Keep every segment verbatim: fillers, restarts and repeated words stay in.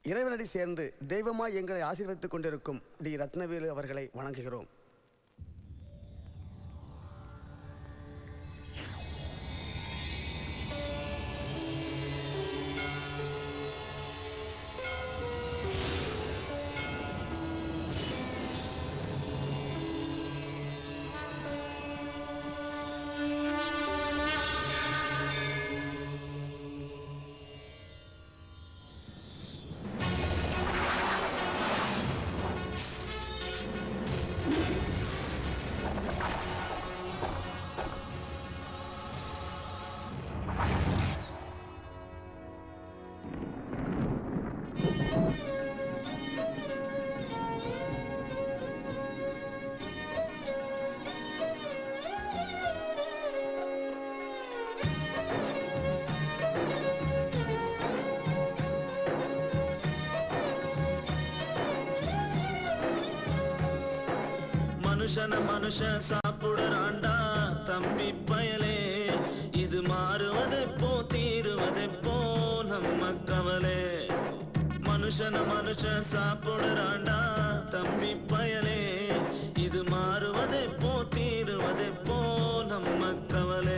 இறைவனடி சேர்ந்து தெய்வமாய் எங்களை ஆசீர்வதித்துக் கொண்டிருக்கும் டி ரத்னவேலு அவர்களை வணங்குகிறோம். மனுஷன மனுஷன் சாப்பிடுறாண்டா தம்பி பயலே, இது மாறுவதெப்போ தீருவதெப்போ நம்ம கவலை. மனுஷன மனுஷன் சாப்பிடுறாண்டா தம்பி பயலே, இது மாறுவதெப்போ தீருவதெப்போ நம்ம கவலை.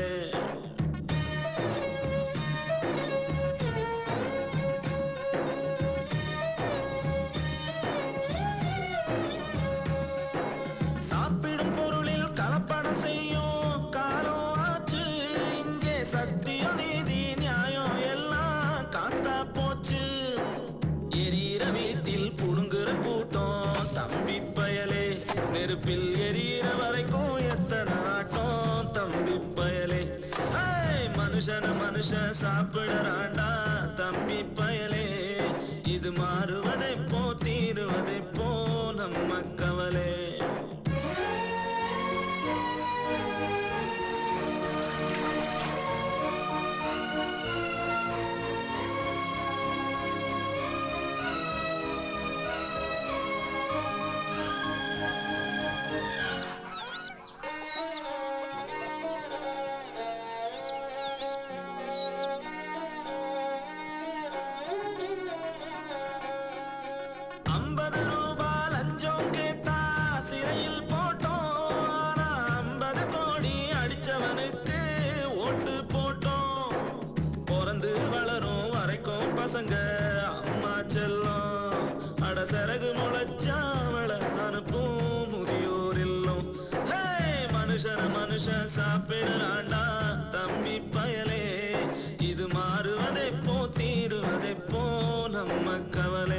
சாப்பிடும் பொருளில் கலப்படம் செய்யும் காலம் ஆச்சு. இங்கே சத்தியம் நீதி நியாயம் எல்லாம் காத்தா போச்சு. எரியிற வீட்டில் புடுங்குற கூட்டம் தம்பி பயலே, நெருப்பில் எரியிற வரைக்கும் எத்தனை ஆட்டம் தம்பி பயலே. மனுஷன மனுஷன் சாப்பிடுறாண்டா தம்பி பயலே, இது மாறுவதெப்போ தீருவதெப்போ நம்ம கவலை. ஐம்பது ரூபாய் லஞ்சம் கேட்டா சிறையில் போட்டோம். ஆனா ஐம்பது கோடி அடிச்சவனுக்கு ஓட்டு போட்டோம். பிறந்து வளரும் வரைக்கும் பசங்க அம்மா செல்லம், அட சரகு முளைச்சாவள அனுப்பும் முதியோர் இல்லம். மனுஷன மனுஷன் சாப்பிடுறாண்டா தம்பி பயலே, இது மாறுவதெப்போ தீருவதெப்போ நம்ம கவலை.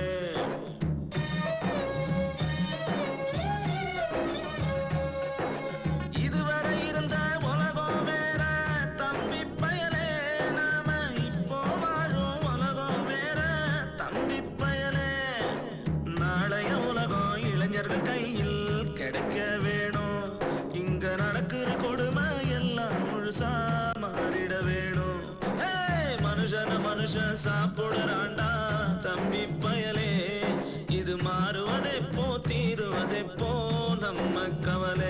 இதுவரை இருந்த உலகம் வேற தம்பி பயலே, நாம இப்போ வாழும் உலகம் வேற தம்பி பயலே. நாளைய உலகம் இளைஞர்கள் கையில் கிடைக்க வேணும். இங்க நடக்கிற கொடுமை எல்லாம் முழுசா மாறிட வேணும். மனுஷன மனுஷன் சாப்பிடுறாண்டா தம்பி பயலே, இது மாறுவதெப்போ தீருவதெப்போ நம்ம கவலை.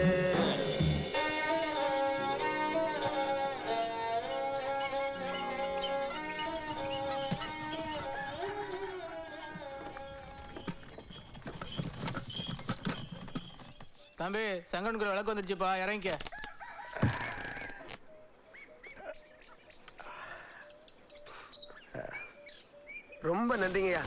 தம்பி சங்கனுக்குள்ள விளக்கு வந்துருச்சுப்பா, இறங்கிக்க. ரொம்ப நன்றிங்கய்யா.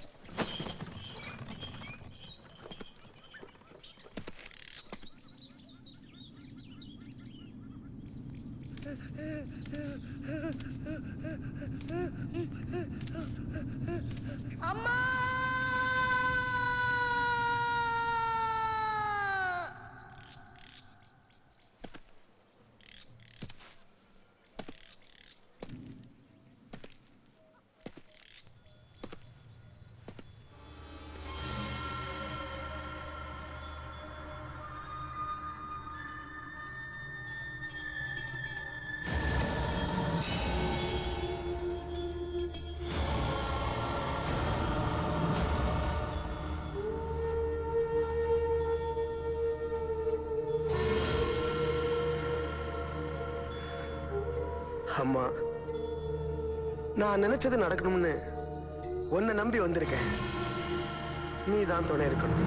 அம்மா அம்மா, நான் நினைச்சது நடக்கணும்னு உன்னை நம்பி வந்திருக்கேன். நீ தான் துணை இருக்கணும்.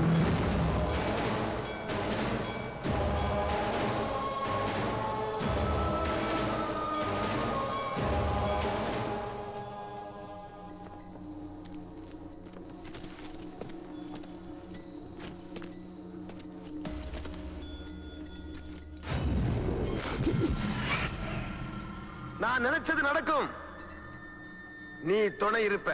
நான் நினைச்சது நடக்கும். நீ துணை இருப்ப.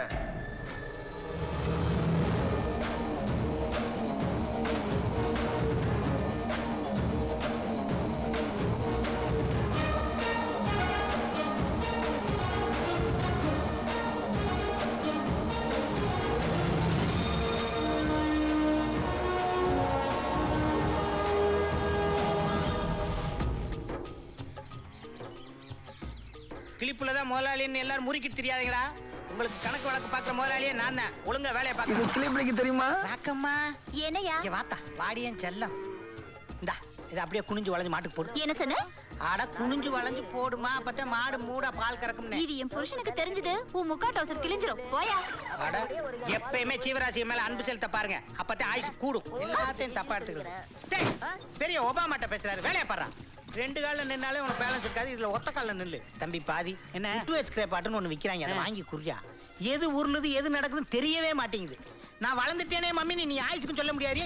கிளிப்புலதான் முதலாளின்னு எல்லாரும் முறுக்கிட்டு தெரியாதீங்களா? உங்களுக்கு கணக்கு வழக்கு பாக்குற முதலாளியே நான் தான். ஒழுங்கா வேலையை இது பார்க்க. கிளிப்பிளைக்கு தெரியுமா? ராக்கம்மா என்னையா இங்க வாத்தா, வாடியன் செல்லம். இந்தா இதை அப்படியே குனிஞ்சு வளைஞ்சு மாட்டுக்கு போடு. என்ன சொன்ன? அட குனிஞ்சு வளைஞ்சு போடுமா, அப்பதான் மாடு மூட பால் கறக்கும்னே. இது என் புருஷனுக்கு தெரிஞ்சது உன் முக்கா டவுசர் கிழிஞ்சிரும். போயா. அட எப்பயுமே ஜீவராசி மேல அன்பு செலுத்த பாருங்க, அப்பதான் ஆயுசு கூடும். எல்லாத்தையும் தப்பா எடுத்துக்கலாம். பெரிய ஒபாமாட்ட பேசுறாரு, வேலையை பாடுறா. ரெண்டு காலில் நின்னாலே உனக்கு பேலன்ஸ் இருக்காது, இதுல ஒத்த காலில் நில்லு. தம்பி பாதி என்ன டூ ஹெச் கிரேப்பாட்டுன்னு ஒன்று விற்கிறாங்க, அதை வாங்கி குறியா. எது உருளுது எது நடக்குதுன்னு தெரியவே மாட்டேங்குது. நான் வளர்ந்துட்டேனே மம்மி, நீ ஆயுசுக்கும் சொல்ல முடியாது.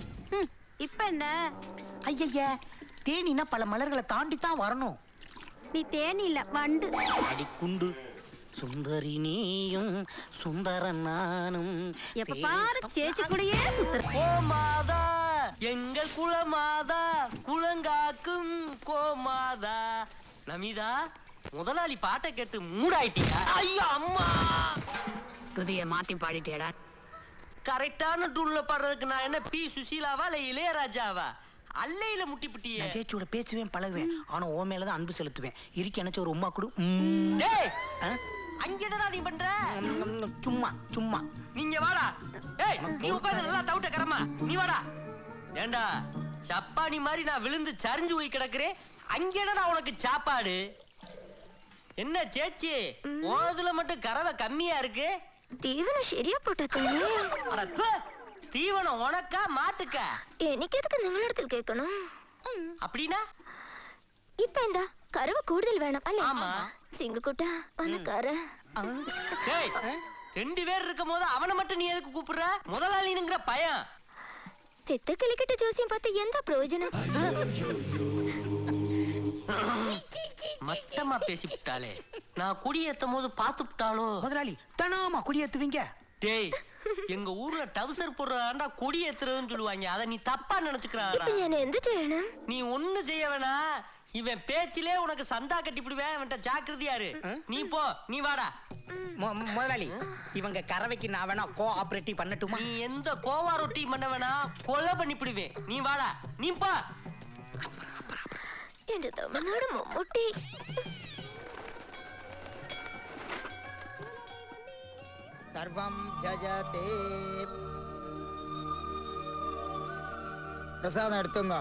இப்ப என்ன? ஐயா தேனினா பல மலர்களை தாண்டி தான் வரணும். நீ தேனி இல்ல வண்டு. அடி குண்டு சுந்தரி நீயும் சுந்தர நானும் எப்ப பாரு சேச்சி கூடயே சுத்துற. ஓ மாதா எங்கள் குலமாதா குலங்காக்கும் கோமாதா. நமிதா முதலாளி பாட்டை கேட்டு மூடாயிட்டீங்க. ஐயோ அம்மா, புதிய மாத்தி பாடிட்டேடா. கரெக்டான டூல்ல பாடுறதுக்கு நான் என்ன பி சுசீலாவா இல்ல இளையராஜாவா? அல்லையில முட்டி புட்டியே. நான் சேச்சியோட பேசுவேன் பழகுவேன், ஆனா ஓ மேலதான் அன்பு செலுத்துவேன். இருக்கு எனக்கு ஒரு உமா கொடு. டேய் அங்க என்னடா நீ பண்ற? சும்மா சும்மா நீங்க வாடா. ஏய் நீ உட்கார்ந்து நல்லா தவுட்ட கரமா, நீ வாடா. ஏண்டா சப்பானி மாதிரி நான் விழுந்து சரிஞ்சு போய் கிடக்குறேன், அங்க என்னடா உனக்கு சாப்பாடு? என்ன சேச்சி ஓதுல மட்டும் கறவை கம்மியா இருக்கு? தீவனம் சரியா போட்டது. அட ப்பு, தீவனம் உனக்கா மாட்டுக்க? எனக்கு எதுக்கு നിങ്ങൾ இடத்துல கேட்கணும்? அப்படின்னா இப்ப இந்த கறவை கூடுதல் வேணும் அல்ல? ஆமா. சிங்கக்குட்டா வந்து கற. டேய் ரெண்டு பேர் இருக்கும் போது அவனை மட்டும் நீ எதுக்கு கூப்பிடுற? முதலாளிங்கிற பயம். செத்த கிளிக்கிட்ட ஜோசியம் பார்த்து எந்த பிரயோஜனம்? மட்டமா பேசிவிட்டாளே. நான் குடியேத்தும் போது பாத்துட்டாளோ? முதலாளி தனாமா குடியேத்துவீங்க. டேய் எங்க ஊர்ல டவுசர் போடுறதாண்டா குடியேத்துறதுன்னு சொல்லுவாங்க, அத நீ தப்பா நினைச்சுக்கிறான். இப்ப நான் என்ன செய்யணும்? நீ ஒண்ணு செய்ய வேணா, இவன் பேச்சிலே உனக்கு சந்தா கட்டிப்பிடுவேன். இவன்ட்ட ஜாக்கிரதையாரு. நீ போ, நீ வாடா. முதலாளி இவங்க கறவைக்கு நான் வேணா கோ ஆபரேட்டிவ் பண்ணட்டுமா? நீ எந்த கோவா ரொட்டி பண்ண வேணா, கொலை பண்ணிப்பிடுவேன். நீ வாடா, நீ போ. என்ற தமிழ்நாடு மம்முட்டி. சர்வம் ஜஜதே. பிரசாதம் எடுத்துங்க.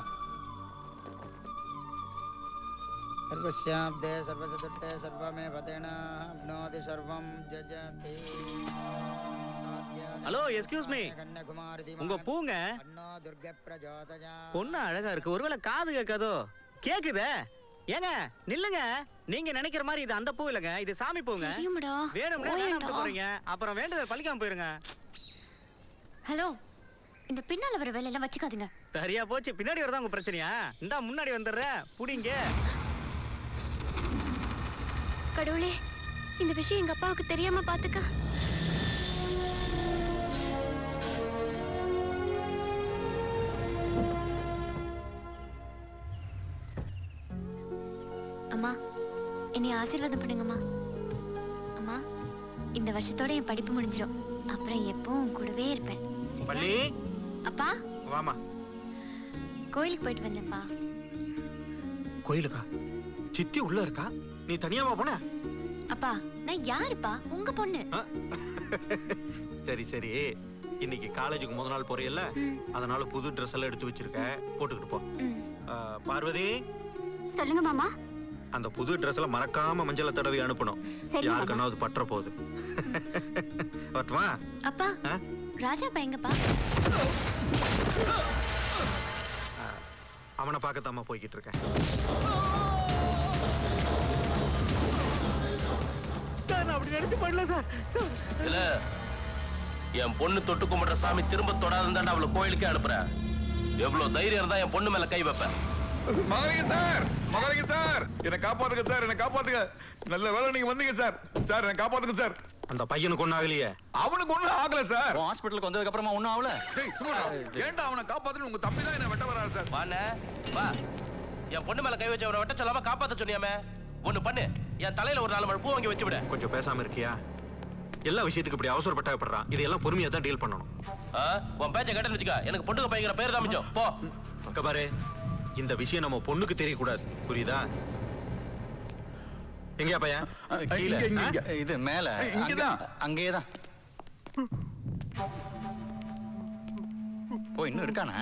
சர்வஸ்யாப்தே சர்வசதுட்டே சர்வமே பதேன அப்னோதி சர்வம் ஜஜதே. ஹலோ எஸ்கியூஸ் மீ, உங்க பூங்க பொண்ணு அழகா இருக்கு, ஒருவேளை காது கேட்காதோ? கேக்குதே. ஏங்க நில்லுங்க, நீங்க நினைக்கிற மாதிரி இது அந்த பூ இல்லங்க, இது சாமி பூங்க. வேணும்னா வேணாம் போறீங்க, அப்புறம் வேண்டதை பழிக்காம போயிருங்க. ஹலோ, இந்த பின்னால வர வேலை எல்லாம் வச்சுக்காதீங்க. சரியா போச்சு, பின்னாடி வரதான் உங்க பிரச்சனையா? இந்தா முன்னாடி வந்துடுற புடிங்க. கடவுளே, இந்த விஷயம் எங்க அப்பாவுக்கு தெரியாம பாத்துக்க. அம்மா, என்னை ஆசீர்வாதம் பண்ணுங்கம்மா. அம்மா, இந்த வருஷத்தோட என் படிப்பு முடிஞ்சிடும். அப்புறம் எப்பவும் கூடவே இருப்பேன். அப்பா வாமா. கோயிலுக்கு போயிட்டு வந்தேன்ப்பா. கோயிலுக்கா? சித்தி உள்ள இருக்கா, நீ தனியாவா போன? அப்பா நான் யாருப்பா? உங்க பொண்ணு. சரி சரி, இன்னைக்கு காலேஜுக்கு முத நாள் போறியல்ல, அதனால புது ட்ரெஸ் எல்லாம் எடுத்து வச்சிருக்க, போட்டுக்கிட்டு போ. பார்வதி சொல்லுங்க மாமா. அந்த புது ட்ரெஸ்ல மறக்காம மஞ்சள தடவி அனுப்பணும், யாருக்கனாவது பற்ற போகுது. வரட்டுமா? அப்பா ராஜா பையங்கப்பா. அவனை பார்க்கத்தாமா போய்கிட்டு இருக்கேன். அப்படி நினைச்சு பண்ணல சார். இல்ல என் பொண்ணு தொட்டு கும்பிடுற சாமி திரும்ப தொடாதுன்னு அவளை கோயிலுக்கே அனுப்புறேன். எவ்வளவு தைரியம் இருந்தா என் பொண்ணு மேல கை வைப்பேன். மகாலிங்க சார், மகாலிங்க சார், என்னை காப்பாத்துங்க சார், என்னை காப்பாத்துங்க. நல்ல வேலை நீங்க வந்தீங்க சார். சார் என்னை காப்பாத்துங்க சார். அந்த பையனுக்கு ஒன்னும் ஆகலையே. அவனுக்கு ஒன்னும் ஆகல சார். ஹாஸ்பிடலுக்கு வந்ததுக்கு அப்புறமா ஒன்னும் ஆகல. ஏன்டா அவனை காப்பாத்துன்னு உங்க தம்பி தான் என்ன வெட்ட வராரு சார். வாண்ணே வா. என் பொண்ணு மேல கை வச்சு அவனை வெட்ட சொல்லாம காப்பாத்த சொன்னியாமே. ஒண்ணு பண்ணு, என் தலையில ஒரு நாலு மணி பூ வாங்கி வச்சு விட. கொஞ்சம் பேசாம இருக்கியா? எல்லா விஷயத்துக்கு இப்படி அவசரப்பட்டாப்படுறான். இதெல்லாம் பொறுமையா தான் டீல் பண்ணணும். உன் பேச்ச கேட்டேன்னு வச்சுக்க, எனக்கு பொண்ணுக்கு பையங்கிற பேர் தான் மிச்சம். போ. அங்க பாரு, இந்த விஷயம் நம்ம பொண்ணுக்கு தெரியக்கூடாது, புரியுதா? எங்கயா பையன்? கீழே இது மேல இங்கதான், அங்கேதான். ஓ இன்னும் இருக்கானா?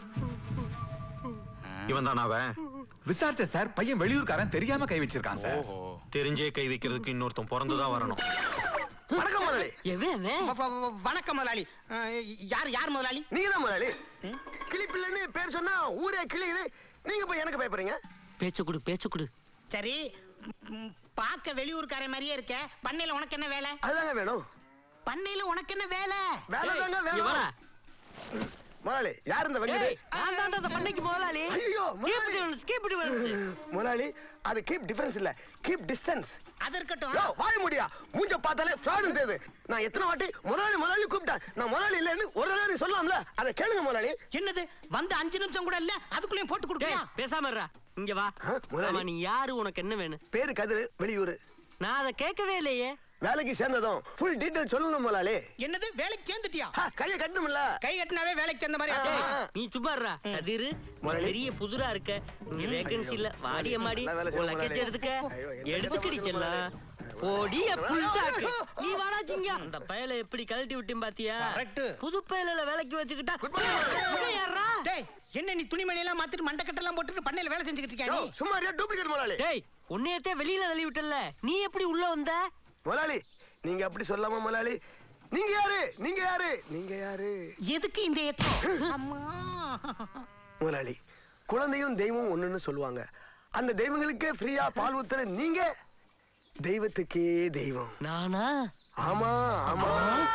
இவன் தான் அவன். விசாரிச்ச சார், பையன் வெளியூர்காரன் தெரியாம கை வச்சிருக்கான் சார். தெரிஞ்சே கை வைக்கிறதுக்கு இன்னொருத்தன் பிறந்துதான் வரணும். வணக்கம் முதலாளி. வணக்கம் முதலாளி. யார் யார் முதலாளி? நீங்க தான் முதலாளி. கிளிப்பிள்ளைன்னு பேர் சொன்னா ஊரே கிளியுது. நீங்க போய் எனக்கு பயப்படுறீங்க? பேச்சு கொடு பேச்சு கொடு. சரி, பார்க்க வெளியூர்கார மாதிரியே இருக்க. பண்ணையில உனக்கு என்ன வேலை? அதுதாங்க வேணும். பண்ணையில உனக்கு என்ன வேலை? வேலை தாங்க வேணும். முதலாளி யார் இந்த வங்கி? நான் தான் அந்த பண்ணைக்கு முதலாளி. ஐயோ முதலாளி, கீப் டிஃபரன்ஸ். முதலாளி அது கீப் டிஃபரன்ஸ் இல்ல, கீப் டிஸ்டன்ஸ். அது இருக்கட்டும். யோ வாய் முடியா, மூஞ்ச பார்த்தாலே ஃப்ராட் தெரியுது. நான் எத்தனை வாட்டி முதலாளி முதலாளி கூப்பிட்டேன். நான் முதலாளி இல்லன்னு ஒரு தடவை நீ சொல்லலாம்ல. அதை கேளுங்க முதலாளி. என்னது வந்து அஞ்சு நிமிஷம் கூட இல்ல, அதுக்குள்ளேயும் போட்டு கொடுக்கறியா? பேசாம இருடா. இங்க வா. ஆமா, நீ யாரு, உனக்கு என்ன வேணும்? பேரு கதிர், வெளியூர். நான் அதை கேட்கவே இல்லையே. வேலைக்கு சேர்ந்ததும் ஃபுல் டீடைல் சொல்லணும் முதலாளி. என்னது வேலைக்கு சேர்ந்துட்டியா? கையை கட்டணும்ல. கை கட்டினாவே வேலைக்கு சேர்ந்த மாதிரி. நீ சும்மா இருடா. கதிர் பெரிய புதுரா இருக்க, இங்க வேகன்சி இல்ல. வாடிய மாடி ஒரு லக்கேஜ் எடுத்துக்க. எடுத்துக்கடி செல்லம். ஓடிய புல்டாக்கு. நீ வாடா சிங்க. அந்த பயல எப்படி கழட்டி விட்டேன் பாத்தியா? புது பயல வேலைக்கு வச்சுக்கிட்டா யாரா? டேய், என்ன நீ துணிமணி எல்லாம் மாத்திட்டு மண்டக்கட்ட எல்லாம் போட்டுட்டு பண்ணையில வேலை செஞ்சுக்கிட்டு இருக்கியா நீ? சும்மா இருடா, டூப்ளிகேட் முதலாளி. டேய், உன்னையத்தே வெளியில தள்ளி விட்டல, நீ எப்படி உள்ள வந்த? முதலாளி நீங்க அப்படி சொல்லாம முதலாளி. நீங்க யாரு? நீங்க யாரு? நீங்க யாரு? எதுக்கு இந்த ஏத்தம்? அம்மா முதலாளி, குழந்தையும் தெய்வம் ஒண்ணுன்னு சொல்லுவாங்க. அந்த தெய்வங்களுக்கே ஃப்ரீயா பால் ஊத்துற நீங்க தெய்வத்துக்கே தெய்வம். நானா? ஆமா ஆமா.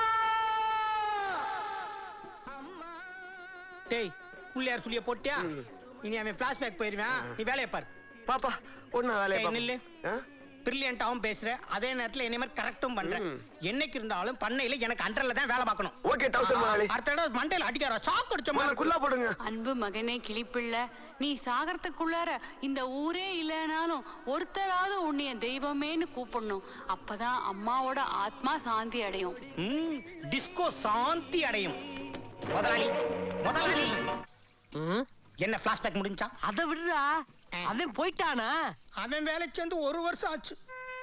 டேய், புள்ளையார் சொல்லிய போட்டியா? இனி அவன் ஃபிளாஷ்பேக் போயிருவான். நீ வேலையை பாரு. பாப்பா ஒண்ணு வேலையை பாப்பா. நில்லு. பிரில்லியன்ட்டாவும் பேசுற, அதே நேரத்துல என்ன மாதிரி கரெக்டும் பண்ற. என்னைக்கு இருந்தாலும் பண்ணையில எனக்கு அண்டர்ல தான் வேலை பார்க்கணும். ஓகே டவுசர் முதலாளி. அடுத்த தடவை மண்டையில அடிக்கார சாக்கு அடிச்ச மாதிரி குல்லா போடுங்க. அன்பு மகனே கிளிப்பிள்ளை, நீ சாகரத்துக்குள்ளார இந்த ஊரே இல்லைனாலும் ஒருத்தராவது உன்னைய தெய்வமேன்னு கூப்பிடணும். அப்பதான் அம்மாவோட ஆத்மா சாந்தி அடையும். டிஸ்கோ சாந்தி அடையும். முதலாளி முதலாளி என்ன ஃபிளாஷ்பேக் முடிஞ்சா? அதை விடுறா. அவன் போயிட்டானா? அவன் வேலை சேர்ந்து ஒரு வருஷம் ஆச்சு.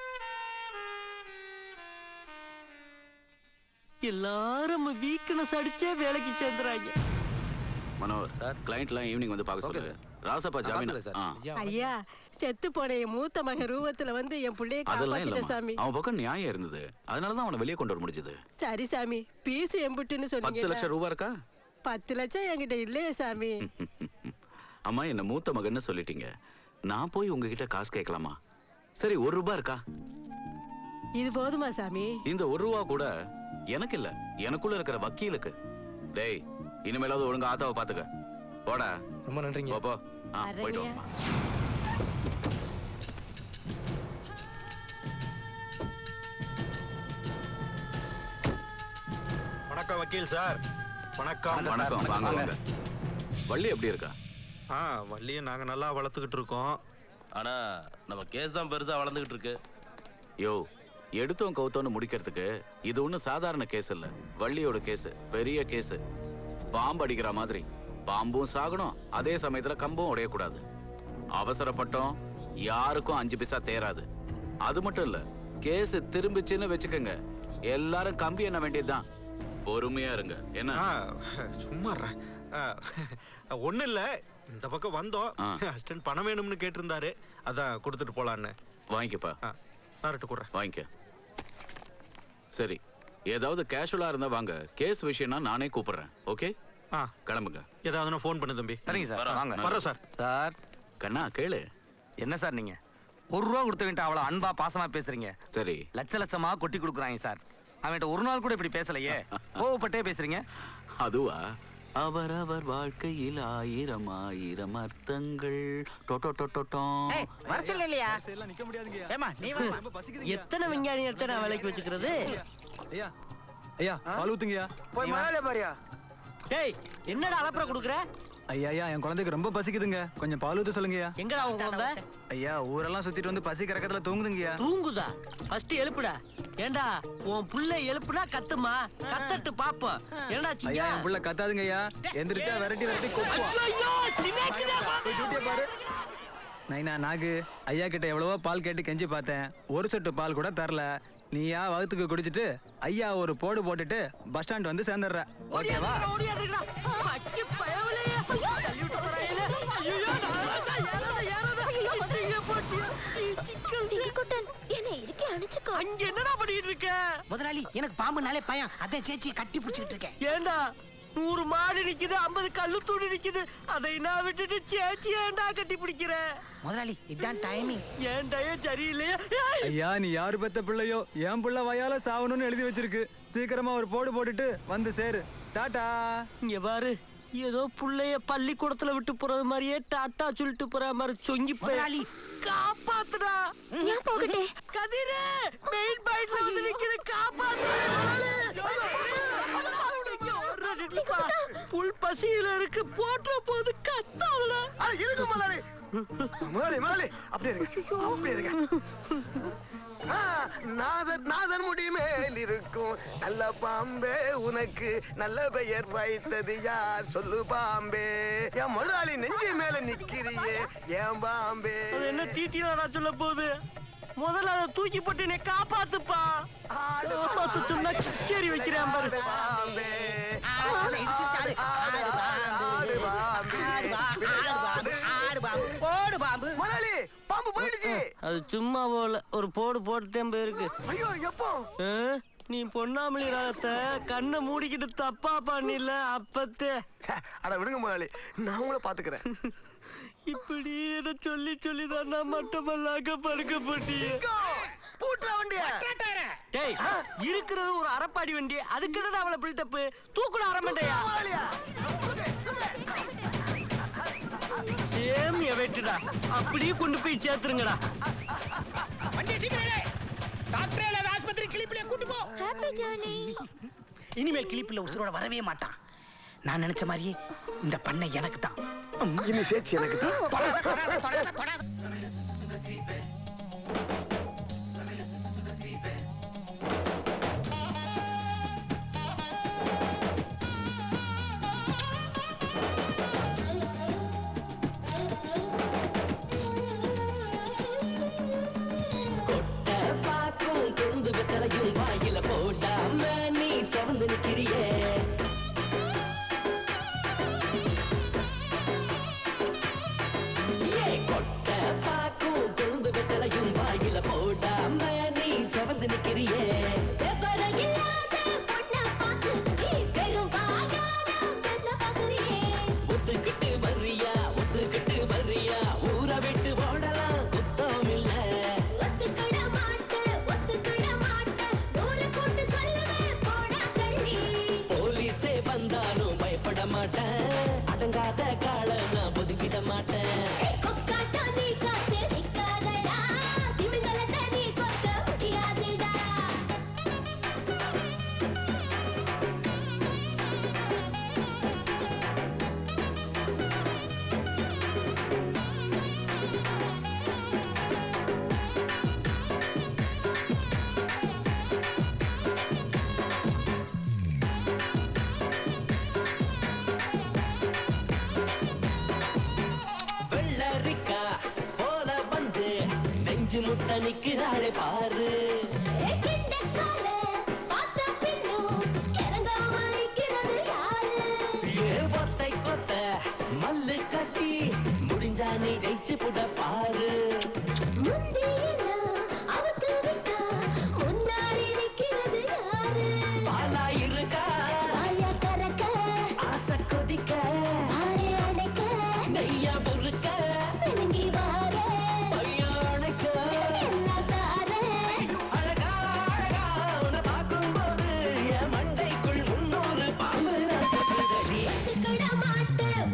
எல்லாரும் வீக்னஸ் அடிச்சே வேலைக்கு சேர்ந்துறாங்க. மனோர் சார், கிளையண்ட்லாம் ஈவினிங் வந்து பார்க்க சொல்லுங்க. ராசப்பா ஜாமீன் சார். ஐயா, செத்து போன என் மூத்த மகன் ரூபத்துல வந்து என் பிள்ளைய காப்பாத்திட்ட சாமி. அவன் பக்கம் நியாயம் இருந்தது, அதனால தான் அவனை வெளியே கொண்டு வர முடிஞ்சது. சரி சாமி, பீஸ் எம்புட்டுன்னு சொன்னீங்க. பத்து லட்சம் ரூபா இருக்கா? பத்து லட்சம் என்கிட்ட இல்லையே சாமி. அம்மா, என்ன மூத்த மகன்னு சொல்லிட்டீங்க, நான் போய் உங்ககிட்ட காசு கேட்கலாமா? சரி, ஒரு ரூபா இருக்கா? இது போதுமா சாமி? இந்த ஒரு ரூபா கூட எனக்கு இல்ல, எனக்குள்ள இருக்கிற வக்கீலுக்கு. டேய், இனிமேலாவது ஒழுங்கா ஆத்தாவை பாத்துக்க. போடா. ரொம்ப நன்றிங்க. போ. ஆ, போயிட்டு வா. வணக்கம் வக்கீல் சார். வணக்கம். வணக்கம். வாங்க வாங்க. வள்ளி எப்படி இருக்கா? ஆ, வள்ளியை நாங்க நல்லா வளர்த்துக்கிட்டு இருக்கோம். ஆனா நம்ம கேஸ் தான் பெருசா வளர்ந்துகிட்டு இருக்கு. யோ, எடுத்தோம் கவுத்தோன்னு முடிக்கிறதுக்கு இது ஒன்றும் சாதாரண கேஸ் இல்ல. வள்ளியோட கேஸ் பெரிய கேஸ். பாம்பு அடிக்கிற மாதிரி பாம்பும் சாகணும், அதே சமயத்துல கம்பும் உடையக்கூடாது. அவசரப்பட்டோம் யாருக்கும் அஞ்சு பைசா தேராது. அது மட்டும் இல்ல, கேஸ் திரும்பிச்சுன்னு வச்சுக்கோங்க, எல்லாரும் கம்பி என்ன வேண்டியதுதான். பொறுமையா இருங்க. என்ன சும்மா ஒண்ணு இல்ல, இந்த பக்கம் வந்தோம், அசிஸ்டன்ட் பணம் வேணும்னு கேட்டிருந்தாரு, அதான் கொடுத்துட்டு போலான்னு. வாங்கிக்கப்பா. தரட்டு கூட வாங்கிக்க. சரி, ஏதாவது கேஷுவலா இருந்தா வாங்க, கேஸ் விஷயம்னா நானே கூப்பிடுறேன். ஓகே, ஆ கிளம்புங்க. ஏதாவது ஃபோன் பண்ணு தம்பி. சரிங்க சார், வாங்க. வரோம் சார். சார் கண்ணா கேளு. என்ன சார் நீங்க ஒரு ரூபா கொடுத்தவன்ட்ட அவ்வளவு அன்பா பாசமா பேசுறீங்க? சரி, லட்ச லட்சமா கொட்டி கொடுக்குறாங்க சார். அவன்கிட்ட ஒரு நாள் கூட இப்படி பேசலையே, கோவப்பட்டே பேசுறீங்க. அதுவா? அவரவர் வாழ்க்கையில் ஆயிரம் ஆயிரம் அர்த்தங்கள். வரச்சல் இல்லையா? நிக்க முடியாதுங்க. ஏமா நீ வா. எத்தனை விஞ்ஞானி எடுத்து நான் வேலைக்கு வச்சுக்கிறது? ஐயா ஐயா பால் ஊத்துங்கயா. போய் மேலே பாரியா. டேய் என்னடா அலப்பற குடுக்குற? ஐயா ஐயா என் குழந்தைக்கு ரொம்ப பசிக்குதுங்க, கொஞ்சம் பால் ஊத்த சொல்லுங்கயா. எங்கடா உன் குழந்தை? ஐயா ஊரெல்லாம் சுத்திட்டு வந்து பசி கறக்கத்துல தூங்குதுங்கயா. தூங்குதா? ஃபர்ஸ்ட் எழுப்புடா. ஏண்டா உன் புள்ள எழுப்புனா கத்துமா, கத்தட்டு பாப்போம். என்னடா சிங்க? ஐயா என் புள்ள கத்தாதுங்கய்யா, எந்திரிச்சா விரட்டி விரட்டி கொப்புவா. ஐயோ சின்னக்கிடா பாரு. நைனா நாகு, ஐயா கிட்ட எவ்வளவோ பால் கேட்டு கெஞ்சி பார்த்தேன், ஒரு சொட்டு பால் கூட தரல. நீயா வகுத்துக்கு குடிச்சிட்டு ஐயா ஒரு போடு போட்டுட்டு பஸ் ஸ்டாண்ட் வந்து சேர்ந்துடுற. ஓகேவா? ஓடியாதுடா. பக்கி பயவலே. தள்ளி விட்டு போறாயில. ஐயோ நாராசா யாரடா யாரடா. சிங்க போட்டியா. சிங்கிக்குட்டன் என்ன இருக்கே அணைச்சுக்கோ. அங்க என்னடா பண்ணிட்டு இருக்க? முதலாளி எனக்கு பாம்புனாலே பயம், அதான் சேச்சி கட்டி பிடிச்சிட்டு இருக்கேன். ஏண்டா நூறு மாடு நிக்குது, ஐம்பது கல்லு தூணி நிக்குது, அதை நான் விட்டுட்டு சேச்சி ஏண்டா கட்டி பிடிக்கிற? முதலாளி இதான் டைமிங். ஏன் டயம் சரியில்லையா? ஐயா நீ யாரு பெத்த பிள்ளையோ, என் புள்ள வயால சாவணும்னு எழுதி வச்சிருக்கு. சீக்கிரமா ஒரு போடு போட்டுட்டு வந்து சேரு. டாடா. இங்க பாரு, ஏதோ புள்ளைய பள்ளிக்கூடத்துல விட்டு போறது மாதிரியே டாட்டா சொல்லிட்டு போற மாதிரி சொங்கி முதலாளி காப்பாத்துடா. நான் போகட்டே. கதிரே மெயின் பாயிண்ட்ல வந்து நிக்குது, காப்பாத்து. புல் பசியில இருக்கு, போற்ற போது கத்தாவல. இருக்கு முதலாளி. முதலாளி முதலாளி அப்படியே இருங்க, அப்படியே இருங்க. நாதன் நாதன் முடி மேல் இருக்கும் நல்ல பாம்பே, உனக்கு நல்ல பெயர் வைத்தது யார் சொல்லு பாம்பே. என் முதலாளி நெஞ்சு மேல நிக்கிறியே ஏன் பாம்பே. என்ன டீட்டினா சொல்ல போகுது? முதல்ல அதை தூக்கி போட்டு என்னை காப்பாத்துப்பா. காப்பாத்து சொன்னா சரி வைக்கிறேன் பாரு. பாம்பே போடு பாம்பு. முதலாளி பாம்பு போயிடுச்சு. அது சும்மா போல ஒரு போடு போட்டுட்டேன் போயிருக்கு. ஐயோ எப்போ? நீ பொன்னாமலி ராகத்தை கண்ணை மூடிக்கிட்டு தப்பா பண்ணில அப்பத்தே. அட விடுங்க முதலாளி, நான் உங்களை பாத்துக்கிறேன். இப்படி என்ன சொல்லி சொல்லி தான் நான் மட்டமல்லாக்க படுக்க போட்டியே. பூட்டுற வண்டிய. டேய் இருக்கிறது ஒரு அரப்பாடி வண்டி, அதுக்கு என்ன அவளை பில்டப்? தூக்குட அரமண்டையா. சேம் எவேட்டுடா, அப்படியே கொண்டு போய் சேர்த்துருங்கடா. வண்டி சீக்கிரமே. டாக்டர் இல்ல ஆஸ்பத்திரி கிளிப்பிலே கூட்டி போ. Happy journey. இனிமேல் கிளிப்பில உசுரோட வரவே மாட்டான். நான் நினைச்ச மாதிரியே இந்த பண்ணை எனக்கு தான். இனி சேச்சி எனக்கு தான். தொடாத தொடாத தொடாத தொடாத. கொட்ட பாக்கும் கொண்டு வெத்தலையும் வாயில போடாம நீ சவந்து நிக்கிறியே. கொட்ட பாக்கும் கொழுந்து வெத்தலையும் வாயில போடாம நீ சவந்து நிக்கிறியே. ஒத்துக்கிட்டு வர்றியா, ஒத்துக்கிட்டு வர்றியா, ஊரை விட்டு ஓடலாம் குத்தம் இல்ல. போலீஸே வந்தாலும் பயப்பட மாட்டேன், அடங்காத கால நான் ஒதுக்கிட மாட்டேன். வெள்ளரிக்கா போல வந்து நெஞ்சு முட்ட நிக்கிறாளே பாரு. ஏபத்தை கொத்த மல்லு கட்டி முடிஞ்சா நீ ஜெயிச்சு புட பாரு.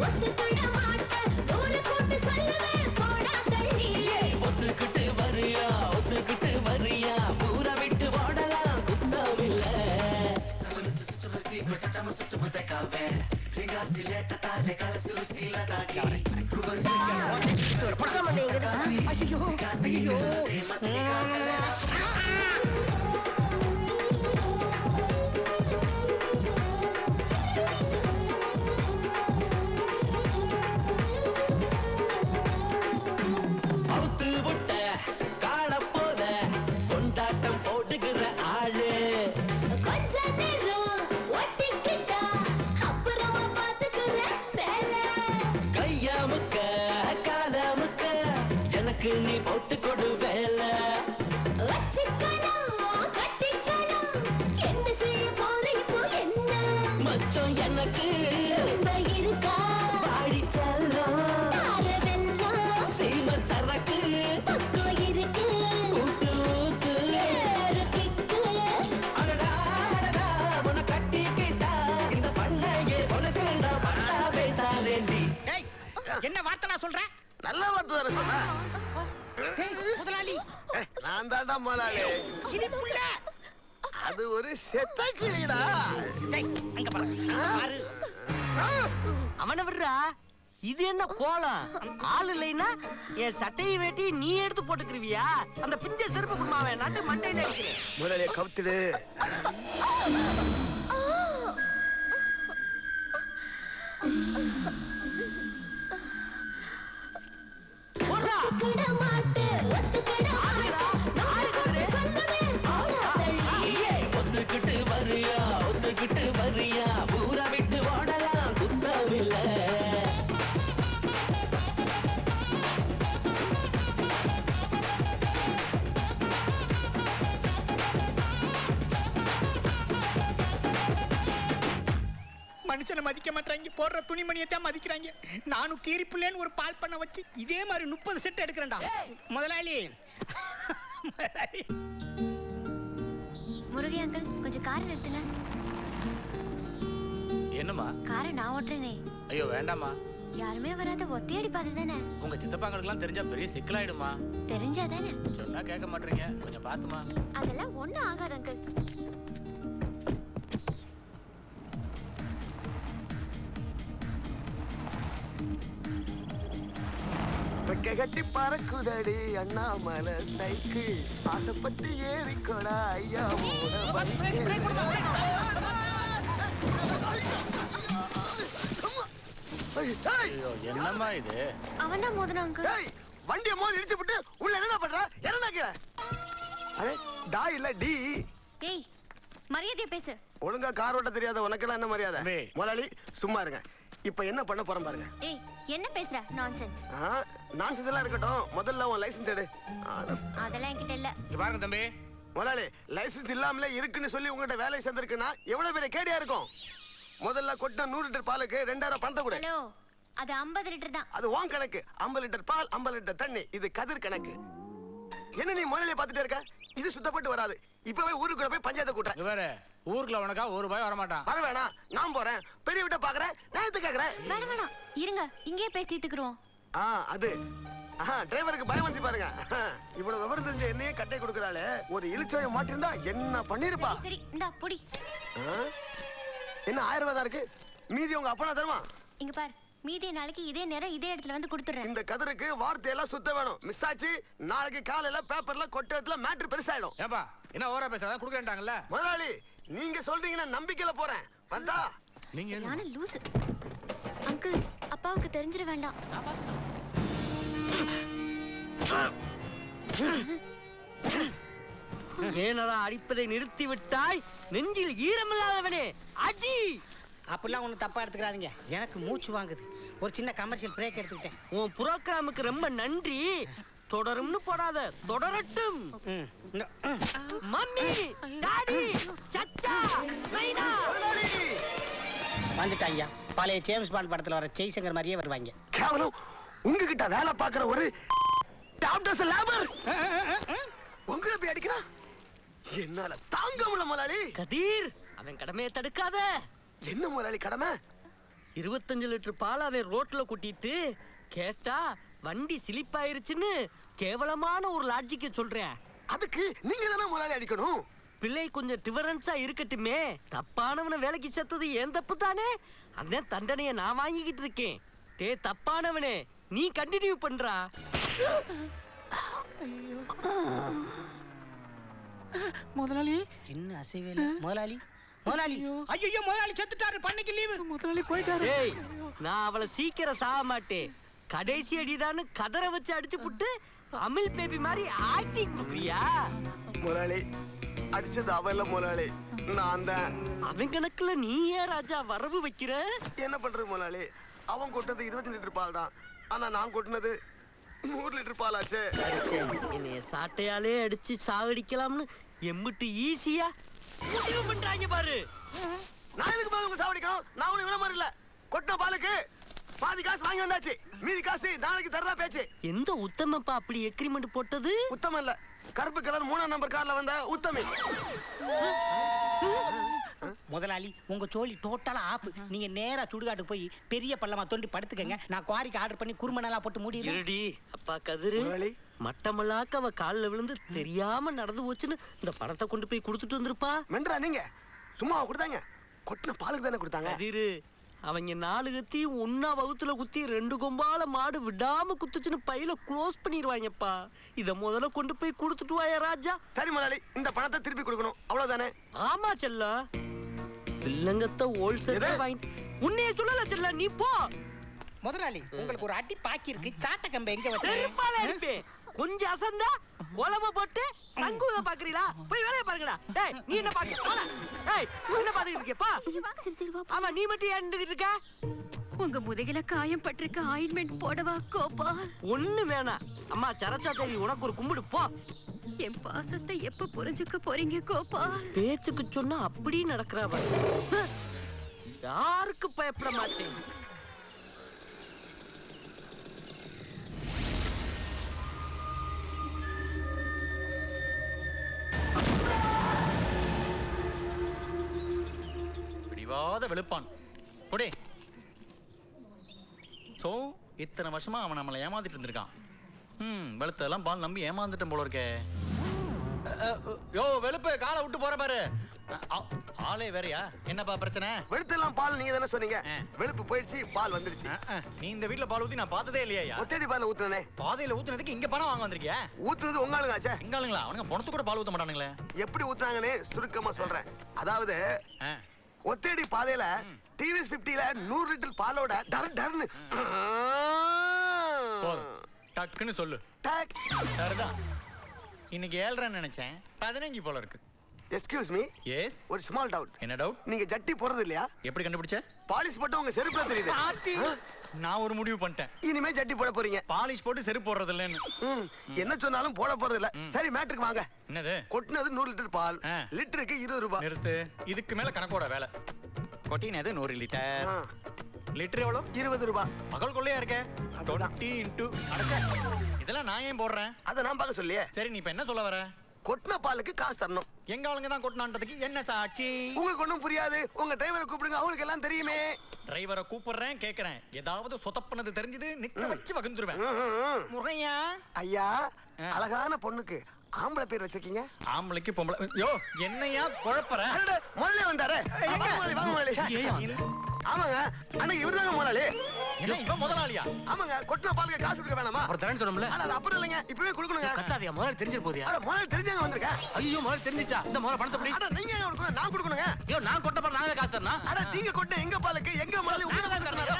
ஒத்துக்கிட்டு வரியா ஒத்துக்கிட்டு வரியா ஊரை விட்டு ஓடலாம் குத்தமில்ல அவுத்து விட்ட கால போல கொண்டாட்டம் போட்டுக்கிற ஆளு கொஞ்ச நேரம் ஒட்டிக்கிட்டா அப்புறமா பாத்துக்கிற வேலை கையாமுக்க காலமுக்க எனக்கு நீ போட்டு கொடு வேலை வச்சுக்கலாம் கட்டிக்கலாம் என்ன செய்ய போற இப்போ என்ன மச்சம் எனக்கு ரொம்ப இருக்கா பாடி செல்லம் வெள்ளம் சீம சரக்கு பக்கம் இருக்கு ஊத்து ஊத்து ஏறு கிக்கு அடடா அடடா உன கட்டிக்கிட்டா இந்த பண்ணையே உனக்கு நான் பண்ணாவே தாரேண்டி டேய் என்ன வார்த்தை நான் சொல்றேன் நல்ல வார்த்தை தானே சொன்ன முதலாளி நான் தாண்டா முதலாளி கிளிப்புள்ள அது ஒரு செத்த கிளிடா அங்க பாரு அவனை விடுறா இது என்ன கோலம் ஆள் இல்லைன்னா என் சட்டையை வேட்டி நீ எடுத்து போட்டுக்கிருவியா அந்த பிஞ்ச செருப்பு குடுமாவன் நட்டு மண்டையில அடிக்கிறேன் முதலாளிய கவுத்துடு ஒத்துக்கிட மாட்டே ஒத்துக்கிட மாட்டே சொல்லவே போடா தள்ளி ஒத்துக்கிட்டு வரியா ஒத்துக்கிட்டு வரியா ஊரை விட்டு ஓடலாம் குத்தமில்ல மனுஷனை மதிக்க மாட்டாங்க போடுற துணிமணியை தான் மதிக்கிறாங்க நானும் கீரிப்புள்ளேன்னு ஒரு பால் பண்ண வச்சு இதே மாதிரி முப்பது செட் எடுக்கிறேன்டா முதலாளி முருகே அங்கிள் கொஞ்சம் காரை நிறுத்துங்க என்னம்மா காரை நான் ஓட்டுறேனே ஐயோ வேண்டாமா யாருமே வராத ஒத்தையடி பாதை தானே உங்க சித்தப்பாங்களுக்குலாம் தெரிஞ்சா பெரிய சிக்கலாயிடுமா தெரிஞ்சாதானே சொன்னா கேட்க மாட்டீங்க கொஞ்சம் பாத்துமா அதெல்லாம் ஒண்ணும் ஆகாது அங்கிள் வெக்க கட்டி பறக்குதடி அண்ணாமலை சைக்கிள் ஆசைப்பட்டு ஏறிக்கோடா ஐயா என்னம்மா இது அவன் தான் மோதனா அங்கிள் வண்டியை மோதி இடிச்சு விட்டு உள்ள என்ன பண்ற என்ன கீழே அரே டா இல்ல டி ஏய் மரியாதையா பேசு ஒழுங்கா கார் ஓட்ட தெரியாத உனக்கெல்லாம் என்ன மரியாதை முதலாளி சும்மா இருங்க இப்ப என்ன பண்ண போறோம் பாருங்க ஏய் என்ன பேசுற நான்சென்ஸ் நான்சென்ஸ் எல்லாம் இருக்கட்டும் முதல்ல உன் லைசென்ஸ் எடு அதெல்லாம் என்கிட்ட இல்ல இங்க பாருங்க தம்பி முதலாளி லைசென்ஸ் இல்லாமலே இருக்குன்னு சொல்லி உங்ககிட்ட வேலை சேர்ந்திருக்குன்னா எவ்வளவு பெரிய கேடியா இருக்கும் முதல்ல கொட்டின நூறு லிட்டர் பாலுக்கு ரெண்டாயிரம் பணத்தை கொடு ஹலோ அது ஐம்பது லிட்டர் தான் அது வான் கணக்கு ஐம்பது லிட்டர் பால் ஐம்பது லிட்டர் தண்ணி இது கதிர் கணக்கு என்ன நீ முதல்ல பாத்துட்டே இருக்க இது சுத்தப்பட்டு வராது இப்பவே ஊருக்குள்ள போய் பஞ்சாயத்தை கூட்டுறேன் வேற ஊருக்குள்ள உனக்கா ஒரு ரூபாய் வர மாட்டான் வர வேணாம் நான் போறேன் பெரிய விட்ட பாக்குறேன் நான் கேக்குறேன் வேணாம் வேணாம் இருங்க இங்கே பேசி தீத்துக்குறோம் ஆ அது ஆஹா டிரைவருக்கு பயம் வந்து பாருங்க இவ்வளவு விவரம் தெரிஞ்ச என்னையே கட்டை கொடுக்கறாளே ஒரு இழுச்சோய மாட்டிருந்தா என்ன பண்ணிருப்பா சரி இந்தா புடி என்ன ஆயிரம் ரூபாய் தான் இருக்கு மீதி உங்க அப்பனா தருமா இங்க பாரு மீதி நாளைக்கு இதே நேரம் இதே இடத்துல வந்து கொடுத்துறேன் இந்த கதருக்கு வார்த்தையெல்லாம் சுத்த வேணும் மிஸ் ஆச்சு நாளைக்கு காலையில பேப்பர்ல கொட்டத்துல மேட்டர் பெருசாயிடும் ஏப்பா என்ன ஓரா பேசாதான் குடுக்கறாங்கல்ல முதலாளி நீங்க சொல்றீங்கன்னா நம்பிக்கையில போறேன் வந்தா நீங்க யானை லூசு அங்கிள் அப்பாவுக்கு தெரிஞ்சிர வேண்டாம் ஏனடா அடிப்பதை நிறுத்தி விட்டாய் நெஞ்சில் ஈரமில்லாதவனே அடி அப்படிலாம் ஒண்ணு தப்பா எடுத்துக்கிறாதீங்க எனக்கு மூச்சு வாங்குது ஒரு சின்ன கமர்ஷியல் பிரேக் எடுத்துக்கிட்டேன் உன் புரோகிராமுக்கு ரொம்ப நன்றி தொடரும்னு போடாத தொடரட்டும் மம்மி டாடி சச்சா மைனா வந்துட்டாங்க பழைய ஜேம்ஸ் பாண்ட் படத்துல வர ஜெய்சங்கர் மாதிரியே வருவாங்க கேவலம் உங்ககிட்ட வேலை பார்க்குற ஒரு டாக்டர்ஸ் லேபர் உங்களை போய் அடிக்கிறா என்னால தாங்க முடியல முதலாளி கதீர் அவன் கடமையை தடுக்காத என்ன முதலாளி கடமை இருபத்தஞ்சு லிட்டர் பால் அவன் ரோட்ல கூட்டிட்டு கேட்டா வண்டி ஸ்லிப் ஆயிருச்சுன்னு கேவலமான ஒரு லாஜிக்க சொல்றேன். அதுக்கு நீங்க தானே முதலாளி அடிக்கணும். பிள்ளை கொஞ்சம் டிஃபரன்ஸா இருக்கட்டுமே. தப்பானவனை வேலைக்கு சேர்த்தது ஏன் தப்பு தானே? அந்த தண்டனைய நான் வாங்கிக்கிட்டு இருக்கேன். டே தப்பானவனே, நீ கண்டினியூ பண்றா. முதலாளி என்ன அசைவேல முதலாளி முதலாளி ஐயோ முதலாளி செத்துட்டாரு. பண்ணைக்கு லீவு. முதலாளி போயிட்டாரு. ஏய் நான் அவளை சீக்கிரம் சாக மாட்டேன். கடைசி அடிதான்னு கதற வச்சு அடிச்சு புட்டு அமில் பேபி மாதிரி ஆக்டிங் கொடுக்குறியா? முதலாளி அடிச்சது அவல்ல முதலாளி, நான் தான். அவன் கணக்குல நீ ஏன் ராஜா வரவு வைக்கிற? என்ன பண்றது முதலாளி, அவன் கொட்டது இருபத்தி லிட்டர் பால் தான், ஆனா நான் கொட்டினது நூறு லிட்டர் பால் ஆச்சு. என்னைய சாட்டையாலே அடிச்சு சாவடிக்கலாம்னு எம்பிட்டு ஈஸியா முடிவு பண்றாங்க பாரு. நான் எதுக்கு பால் உங்க சாவடிக்கணும்? நான் உன்னை விட மாதிரி இல்ல. கொட்டின பாலுக்கு பாதி காசு வாங்கி வந்தாச்சு, மீதி காசு நாளைக்கு தரதா பேச்சு. எந்த உத்தமப்பா அப்படி எக்ரிமெண்ட் போட்டது? உத்தமம் இல்ல, கருப்பு கலர் மூணாம் நம்பர் கார்ல வந்த உத்தமி. முதலாளி உங்க சோழி டோட்டலா ஆப். நீங்க நேரா சுடுகாட்டுக்கு போய் பெரிய பள்ளமா தோண்டி படுத்துக்கங்க. நான் குவாரிக்கு ஆர்டர் பண்ணி குருமனலா போட்டு முடியல. இருடி அப்பா கதிரு, மட்டமல்லாக்க அவ காலில் விழுந்து தெரியாம நடந்து போச்சுன்னு இந்த பணத்தை கொண்டு போய் கொடுத்துட்டு வந்திருப்பா. மென்றா நீங்க சும்மா கொடுத்தாங்க, கொட்டின பாலுக்கு தானே கொடுத்தாங்க. கதிரு அவங்க நாலு கத்தி ஒன்னா வகுத்துல குத்தி ரெண்டு கொம்பால மாடு விடாம குத்துச்சுன்னு பையில க்ளோஸ் பண்ணிடுவாங்கப்பா. இத முதல்ல கொண்டு போய் கொடுத்துட்டு வாயா ராஜா. சரி முதலாளி, இந்த பணத்தை திருப்பி கொடுக்கணும் அவ்வளவுதானே? ஆமா செல்ல, பில்லங்கத்த ஹோல்சேல் வாங்கி உன்னைய சொல்லல செல்ல, நீ போ. முதலாளி உங்களுக்கு ஒரு அடி பாக்கி இருக்கு. சாட்ட கம்பை எங்க வச்சு செருப்பால அடிப்பே. கொஞ்சம் அசந்தா கொலம போட்டு சங்கூத பாக்குறீங்களா? போய் வேலைய பாருங்கடா. டேய் நீ என்ன பாக்க போற? டேய் நீ என்ன பாத்துக்கிட்டு இருக்க? பா சரி சரி வா. ஆமா நீ மட்டும் ஏன் நின்னுகிட்டு இருக்க? உங்க முதுகில காயம் பட்டிருக்க ஆயின்மெண்ட் போடவா கோபால்? ஒண்ணு வேணாம் அம்மா. சரச்சா தேவி உனக்கு ஒரு கும்பிடு போ. என் பாசத்தை எப்ப புரிஞ்சுக்க போறீங்க கோபால்? பேச்சுக்கு சொன்னா அப்படி நடக்கிறவ யாருக்கு பயப்பட மாட்டேன். பிடிவாத வெளுப்பான் போடே. சோ இத்தனை வருஷமா அவன் நம்மளை ஏமாத்திட்டு இருந்திருக்கான். ம் வெளுத்தெல்லாம் பால் நம்பி ஏமாந்துட்டேன் போல இருக்கே. யோ வெளுப்பு காலை விட்டு போற பாரு. ஆளே வேறயா? என்னப்பா பிரச்சனை? வெளுத்தெல்லாம் பால் நீங்க தானே சொன்னீங்க. வெளுப்பு போயிடுச்சு, பால் வந்துருச்சு. நீ இந்த வீட்ல பால் ஊத்தி நான் பார்த்ததே இல்லையா? ஒத்தடி பால் ஊத்துனே. பாதையில ஊத்துனதுக்கு இங்க பணம் வாங்க வந்திருக்கியா? ஊத்துனது உங்க ஆளுங்க ஆச்சே. எங்க ஆளுங்களா? அவனுங்க பணத்து கூட பால் ஊத்த மாட்டானுங்களே. எப்படி ஊத்துறாங்கன்னு சுருக்கமா சொல்றேன். அதாவது ஒத்தடி பாதையில டிவிஎஸ் பிப்டில நூறு லிட்டர் பாலோட டர் டர்னு டக்குன்னு சொல்லு. டக் சரிதான். இன்னைக்கு ஏழ்றேன்னு நினைச்சேன், பதினஞ்சு போல இருக்கு. Excuse me. எஸ். ஒரு ஸ்மால் டவுட். என்ன டவுட்? நீங்க ஜட்டி போறது இல்லையா? எப்படி கண்டுபிடிச்ச? பாலிஷ் போட்டு உங்க செருப்புல தெரியுது. நான் ஒரு முடிவு பண்ணிட்டேன். இனிமே ஜட்டி போட போறீங்க. பாலிஷ் போட்டு செருப்பு போடுறது இல்லன்னு. என்ன சொன்னாலும் போட போறது இல்ல. சரி மேட்ருக்கு வாங்க. என்னது? கொட்டினது நூறு லிட்டர் பால், லிட்டருக்கு இருபது ரூபாய். நிறுத்து. இதுக்கு மேல கணக்கோட வேலை. கொட்டினது நூறு லிட்டர், லிட்டர் எவ்வளவு? இருபது ரூபாய். பகல் கொள்ளையா இருக்க. டுவெண்ட்டி இன்டூ அடச்சே. இதெல்லாம் நான் ஏன் போடுறேன்? அதை நான் பார்க்க சொல்லியே. சரி நீ இப்ப என்ன சொல்ல வர? கொட்டின பாலுக்கு காசு தரணும். எங்க ஆளுங்க தான் கொட்டினான்றதுக்கு என்ன சாட்சி? உங்களுக்கு ஒண்ணும் புரியாது. உங்க டிரைவரை கூப்பிடுங்க, அவங்களுக்கு எல்லாம் தெரியுமே. டிரைவரை கூப்பிடுறேன், கேக்குறேன். ஏதாவது சொதப்பனது தெரிஞ்சது நிக்க வச்சு வகுந்துருவேன். முறையா? ஐயா, அழகான பொண்ணுக்கு ஆம்பளை பேர் வச்சிருக்கீங்க. ஆம்பளைக்கு பொம்பளை. யோ என்னையா குழப்பற? முதல்ல வந்தாரு. ஆமாங்க, அன்னைக்கு இவர்தாங்க முதலாளி. என்ன இவன் முதலாளியா? ஆமாங்க, கொட்டின பாலுக்கு காசு கொடுக்க வேணாமா? அவர் தரேன்னு சொன்னோம்ல. அது அப்புறம் இல்லைங்க, இப்பவே கொடுக்கணுங்க. கத்தாதியா, முதல்ல தெரிஞ்சிரு போதியா? அட முதல்ல தெரிஞ்சாங்க வந்திருக்கேன். ஐயோ முதல்ல தெரிஞ்சிச்சா? இந்த முதல்ல பணத்தை படி. அட நீங்க ஏன் கொடுக்கணும்? நான் கொடுக்கணுங்க. ஐயோ நான் கொட்ட பால் நானே காசு தரணும். அட நீங்க கொட்ட எங்க பாலுக்கு எங்க முதல்ல உங்க காசு தரணும்.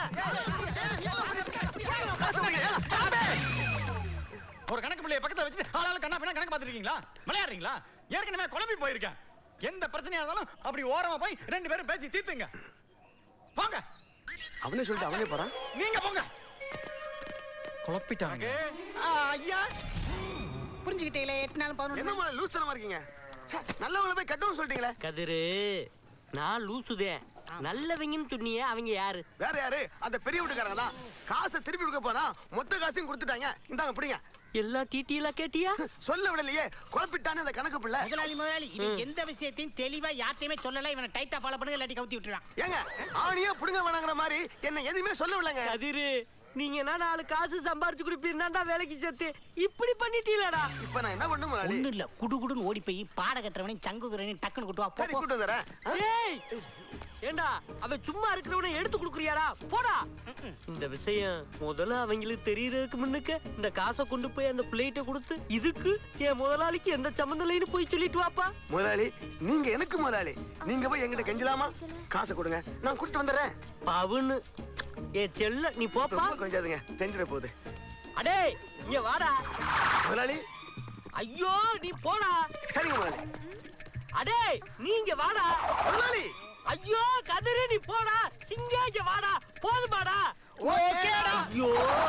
ஒரு கணக்கு பிள்ளைய பக்கத்துல வச்சு ஆளால கண்ணா பின்னா கணக்கு பார்த்துட்டு இருக்கீங்களா? விளையாடுறீங்களா? ஏற்கனவே குழம்பி போயிருக்கேன். எந்த பிரச்சனையா இருந்தாலும் அப்படி ஓரமா போய் ரெண்டு பேரும் பேசி தீர்த்துங்க. போங்க. அவனே சொல்லிட்டு அவனே போறான். நீங்க போங்க. குழப்பிட்டாங்க. ஐயா புரிஞ்சுக்கிட்டீங்களே? எட்டு நாள் பதினொன்று. என்ன முதல்ல லூஸ் தரமா இருக்கீங்க? நல்லவங்கள போய் கட்டவும் சொல்லிட்டீங்களே. கதிரு நான் லூசுதேன். நல்லவங்கன்னு சொன்னியே, அவங்க யாரு? வேற யாரு? அந்த பெரிய வீட்டுக்காரங்க தான். காசை திருப்பி கொடுக்க போனா மொத்த காசையும் கொடுத்துட்டாங்க. இந்தாங்க பிடிங்க. எல்லா டீட்டெயிலா கேட்டியா? சொல்ல விடலையே, குழப்பிட்டானே அந்த கணக்கு பிள்ளை. முதலாளி முதலாளி இது எந்த விஷயத்தையும் தெளிவா யார்ட்டையுமே சொல்லல. இவனை டைட்டா ஃபாலோ பண்ணுங்க, இல்லாட்டி கவுத்தி விட்டுறான். ஏங்க ஆணியா புடுங்க வேணாங்கிற மாதிரி என்ன எதுவுமே சொல்ல விடலங்க. கதிரு, நீங்க என்ன நாலு காசு சம்பாரிச்சு குடிப்பீர்தான்டா வேலைக்கு சேர்த்து இப்படி பண்ணிட்டீங்களா? இப்ப நான் என்ன பண்ண முதலாளி? ஒண்ணு இல்ல, குடு குடுன்னு ஓடி போய் பாட கட்டுறவனையும் சங்குதுரனையும் டக்குன்னு கூட்டு வா. சரி, கூட்டு வந்துறேன். ஏய், ஏண்டா அவன் சும்மா இருக்கிறவனை எடுத்து குடுக்குறியாடா? போடா. இந்த விஷயம் முதல்ல அவங்களுக்கு தெரியறதுக்கு முன்னுக்கு இந்த காசை கொண்டு போய் அந்த பிளேட்டை கொடுத்து இதுக்கு என் முதலாளிக்கு எந்த சம்மந்தம் இல்லைன்னு போய் சொல்லிட்டு வாப்பா. முதலாளி நீங்க எனக்கு முதலாளி, நீங்க போய் எங்கிட்ட கெஞ்சலாமா? காசை கொடுங்க, நான் கூட்டு வந்துடுறேன். பவுன்னு ஏ செல்ல, நீ போப்பா. கொஞ்சாதுங்க, தெரிஞ்சிட போகுது. அடே இங்க வாடா முதலாளி. ஐயோ நீ போடா. சரிங்க முதலாளி. அடே நீ இங்க வாடா முதலாளி. ஐயோ கதிரு நீ போடா. சிங்க இங்க வாடா. போதுமாடா? ஓகேடா. ஐயோ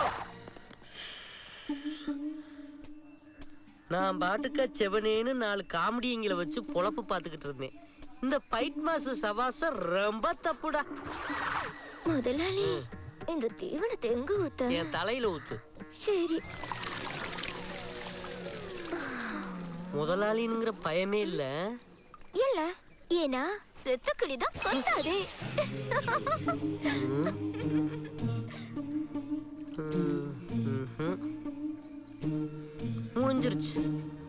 நான் பாட்டுக்க செவனேன்னு நாலு காமெடிங்களை வச்சு பொழப்பு பார்த்துக்கிட்டு இருந்தேன். இந்த ஃபைட் மாஸ்டர் சவாசம் ரொம்ப தப்புடா. முதலாளி இந்த தீவனத்தை எங்க ஊத்த? என் தலையில ஊத்து. சரி. முதலாளிங்கிற பயமே இல்ல இல்ல, ஏன்னா செத்த கிளிதான் கொத்தாதே. முடிஞ்சிருச்சு.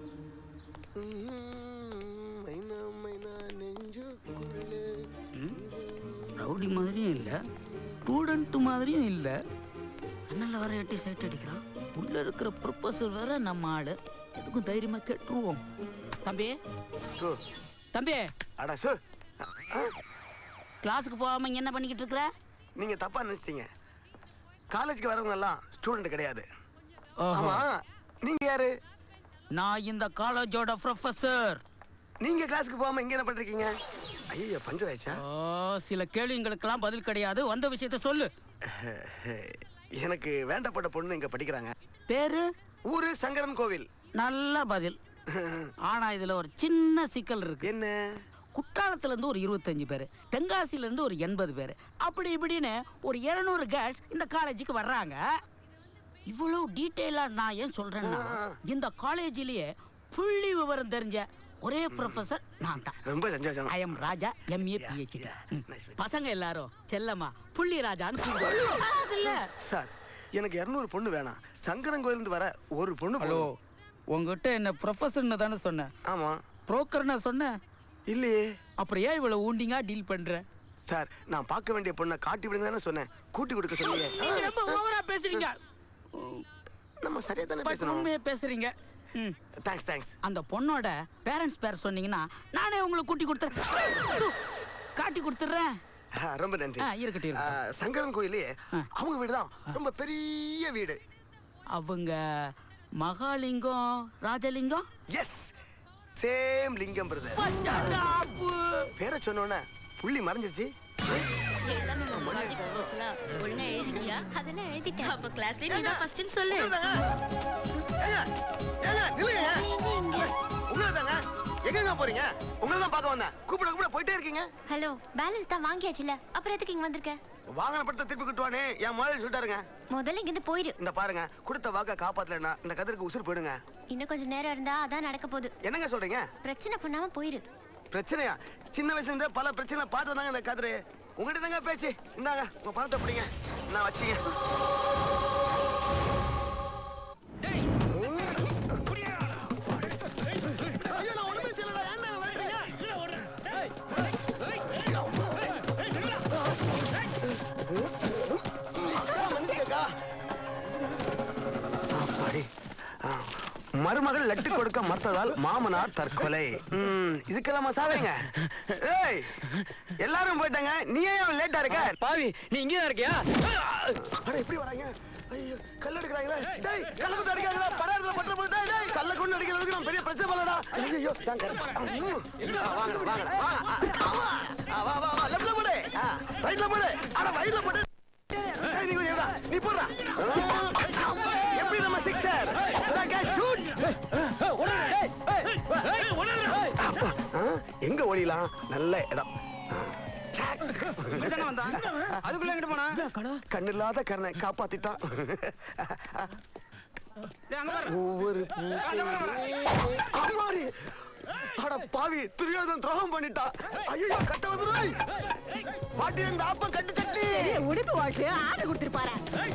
ரவுடி மாதிரியும் இல்ல, ஸ்டூடெண்ட் மாதிரியும் இல்ல. கண்ணில் வர எட்டி சைட் அடிக்கிறான். உள்ள இருக்கிற ப்ரொபோசர் வேற நம்ம ஆளு. எதுக்கும் தைரியமா கேட்டுருவோம். தம்பி தம்பி, அடா சு, கிளாஸுக்கு போகாம இங்க என்ன பண்ணிக்கிட்டு இருக்கிற? நீங்க தப்பா நினைச்சிட்டீங்க. காலேஜுக்கு வரவங்க எல்லாம் ஸ்டூடெண்ட் கிடையாது. ஆமா, நீங்க யாரு? நான் இந்த காலேஜோட ப்ரொஃபசர். நீங்க கிளாஸுக்கு போகாம இங்க என்ன பண்றீங்க? ஐயோ பஞ்சர் ஆயிடுச்சா? சில கேள்விங்களுக்கெல்லாம் பதில் கிடையாது. வந்த விஷயத்த சொல்லு. எனக்கு வேண்டப்பட்ட பொண்ணு இங்க படிக்கிறாங்க. பேரு? ஊரு சங்கரன் கோவில். நல்ல பதில். ஆனா இதுல ஒரு சின்ன சிக்கல் இருக்கு. என்ன? குற்றாலத்துல இருந்து ஒரு இருபத்தஞ்சு பேரு, தென்காசில இருந்து ஒரு எண்பது பேரு, அப்படி இப்படின்னு ஒரு இருநூறு கேர்ள்ஸ் இந்த காலேஜுக்கு வர்றாங்க. இவ்வளவு டீட்டெயிலா நான் ஏன் சொல்றேன்னா, இந்த காலேஜிலேயே புள்ளி விவரம் தெரிஞ்ச ஒரே ப்ரொஃபசர் நான் தான். ரொம்ப சந்தோஷம். I am Raja, MA PhD. பசங்க எல்லாரும் செல்லம்மா புள்ளி ராஜான்னு சொல்லுவாங்க. சார், எனக்கு இருநூறு பொண்ணு வேணாம். சங்கரன் கோயில இருந்து வர ஒரு பொண்ணு. ஹலோ, உங்ககிட்ட என்ன ப்ரொஃபசர்னு தானே சொன்னேன்? ஆமா. புரோக்கர்னா சொன்னேன் இல்லையே. அப்புறம் ஏன் இவ்வளவு ஊண்டிங்கா டீல் பண்ற? சார், நான் பார்க்க வேண்டிய பொண்ணை காட்டி விடுங்க தானே சொன்னேன். கூட்டி கொடுக்க சொன்னீங்க. நீங்க ரொம்ப ஓவரா பேசுறீங்க. நம்ம சரியா தானே பேசணும். உண்மையா பேசுறீங்க. ம், தேங்க்ஸ் தேங்க்ஸ். அந்த பொண்ணோட பேரண்ட்ஸ் பேர் சொன்னீங்கன்னா நானே உங்களுக்கு கூட்டி கொடுத்துறேன். காட்டி கொடுத்துறேன். ரொம்ப நன்றி. இருக்கட்டும். சங்கரன் கோயிலே அவங்க வீடுதான் ரொம்ப பெரிய வீடு. அவங்க Mahalingam Rajalingam. Yes, same Lingam brother. பேரை சொன்னோன்னே புள்ளி மறைஞ்சிருச்சு. ஒழுங்கா எழுதிட்டியா? அதெல்லாம் எழுதிட்டேன். அப்ப கிளாஸ்ல நீ தான் ஃபர்ஸ்ட்னு சொல்லு. உங்களதாங்க. எங்கங்க போறீங்க? உங்களை தான் பார்க்க வந்தேன். கூப்பிட கூப்பிட போயிட்டே இருக்கீங்க. ஹலோ, பேலன்ஸ் தான் வாங்கியாச்சுல, அப்புறம் எதுக்கு இங்க வந்திருக்க? வாகன படத்தை திருப்பி கிட்டுவானே என் முதல்ல சொல்லிட்டாருங்க. முதல்ல இங்க இருந்து போயிரு. இந்த பாருங்க, கொடுத்த வாக்க காப்பாத்தலன்னா இந்த கதிருக்கு உசுர் போயிடுங்க. இன்னும் கொஞ்சம் நேரம் இருந்தா அதான் நடக்க போகுது. என்னங்க சொல்றீங்க? பிரச்சனை பண்ணாம போயிரு. பிரச்சனையா? சின்ன வயசுல இருந்தே பல பிரச்சனை பார்த்ததாங்க இந்த கதிரு. உங்ககிட்ட தாங்க பேச்சு. இந்தாங்க உங்க பணத்தை பிடிங்க, நான் வச்சுங்க. மருமகள் லட்டு கொடுக்க மறுத்ததால் மாமனார் தற்கொலை. இதுக்கெல்லாம் சாவீங்க. ஏய், எல்லாரும் போயிட்டாங்க, நீ ஏன் லேட்டா இருக்க? பாவி, நீ இங்கே தான் இருக்கியா? அட எப்படி வராங்க? ஐயோ, கல்ல எடுக்கறாங்களே. டேய், கல்ல கொண்டு அடிக்கறாங்களா? படாரல பட்டற போது டேய் டேய் கல்ல கொண்டு அடிக்கிறதுக்கு நான் பெரிய பிரச்சனை பண்ணலடா. ஐயோ, தாங்க. வாங்க வாங்க வாங்க. வா வா வா, லெஃப்ட்ல போடு. ரைட்ல போடு. அட ரைட்ல போடு. டேய், நீ கொஞ்சம் நீ போடுடா. எப்படி நம்ம சிக்ஸர்? எங்க ஓடிலாம்? நல்ல இடம். அதுக்குள்ள எங்கிட்டு போனா? கண்ணில்லாத கண்ணை காப்பாத்திட்டான். ஒவ்வொரு அம்மாடி அட பாவி துரியோதன் துரோகம் பண்ணிட்டா. ஐயோ கட்ட வந்துருவாய். பாட்டி இந்த ஆப்பம் கட்டு சட்டி. உடுப்பு வாட்டு ஆட கொடுத்துருப்பாரா?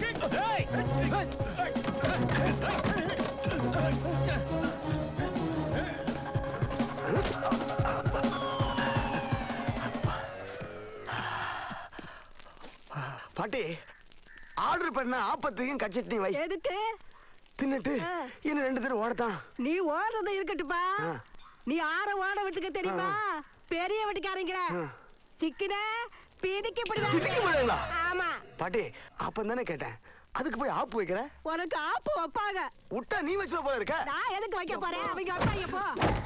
பாட்டி ஆர்டர் பண்ண ஆப்பத்தையும் கட்சட்டி வை. எதுக்கு? தின்னுட்டு இன்னும் ரெண்டு பேரும் ஓடத்தான். நீ ஓடுறது இருக்கட்டுப்பா. நீ ஆற ஓட விட்டுக்க தெரியுமா? பெரிய வீட்டுக்காரங்கிற சிக்கின பீதிக்கு பிடிவாங்க. ஆமா பாட்டி அப்பம் தானே கேட்டேன், அதுக்கு போய் ஆப்பு வைக்கிற? உனக்கு ஆப்பு வைப்பாங்க. விட்டா நீ வச்சுட போல இருக்க. நான் எதுக்கு வைக்க போறேன்? அவங்க வைப்பாங்க போ.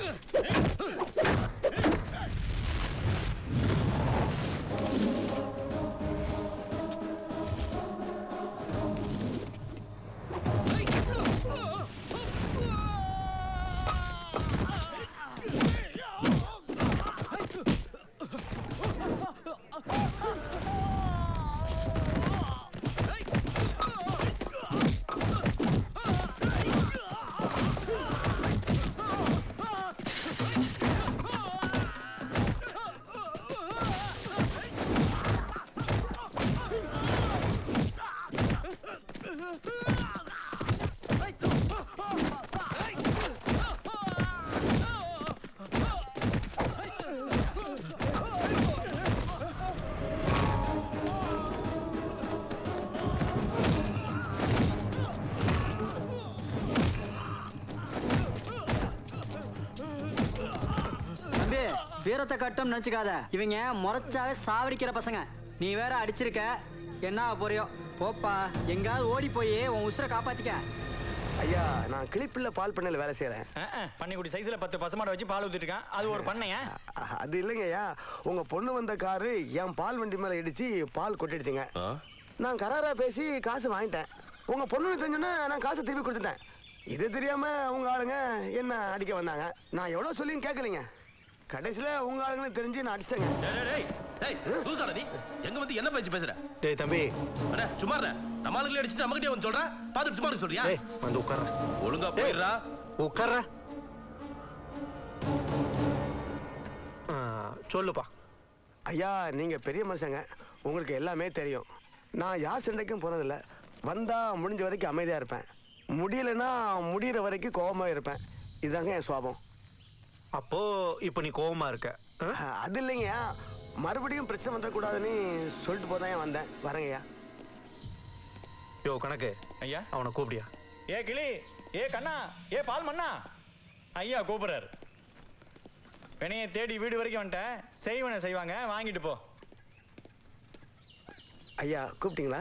வீரத்தை கட்டம் நினைச்சுக்காத. இவங்க முறைச்சாவே சாவடிக்கிற பசங்க. நீ வேற அடிச்சிருக்க, என்ன போறியோ போப்பா. எங்காவது ஓடி போய் உன் உசுரை காப்பாத்திக்க. ஐயா நான் கிளிப்பிள்ள பால் பண்ணையில வேலை செய்யறேன். பண்ணிக்குடி சைஸ்ல பத்து பசுமாடை வச்சு பால் ஊத்திட்டு இருக்கான். அது ஒரு பண்ணையா? அது இல்லைங்க ஐயா, உங்க பொண்ணு வந்த காரு என் பால் வண்டி மேல இடிச்சு பால் கொட்டிடுச்சுங்க. நான் கராரா பேசி காசு வாங்கிட்டேன். உங்க பொண்ணு தெரிஞ்சோன்னா நான் காசு திருப்பி கொடுத்துட்டேன். இது தெரியாம உங்க ஆளுங்க என்ன அடிக்க வந்தாங்க. நான் எவ்வளவு சொல்லியும் கேட்கலீங்க. கடைசியில உங்க ஆளுங்க தெரிஞ்சு நான் அடிச்சிட்டேங்க. நீ எங்க வந்து என்ன பேச்சு பேசுற? டேய் தம்பி சும்மா நம்ம ஆளுங்களே அடிச்சுட்டு நம்ம கிட்டே வந்து சொல்றேன். பாத்துட்டு சும்மா சொல்றியா? வந்து உட்கார. ஒழுங்கா போயிடுறா. உட்கார. சொல்லுப்பா. ஐயா நீங்க பெரிய மனுஷங்க, உங்களுக்கு எல்லாமே தெரியும். நான் யார் சண்டைக்கும் போனதில்லை. வந்தா முடிஞ்ச வரைக்கும் அமைதியா இருப்பேன், முடியலைன்னா முடிகிற வரைக்கும் கோபமா இருப்பேன். இதுதாங்க என் சுவாபம். அப்போ இப்போ நீ கோபமா இருக்க? அது இல்லைங்க, மறுபடியும் பிரச்சனை வந்துடக்கூடாதுன்னு சொல்லிட்டு போதான் வந்தேன். வரேங்கய்யா. யோ கணக்கு ஐயா அவனை கூப்பிடியா? ஏ கிளி, ஏ கண்ணா, ஏ பால் மண்ணா, ஐயா கூப்பிடுறாரு. பெணையை தேடி வீடு வரைக்கும் வந்துட்டேன். செய்வனை செய்வாங்க, வாங்கிட்டு போ. ஐயா கூப்பிட்டீங்களா?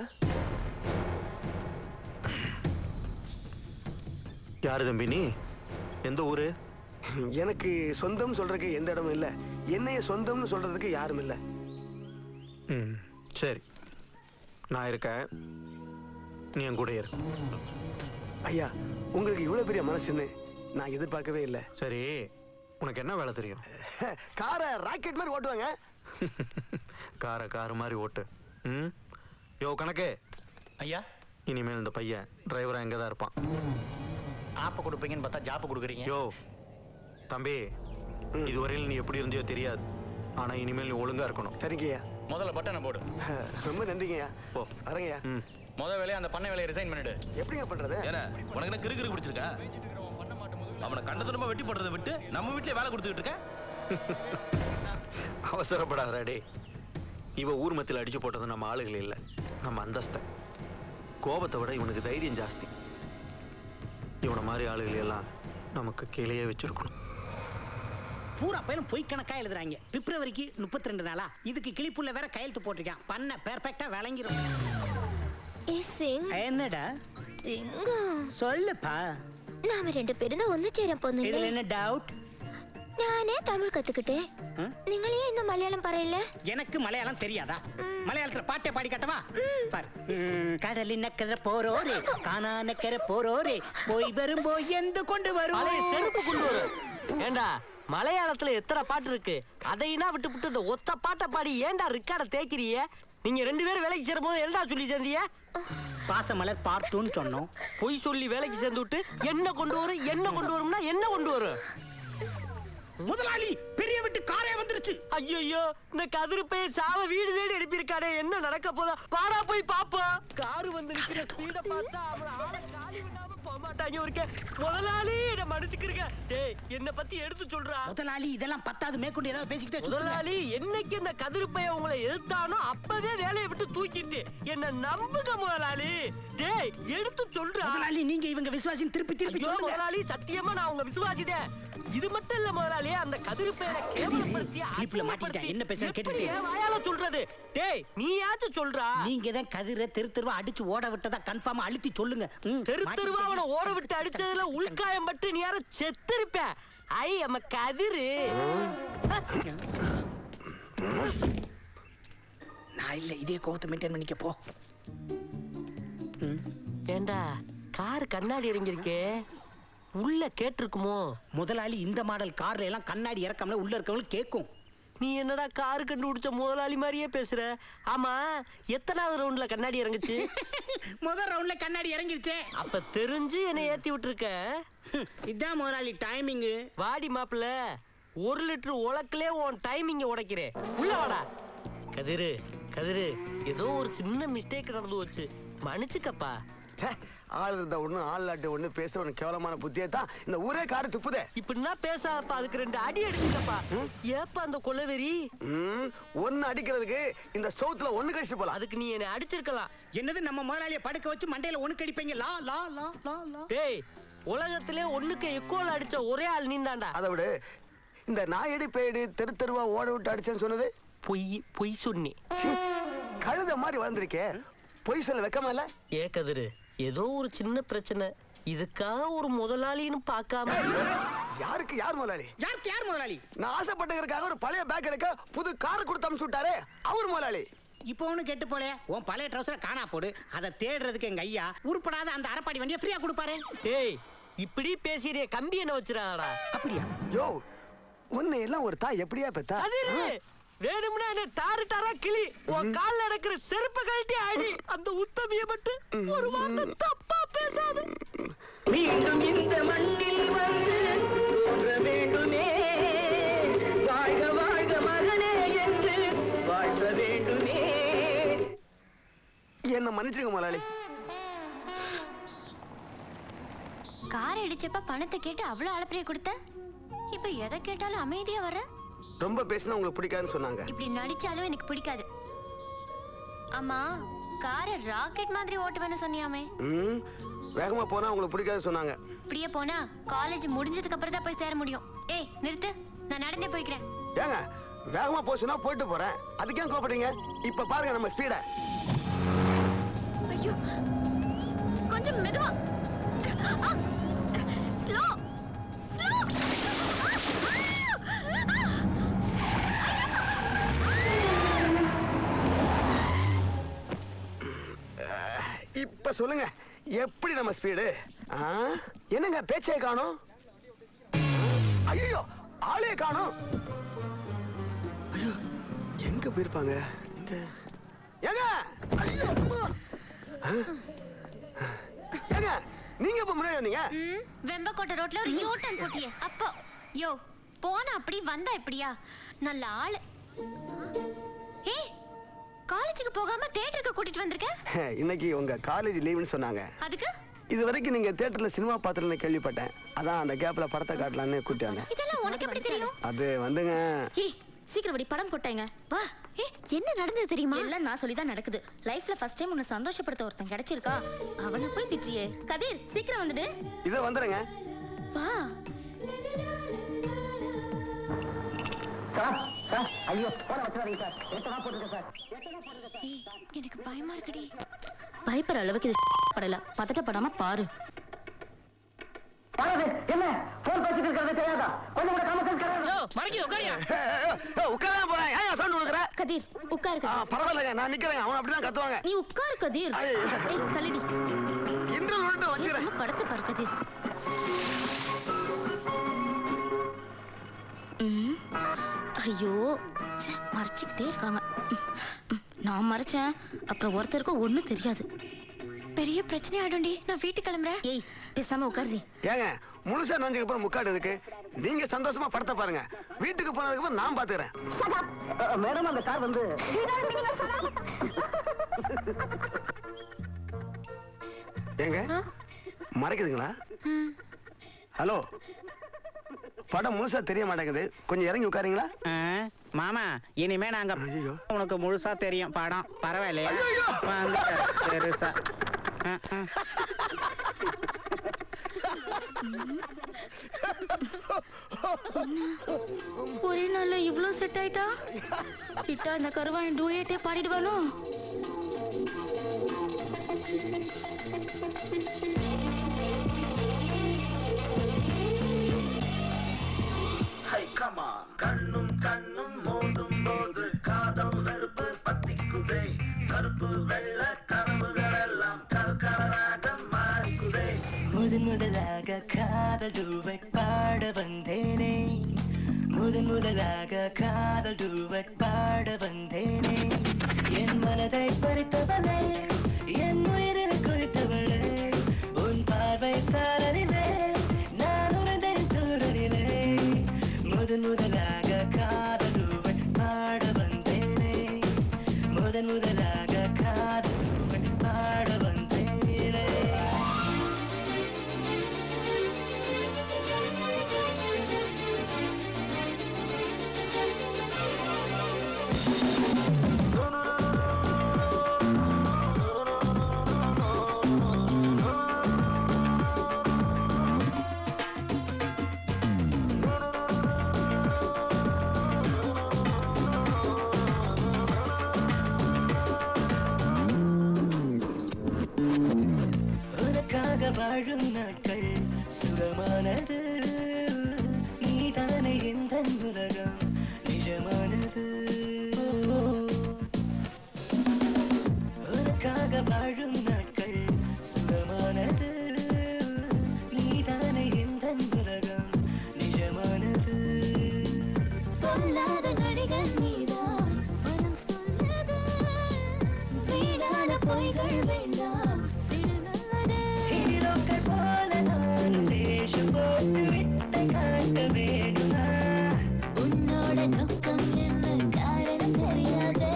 யாரு தம்பி நீ? எந்த ஊரு? எனக்கு சொந்தம் சொல்றதுக்கு எந்த இடமும் இல்லை, என்னைய சொந்தம்னு சொல்றதுக்கு யாரும் இல்லை. ம் சரி, நான் இருக்கேன், நீ என் கூட இரு. ஐயா உங்களுக்கு இவ்வளவு பெரிய மனசுன்னு நான் எதிர்பார்க்கவே இல்லை. சரி உனக்கு என்ன வேலை தெரியும்? காரை ராக்கெட் மாதிரி ஓட்டுவாங்க. காரை கார் மாதிரி ஓட்டு. ம் யோ கணக்கு ஐயா, இனிமேல் இந்த பையன் டிரைவரா எங்க தான் இருப்பான். ஆப்ப கொடுப்பீங்கன்னு பார்த்தா ஜாப்ப கொடுக்குறீங்க. யோ தம்பி, இதுவரையில் நீ எப்படி இருந்தியோ தெரியாது, ஆனா இனிமேல் நீ ஒழுங்கா இருக்கணும். சரிங்கய்யா. முதல்ல பட்டனை போடு. ரொம்ப நன்றிங்கய்யா. போ வரேங்கய்யா. முத வேலையை அந்த பண்ணை வேலையை ரிசைன் பண்ணிடு. எப்படிங்க பண்றது? ஏன்னா உனக்கு என்ன கிறுகிறு பிடிச்சிருக்கா? அவனை கண்டதுமா வெட்டி போடுறதை விட்டு நம்ம வீட்லயே வேலை கொடுத்துக்கிட்டு இருக்க. அவசரப்படாதடா டே. இவ ஊர் மத்தியில் அடிச்சு போட்டது நம்ம ஆளுகள் இல்லை, நம்ம அந்தஸ்தை. கோபத்தை விட இவனுக்கு தைரியம் ஜாஸ்தி. இவனை மாதிரி ஆளுகளை எல்லாம் நமக்கு கீழே வச்சிருக்கணும். பூரா பையனும் பொய் கணக்கா எழுதுறாங்க. பிப்ரவரிக்கு முப்பத்தி ரெண்டு நாளா இதுக்கு கிளிப்புள்ள வேற கையெழுத்து போட்டிருக்கான். பண்ண பெர்ஃபெக்ட்டா விளங்கிரும். என்னடா சொல்லுப்பா. நாம ரெண்டு பேரும் தான் ஒண்ணு சேர போறோம். இதுல என்ன டவுட்? நானே தமிழ் கத்துக்கிட்டேன், நீங்களே இந்த மலையாளம் பரையில. எனக்கு மலையாளம் தெரியாதா? மலையாளத்துல பாட்டே பாடி காட்டவா? பாரு. கடலின் நக்கரை போரோரே, காணா நக்கரை போரோரே, போய் வரும் போய் எந்த கொண்டு வரும் செருப்பு கொண்டு வரும். ஏண்டா மலையாளத்துல எத்தனை பாட்டு இருக்கு, அதையினா விட்டு விட்டு இந்த ஒத்த பாட்டை பாடி ஏண்டா ரிக்கார்ட தேய்க்கிறிய? நீங்க ரெண்டு பேரும் வேலைக்கு சேரும் போது என்னடா சொல்லி சேர்ந்தீங்க? பாசமலர் பார்ட் டூன்னு சொன்னோம். பொய் சொல்லி வேலைக்கு சேர்ந்து விட்டு என்ன கொண்டு வரும் என்ன கொண்டு வரும்னா என்ன கொண்டு வரும்? முதலாளி பெரிய வீட்டு காரே வந்துருச்சு. ஐயோ இந்த கதிர்பைய சாவ வீடு தேடி அனுப்பியிருக்கானே, என்ன நடக்க போதா? வாடா போய் பாப்போம். காரு வந்து நிக்கிற ஸ்பீட பார்த்தா அவள ஆள காலி விடாம போக மாட்டாங்க. ஒருக்க முதலாளி என்ன மன்னிச்சுக்கிறீங்க. டேய் என்ன பத்தி எடுத்து சொல்றா. முதலாளி இதெல்லாம் பத்தாது மேற்கொண்டு ஏதாவது பேசிக்கிட்டே சுத்துங்க. முதலாளி என்னைக்கு இந்த கதிர்பைய உங்களை எதிர்த்தானோ அப்பவே வேலையை விட்டு தூக்கிட்டு என்ன நம்புங்க முதலாளி. டேய் எடுத்து சொல்றா. முதலாளி நீங்க இவங்க விசுவாசின்னு திருப்பி திருப்பி சொல்லுங்க. முதலாளி சத்தியமா நான் உங்க விசுவாசிதே. இது மட்டும் இல்ல முதலாளி, அந்த கதிர்பைய கேவலப்படுத்தி கிளிப்ல மாட்டிட்டேன். என்ன பேசுற கேட்டுட்டு வாயால சொல்றது. டேய் நீயாச்சும் சொல்றா. நீங்க தான் கதிரை தெரு தெருவா அடிச்சு ஓட விட்டதா கன்ஃபார்மா அழுத்தி சொல்லுங்க. தெரு தெருவா அவனை ஓட விட்டு அடிச்சதுல உள்காயம் பட்டு நீ யாரும் செத்திருப்ப. ஐ அம்ம கதிரு. நான் இல்ல இதே கோவத்தை மெயின்டைன் பண்ணிக்க போ. ஏண்டா கார் கண்ணாடி இறங்கிருக்கே, உள்ள கேட்டிருக்குமோ? முதலாளி இந்த மாடல் கார்ல எல்லாம் கண்ணாடி இறக்காமல உள்ள இருக்கவங்க கேட்கும். நீ என்னடா கார் கண்டுபிடிச்ச முதலாளி மாதிரியே பேசுற? ஆமா எத்தனாவது ரவுண்ட்ல கண்ணாடி இறங்குச்சு? முதல் ரவுண்ட்ல கண்ணாடி இறங்கிருச்சே. அப்ப தெரிஞ்சு என்னை ஏத்தி விட்டுருக்க. இதான் முதலாளி டைமிங். வாடி மாப்பிள்ள, ஒரு லிட்டர் உலக்கிலே உன் டைமிங்க உடைக்கிறேன். உள்ள வாடா. கதிரு கதிரு ஏதோ ஒரு சின்ன மிஸ்டேக் நடந்து வச்சு மன்னிச்சுக்கப்பா. ஆள் இருந்த ஒண்ணு ஆள் நாட்டு ஒண்ணு பேசுற ஒண்ணு கேவலமான புத்தியே தான் இந்த ஊரே காரு துப்புதே. இப்படின்னா பேசாதப்பா, அதுக்கு ரெண்டு அடி அடிச்சுக்கப்பா. ஏப்பா அந்த கொலவெறி? ஒன்னு அடிக்கிறதுக்கு இந்த சவுத்துல ஒண்ணு கழிச்சு போலாம். அதுக்கு நீ என்ன அடிச்சிருக்கலாம். என்னது நம்ம முதலாளிய படுக்க வச்சு மண்டையில ஒண்ணு கடிப்பீங்க? லா லா லா லா லா. டேய் உலகத்திலே ஒண்ணுக்கு எக்கோல அடிச்ச ஒரே ஆள் நீந்தாண்டா. அதை விட இந்த நாயடி பேடு தெரு தெருவா ஓட விட்டு அடிச்சேன்னு சொன்னது பொய். பொய் சொன்னி கழுத மாதிரி வளர்ந்துருக்கே, பொய் சொல்ல வெக்கமா இல்ல? ஏ கதிரு ஏதோ ஒரு சின்ன பிரச்சனை, இதுக்காக ஒரு முதலாளின்னு பார்க்காம. யாருக்கு யார் முதலாளி? யாருக்கு யார் முதலாளி? நான் ஆசைப்பட்டதுக்காக ஒரு பழைய பேக் எடுக்க புது கார் கொடுத்து அனுப்பிச்சு விட்டாரே, அவர் முதலாளி. இப்போ ஒண்ணு கெட்டு போல உன் பழைய ட்ரௌசரை காணா போடு. அதை தேடுறதுக்கு எங்க ஐயா உருப்படாத அந்த அரப்பாடி வண்டியை ஃப்ரீயா கொடுப்பாரு. டேய் இப்படி பேசிறிய கம்பி என்ன வச்சிராடா. அப்படியா? யோ உன்னை எல்லாம் ஒரு தாய் எப்படியா பெத்தா? வேணும்னா என்ன டாரு டாரா கிளி, உன் கால்ல நடக்கிற செருப்பு கழட்டி அடி. அந்த உத்தமிய மட்டும் ஒரு வார்த்தை தப்பா பேசாத. மீண்டும் இந்த மண்ணில் வந்து தோன்ற வேண்டுமே, வாழ்க வாழ்க மகனே என்று வாழ்த்த வேண்டுமே. என்ன மன்னிச்சுங்க முதலாளி. கார் அடிச்சப்ப பணத்தை கேட்டு அவ்வளவு அளப்பரிய கொடுத்த, இப்ப எதை கேட்டாலும் அமைதியா வர. ரொம்ப பேசினா உங்களுக்கு பிடிக்காதுன்னு சொன்னாங்க. இப்படி நடிச்சாலும் எனக்கு பிடிக்காது. அம்மா காரை ராக்கெட் மாதிரி ஓட்டுவேன்னு சொன்னியாமே. ம் வேகமா போனா உங்களுக்கு பிடிக்காதுன்னு சொன்னாங்க. இப்படியே போனா காலேஜ் முடிஞ்சதுக்கு அப்புறம் தான் போய் சேர முடியும். ஏய் நிறுத்து, நான் நடந்தே போய்க்கிறேன். ஏங்க வேகமா போச்சுன்னா போயிட்டு போறேன், அதுக்கு ஏன் கோபப்படுறீங்க? இப்ப பாருங்க நம்ம ஸ்பீட. ஐயோ கொஞ்சம் மெதுவா. Slow slow. இப்ப சொல்லுங்க எப்படி நம்ம ஸ்பீடு? என்னங்க பேச்சே காணோம். ஐயோ ஆளே காணோம். ஐயோ எங்க போயிருப்பாங்க? ஏங்க ஐயோ ஏங்க நீங்க இப்ப முன்னாடி வந்தீங்க. வெம்பக்கோட்டை ரோட்ல ஒரு யூ டர்ன் போட்டியே அப்போ. யோ போன அப்படி வந்தா எப்படியா? நல்ல ஆளு. ஏய் காலேஜுக்கு போகாம தியேட்டருக்கு கூட்டிட்டு வந்திருக்க. இன்னைக்கு உங்க காலேஜ் லீவுன்னு சொன்னாங்க. அதுக்கு இது வரைக்கும் நீங்க தியேட்டர்ல சினிமா பாத்துறேன்னு கேள்விப்பட்டேன். அதான் அந்த கேப்ல படத்தை காட்டலான்னு கூட்டி வந்தேன். இதெல்லாம் உனக்கு எப்படி தெரியும்? அது வந்துங்க. ஏய் சீக்கிரம் படி, படம் போட்டாங்க. வா. ஏய் என்ன நடந்தது தெரியுமா? எல்லாம் நான் சொல்லி தான் நடக்குது. லைஃப்ல ஃபர்ஸ்ட் டைம் உன்னை சந்தோஷப்படுத்த ஒருத்தன் கிடைச்சிருக்கா, அவனை போய் திட்டியே. கதிர் சீக்கிரம் வந்துடு. இத வந்துருங்க. வா. சார் சார் ஐயோ போற வச்சுறாதீங்க சார். எட்டனா போடுங்க சார். ஏய் எனக்கு பயமா இருக்குடி. பயப்படுற அளவுக்கு இது படல. பதட்டப்படாம பாரு. பாரு என்ன போன் பேசிட்டு இருக்கறது தெரியாதா? கொஞ்சம் கூட காம சென்ஸ் கரெக்ட். யோ மறக்கி உட்காரியா? உட்கார போறேன். ஏன் சவுண்ட் கொடுக்கற? கதிர் உட்காரு. ஆ பரவாயில்லைங்க நான் நிக்கிறேன். அவன் அப்படிதான் கத்துவாங்க. நீ உட்காரு கதிர். ஏய் தள்ளிடி. இன்று உருட்டு வச்சிரேன். படுத்து பாரு கதிர். ஐயோ மறைச்சிக்கிட்டே இருக்காங்க. நான் மறைச்சேன் அப்புறம் ஒருத்தருக்கும் ஒண்ணும் தெரியாது. பெரிய பிரச்சனை ஆடும்டி. நான் வீட்டுக்கு கிளம்புறேன். ஏய் பேசாம உட்காரு. ஏங்க முழுசா நஞ்சதுக்கு அப்புறம் முக்காடு இருக்கு. நீங்க சந்தோஷமா படத்தை பாருங்க. வீட்டுக்கு போனதுக்கு அப்புறம் நான் பாத்துக்கிறேன். மேடம் அந்த கார் வந்து ஏங்க மறைக்குதுங்களா? ஹலோ, படம் முழுசா தெரிய மாட்டேங்குது. கொஞ்சம் இறங்கி உட்காருங்களா? மாமா இனிமே நாங்க உனக்கு முழுசா தெரியும் படம். பரவாயில்லையா? வந்துட்ட பெருசா. ஒரே நாள்ல இவ்ளோ செட் ஆயிட்டா? கிட்டா இந்த கருவாயன் டூயட்டே பாடிடுவானோ? கண்ணும் கண்ணும் மோதும் போது காதல் நெருப்பு பத்திக்குதே. கருப்பு வெள்ள கனவுகள் எல்லாம் கற்கராக மாறிக்குதே. முதன் முதலாக காதல் டூவட் பாட வந்தேனே. முதன் முதலாக காதல் டூவட் பாட வந்தேனே. என் மனதை பறித்தவளே, என் உயிரில் குறித்தவளே, உன் பார்வை சாரலிலே நான் உணர்ந்தேன் தூரலிலே. முதன் முதலாக காதலுவன் பாட வந்தேனே. முதன் முதலாக காதலுவன் பாட வந்தேனே. வாழும் நாட்கள் சுகமானது. நீதானே எந்த உலகம் நிஜமானது. உனக்காக வாழும் நாட்கள் சுகமானது. நீதானே எந்த உலகம் நிஜமானது. பொல்லாத நடிகன் நீதான் மனம் சொன்னது. வீணான பொய்கள் வேண்டாம். உன்னோட நோக்கம் என்ன காரணம் தெரியாது.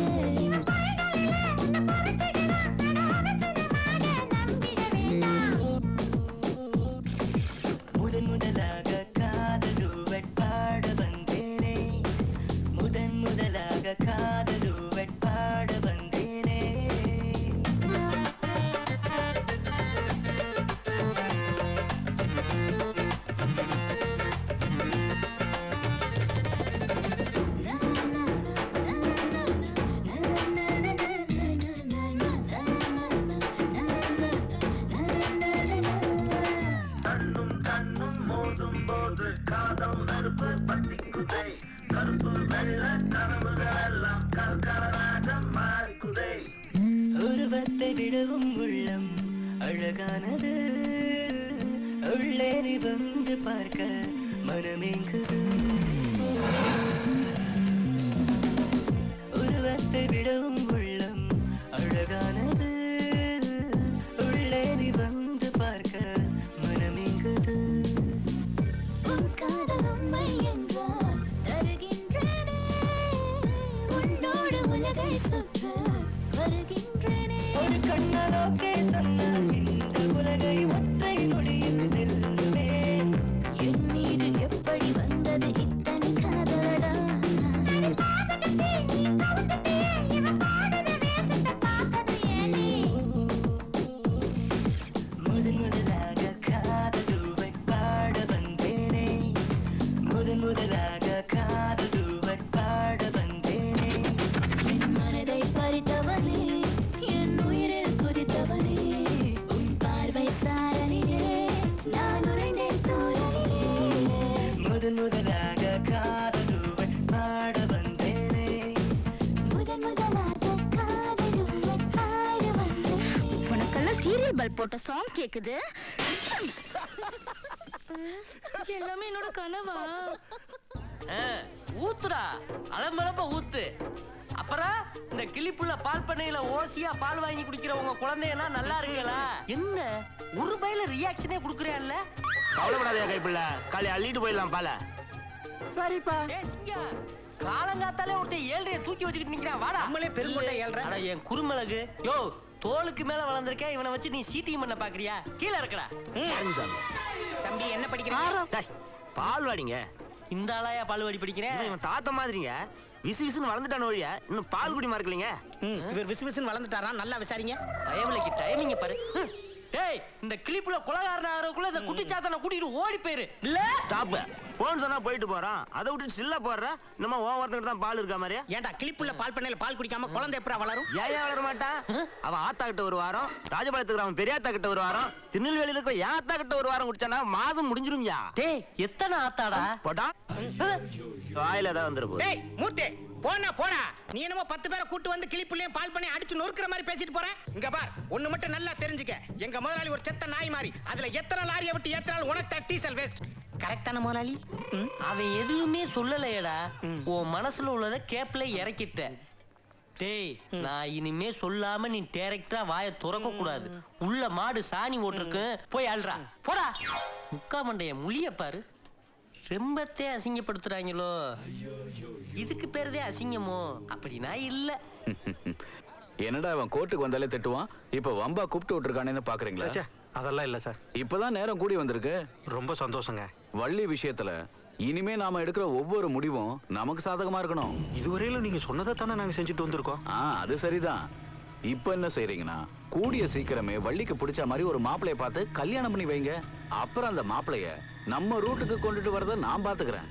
முதன் முதலாக காதலுவட் பாட வந்தேனே. முதன் முதலாக காதலுவட் பாட வந்தேனே. கண்ணும் கண்ணும் மோதும் போது காதல் நெருப்பு பத்திக்குதே. கருப்பு வெள்ள கனவுகள் எல்லாம் கற்கராக மாறிக்குதே. உருவத்தை விடவும் உள்ளம் அழகானது. உள்ளே நீ வந்து பார்க்க மனமேங்குது. உருவத்தை விடவும் உள்ளம் அழகானது. உள்ளே நீ வந்து பார்க்க மனமேங்குது. உன் காதல் உண்மை என்றால் தருகின்றேனே. உன்னோடு உலகை சுற்ற வருகின்றேனே. ஒரு கண்ணனோக்கே சொன்னால் இந்த உலகை ஒற்றை நொடியில் வெல்லுவேன். என் மீது எப்படி வந்தது இத்தனை காதலடா? முதன் முதலாக காதலுவட் பாட வந்தேனே. முதன் முதலாக காதலுவட் பாட வந்தேனே. என் மனதை பறித்தவனே, என் உயிரில் குதித்தவனே, உன் பார்வை சாரலிலே நான் உறைந்தேன் தோழிலே. முதன் முதலாக காதலுவட் பாட வந்தேனே. முதன் முதலாக காதலுவட் பாட வந்தேனே. உனக்கெல்லாம் சீரியல் பல்ப் போட்ட சாங் கேக்குது. எல்லாமே என்னோட கனவா? ஊத்துடா, அலம்பலப்ப ஊத்து. அப்புறம் இந்த கிளிப்புள்ள பால் பண்ணையில ஓசியா பால் வாங்கி குடிக்கிற உங்க குழந்தையெல்லாம் நல்லா இருக்குங்களா? என்ன ஒரு பையில ரியாக்ஷனே குடுக்குறியால? கவலைப்படாதயா கைப்புள்ள, காலை அள்ளிட்டு போயிடலாம் பால. சரிப்பா. காலங்காத்தாலே ஒருத்தன் ஏழ்றைய தூக்கி வச்சுக்கிட்டு நிக்கிறான். வாடா. நம்மளே பெருங்கொண்டை ஏழ்ற. அட என் குறுமிளகு. யோ தோலுக்கு மேல வளர்ந்திருக்க, இவனை வச்சு நீ சீட்டிங் பண்ண பாக்குறியா? கீழே இருக்கடா. தம்பி என்ன படிக்கிறீங்க? பால் வாடிங்க. இந்த ஆளாயா பால்வாடி படிக்கிறேன்? இவன் தாத்த மாதிரிங்க. விசு விசுன்னு வளர்ந்துட்டான வழியா இன்னும் பால் குடி மறக்கலீங்க. இவர் விசு விசுன்னு வளர்ந்துட்டாரா? நல்லா விசாரிங்க. டைம்லைக்கு டைமிங்க பாரு. டேய் இந்த கிளிப்புல கொலகாரன ஆறக்குள்ள இந்த குட்டி சாத்தனை கூட்டிட்டு ஓடி போயிரு. இல்ல ஸ்டாப். போன் சொன்னா போயிட்டு போறான். அதை விட்டு சில்ல போடுற. நம்ம ஓவரத்துக்கு தான் பால் இருக்கா மாதிரியா? ஏன்டா கிளிப்புள்ள பால் பண்ணையில பால் குடிக்காம குழந்தை எப்படா வளரும்? ஏன் வளர மாட்டான்? அவன் ஆத்தா கிட்ட ஒரு வாரம், ராஜபாளையத்துக்கு அவன் பெரியாத்தா கிட்ட ஒரு வாரம், திருநெல்வேலியில இருக்க என் ஆத்தா கிட்ட ஒரு வாரம் குடிச்சானா மாசம் முடிஞ்சிரும்யா. டேய் எத்தனை ஆத்தாடா? போடா வாயில தான் வந்துரும். டேய் மூர்த்தி போனா போடா. நீ என்னமோ பத்து பேரை கூட்டு வந்து கிளிப்புள்ளே பால் பண்ணி அடிச்சு நொறுக்குற மாதிரி பேசிட்டு போற. இங்க பார், ஒண்ணு மட்டும் நல்லா தெரிஞ்சுக்க. எங்க முதலாளி ஒரு செத்த நாய் மாதிரி. அதுல எத்தனை லாரியை விட்டு ஏத்தனாலும் உனக்கு டீசல் வேஸ்ட். கரெக்டான முதலாளி? அவன் எதுவுமே சொல்லலையடா. உன் மனசுல உள்ளத கேப்ல இறக்கிட்ட. டேய் நான் இனிமே சொல்லாம நீ டைரக்டா வாயை துறக்க கூடாது. உள்ள மாடு சாணி ஓட்டுருக்கு. போய் அல்றா போடா. முக்கா மண்டைய முழிய பாரு. ரெம்பத்தே அசிங்கப்படுத்துறாங்களோ? இதுக்கு பேருதே அசிங்கமோ? அப்படின்னா இல்ல. என்னடா அவன் கோர்ட்டுக்கு வந்தாலே திட்டுவான், இப்ப வம்பா கூப்பிட்டு விட்டுருக்கானேன்னு பாக்குறீங்களா? அதெல்லாம் இல்ல சார். இப்பதான் நேரம் கூடி வந்திருக்கு. ரொம்ப சந்தோஷங்க. வள்ளி விஷயத்துல இனிமே நாம எடுக்கிற ஒவ்வொரு முடிவும் நமக்கு சாதகமா இருக்கணும். இதுவரையிலும் நீங்க சொன்னதை தானே நாங்க செஞ்சுட்டு வந்திருக்கோம். ஆ அது சரிதான். இப்ப என்ன செய்றீங்கன்னா, கூடிய சீக்கிரமே வள்ளிக்கு பிடிச்ச மாதிரி ஒரு மாப்பிளைய பார்த்து கல்யாணம் பண்ணி வைங்க. அப்புறம் அந்த மாப்பிளைய நம்ம ரூட்டுக்கு கொண்டுட்டு வரத நான் பாத்துக்கிறேன்.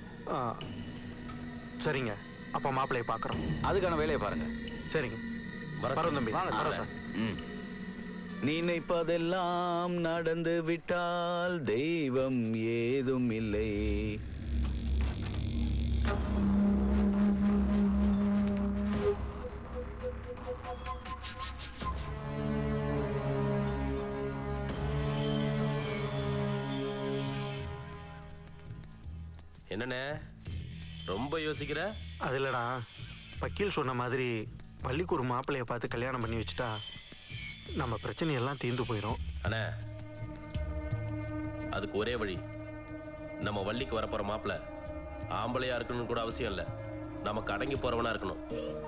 சரிங்க, அப்ப மாப்பிளைய பாக்குறோம். அதுக்கான வேலையை பாருங்க. சரிங்க, வரோம் தம்பி. வரோம் சார். நினைப்பதெல்லாம் நடந்து விட்டால் தெய்வம் ஏதும் இல்லை. என்னண்ணே ரொம்ப யோசிக்கிற? அது இல்லடா, வக்கீல் சொன்ன மாதிரி பள்ளிக்கு ஒரு மாப்பிள்ளைய பார்த்து கல்யாணம் பண்ணி வச்சுட்டா நம்ம பிரச்சனையெல்லாம் தீர்ந்து போயிடும். அண்ணே அதுக்கு ஒரே வழி, நம்ம வள்ளிக்கு வரப்போற மாப்பிள்ள ஆம்பளையா இருக்கணும்னு கூட அவசியம் இல்லை, நமக்கு அடங்கி போறவனா இருக்கணும்.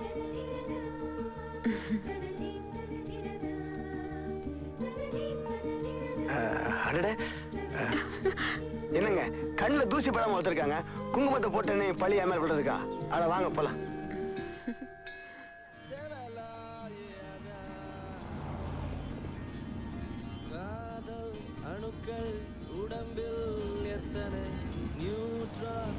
என்னங்க கண்ணுல தூசி படாம வளர்த்துருக்காங்க, குங்குமத்தை போட்டேன்னு பழி ஏமாற விடுறதுக்கா? அட வாங்க போலாம். அணுக்கள் உடம்பில் எத்தனை நியூட்ரான்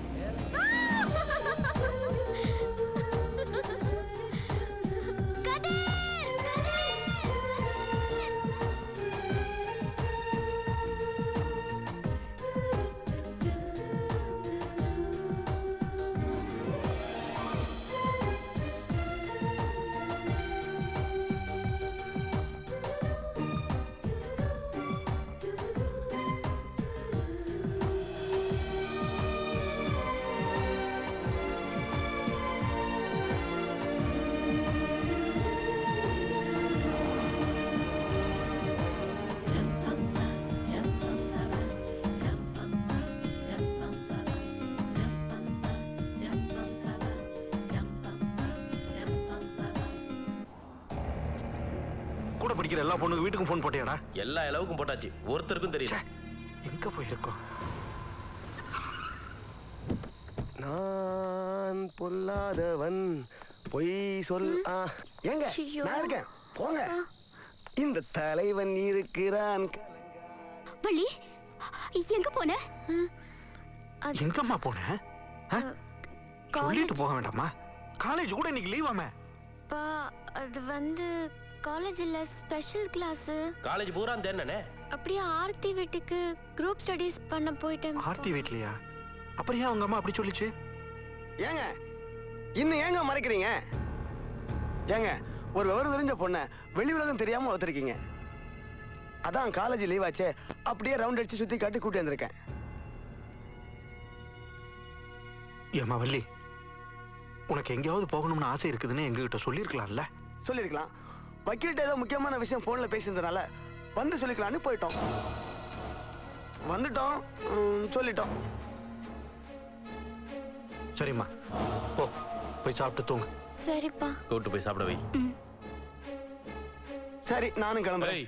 கூட படிக்கிற எல்லா பொண்ணுக்கு வீட்டுக்கும் போன் போட்டியாடா? எல்லா அளவுக்கும் போட்டாச்சு, ஒருத்தருக்கும் தெரியல. எங்க போயிருக்கோம்? நான் பொல்லாதவன் பொய் சொல். ஏங்க நான் இருக்கேன், போங்க. இந்த தலைவன் இருக்கிறான். வள்ளி எங்க போன? எங்கம்மா போன? சொல்லிட்டு போக வேண்டாமா? காலேஜ் கூட இன்னைக்கு லீவாமே. அது வந்து காலேஜ்ல ஸ்பெஷல் கிளாஸ். காலேஜ் பூரா தேனனே. அப்படியே ஆர்த்தி வீட்டுக்கு குரூப் ஸ்டடீஸ் பண்ண போயிட்டேன். ஆர்த்தி வீட்லயா? அப்புறம் ஏன் உங்க அம்மா அப்படி சொல்லிச்சு? ஏங்க இன்னும் ஏங்க மறைக்கிறீங்க? ஏங்க ஒரு விவரம் தெரிஞ்ச பொண்ணை வெளி உலகம் தெரியாம வளர்த்துருக்கீங்க. அதான் காலேஜ் லீவ் ஆச்சே, அப்படியே ரவுண்ட் அடிச்சு சுத்தி காட்டி கூட்டி வந்திருக்கேன். ஏம்மா வள்ளி, உனக்கு எங்கேயாவது போகணும்னு ஆசை இருக்குதுன்னு எங்ககிட்ட சொல்லியிருக்கலாம்ல. சொல்லியிருக்கலாம். வக்கீல்கிட்ட ஏதோ முக்கியமான விஷயம் போன்ல பேசியிருந்தனால வந்து சொல்லிக்கலாம்னு போயிட்டோம். வந்துட்டோம், சொல்லிட்டோம். சரிம்மா, போ போய் சாப்பிட்டு தூங்கு. சரிப்பா. கூட்டு போய் சாப்பிட வை. சரி, நானும் கிளம்புறேன்.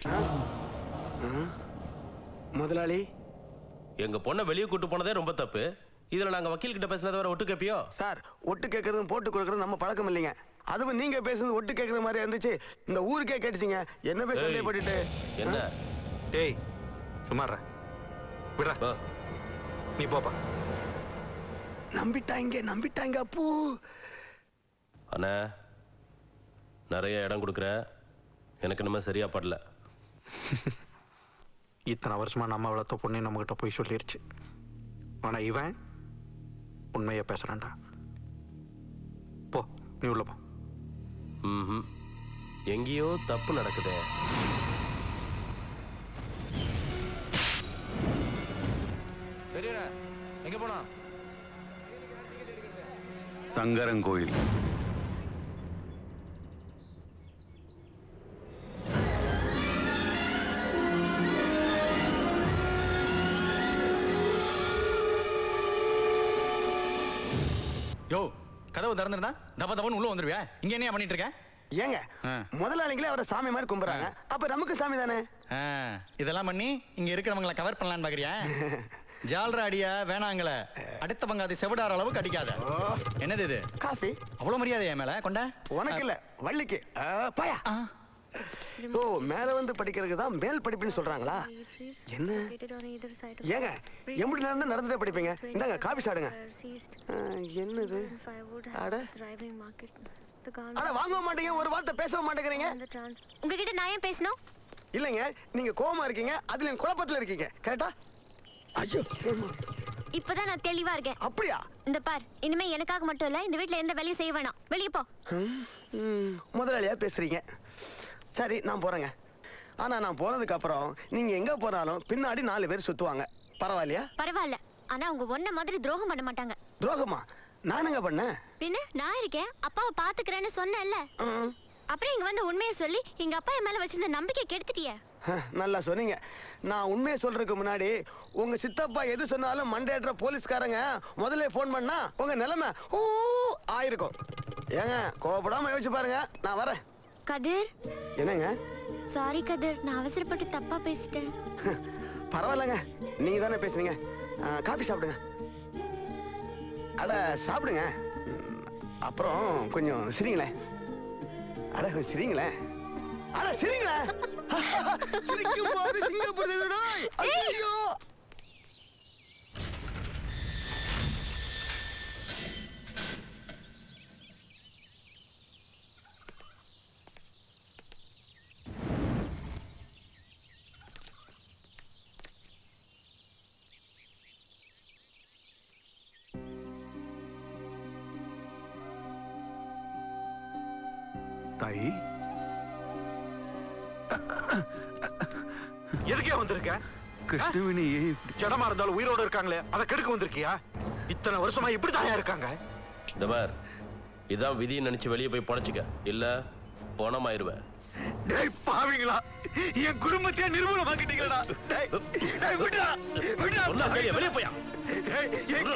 முதலாளி, எங்க பொண்ணை வெளியே கூட்டு போனதே ரொம்ப தப்பு. இதுல நாங்க வக்கீல் கிட்ட பேசினதை வர ஒட்டு கேப்பியோ? சார், ஒட்டு கேட்கறதும் போட்டு கொடுக்கறதும் நம்ம பழக்கம் இல்லைங்க. அதுவும் நீங்க பேசுறது ஒட்டு கேட்கற மாதிரி இருந்துச்சு. இந்த ஊருக்கே கேட்டுச்சிங்க. என்ன பேச சந்தேகப்பட்டுட்டு? என்ன? டேய், சும்மாறா. விடுறா. நீ போப்பா. நம்பிட்டாங்க, நம்பிட்டாங்க அப்பூ. அண்ணா, நிறைய இடம் கொடுக்குற, எனக்கு நம்ம சரியா படல. இத்தனை வருஷமா நம்ம வளர்த்த பொண்ணு நம்ம கிட்ட போய் சொல்லிருச்சு. ஆனா இவன் உண்மையை பேசுறான்டா. போ, நீ உள்ள போ. ம், எங்கேயோ தப்பு நடக்குதே. பெரியரா, எங்க போனா? சங்கரங்கோயில். யோ, கதவு திறந்துருந்தா தப்ப தப்பன்னு உள்ள வந்துருவியா? இங்க என்ன பண்ணிட்டு இருக்க? ஏங்க, முதலாளிங்களே அவரை சாமி மாதிரி கும்பிடுறாங்க. அப்ப நமக்கு சாமி தானே. இதெல்லாம் பண்ணி இங்க இருக்கிறவங்களை கவர் பண்ணலான்னு பாக்குறியா? ஜால்ரா அடியா வேணாங்கள, அடுத்த பங்காதி செவிடார அளவுக்கு அடிக்காத. என்னது இது? காஃபி. அவ்வளவு மரியாதை என் மேல கொண்ட? உனக்கு இல்ல, வள்ளிக்கு. பாயா. ஓ, மேல வந்து படிக்கிறதுக்கு தான் மேல் படிப்புன்னு சொல்றாங்களா? என்ன ஏங்க, எப்படி நடந்து நடந்துட்டே படிப்பீங்க? இந்தாங்க காபி சாடுங்க. என்னது? அட அட வாங்க மாட்டீங்க, ஒரு வார்த்தை பேசவே மாட்டேங்கிறீங்க. உங்ககிட்ட நான் ஏன் பேசணும்? இல்லைங்க, நீங்க கோவமா இருக்கீங்க, அதுல குழப்பத்துல இருக்கீங்க. கரெக்டா? ஐயோ, இப்பதான் நான் தெளிவா இருக்கேன். அப்படியா? இந்த பார், இனிமே எனக்காக மட்டும் இல்ல, இந்த வீட்ல எந்த வேலையும் செய்ய வேணாம். வெளியே போ. முதலாளியா பேசுறீங்க. சரி, நான் போறேங்க. ஆனா நான் போனதுக்கு அப்புறம் நீங்க எங்க போனாலும் பின்னாடி நாலு பேர் சுத்துவாங்க. பரவாயில்லையா? பரவாயில்ல. ஆனா உங்க ஒன்ன மாதிரி துரோகம் பண்ண மாட்டாங்க. துரோகமா? நானுங்க பண்ணேன்? பின்ன நான் இருக்கேன், அப்பாவை பாத்துக்கிறேன்னு சொன்னேன்ல. அப்புறம் இங்க வந்து உண்மையை சொல்லி எங்க அப்பா என் மேல வச்சிருந்த நம்பிக்கை கெடுத்துட்டியே. நல்லா சொன்னீங்க. நான் உண்மையை சொல்றதுக்கு முன்னாடி உங்க சித்தப்பா எது சொன்னாலும் மண்டேற்ற போலீஸ்காரங்க முதல்ல போன் பண்ணா உங்க நிலைமை ஊ ஆயிருக்கும். ஏங்க, கோபப்படாம யோசிச்சு பாருங்க. நான் வரேன். கதிர். என்னங்க? சாரி கதிர், நான் அவசரப்பட்டு தப்பா பேசிட்டேன். பரவாயில்லங்க, நீங்க தானே பேசுனீங்க. காபி சாப்பிடுங்க. அட சாப்பிடுங்க. அப்புறம் கொஞ்சம் சிரிங்களேன். அட கொஞ்சம் சிரிங்களேன். அட சிரிங்களேன். சிரிக்கும் போது சிங்கப்பூர் தெரியுதா? ஐயோ, தாயி, எதுக்கே வந்திருக்க? கிருஷ்ணவேணி ஜடமா இருந்தாலும் உயிரோட இருக்காங்களே, அதை கெடுக்க வந்திருக்கியா? இத்தனை வருஷமா இப்படி தாயா இருக்காங்க. இந்த பார், இதான் விதியை நினைச்சு வெளியே போய் படைச்சுக்க, இல்ல பணமாயிருவேன். டேய் பாவிங்களா, என் குடும்பத்தையே நிர்மூலமாக்கிட்டீங்களா? டேய் டேய் விடுடா விடுடா. சொன்னா கேளு, வெளியே போயா. டேய்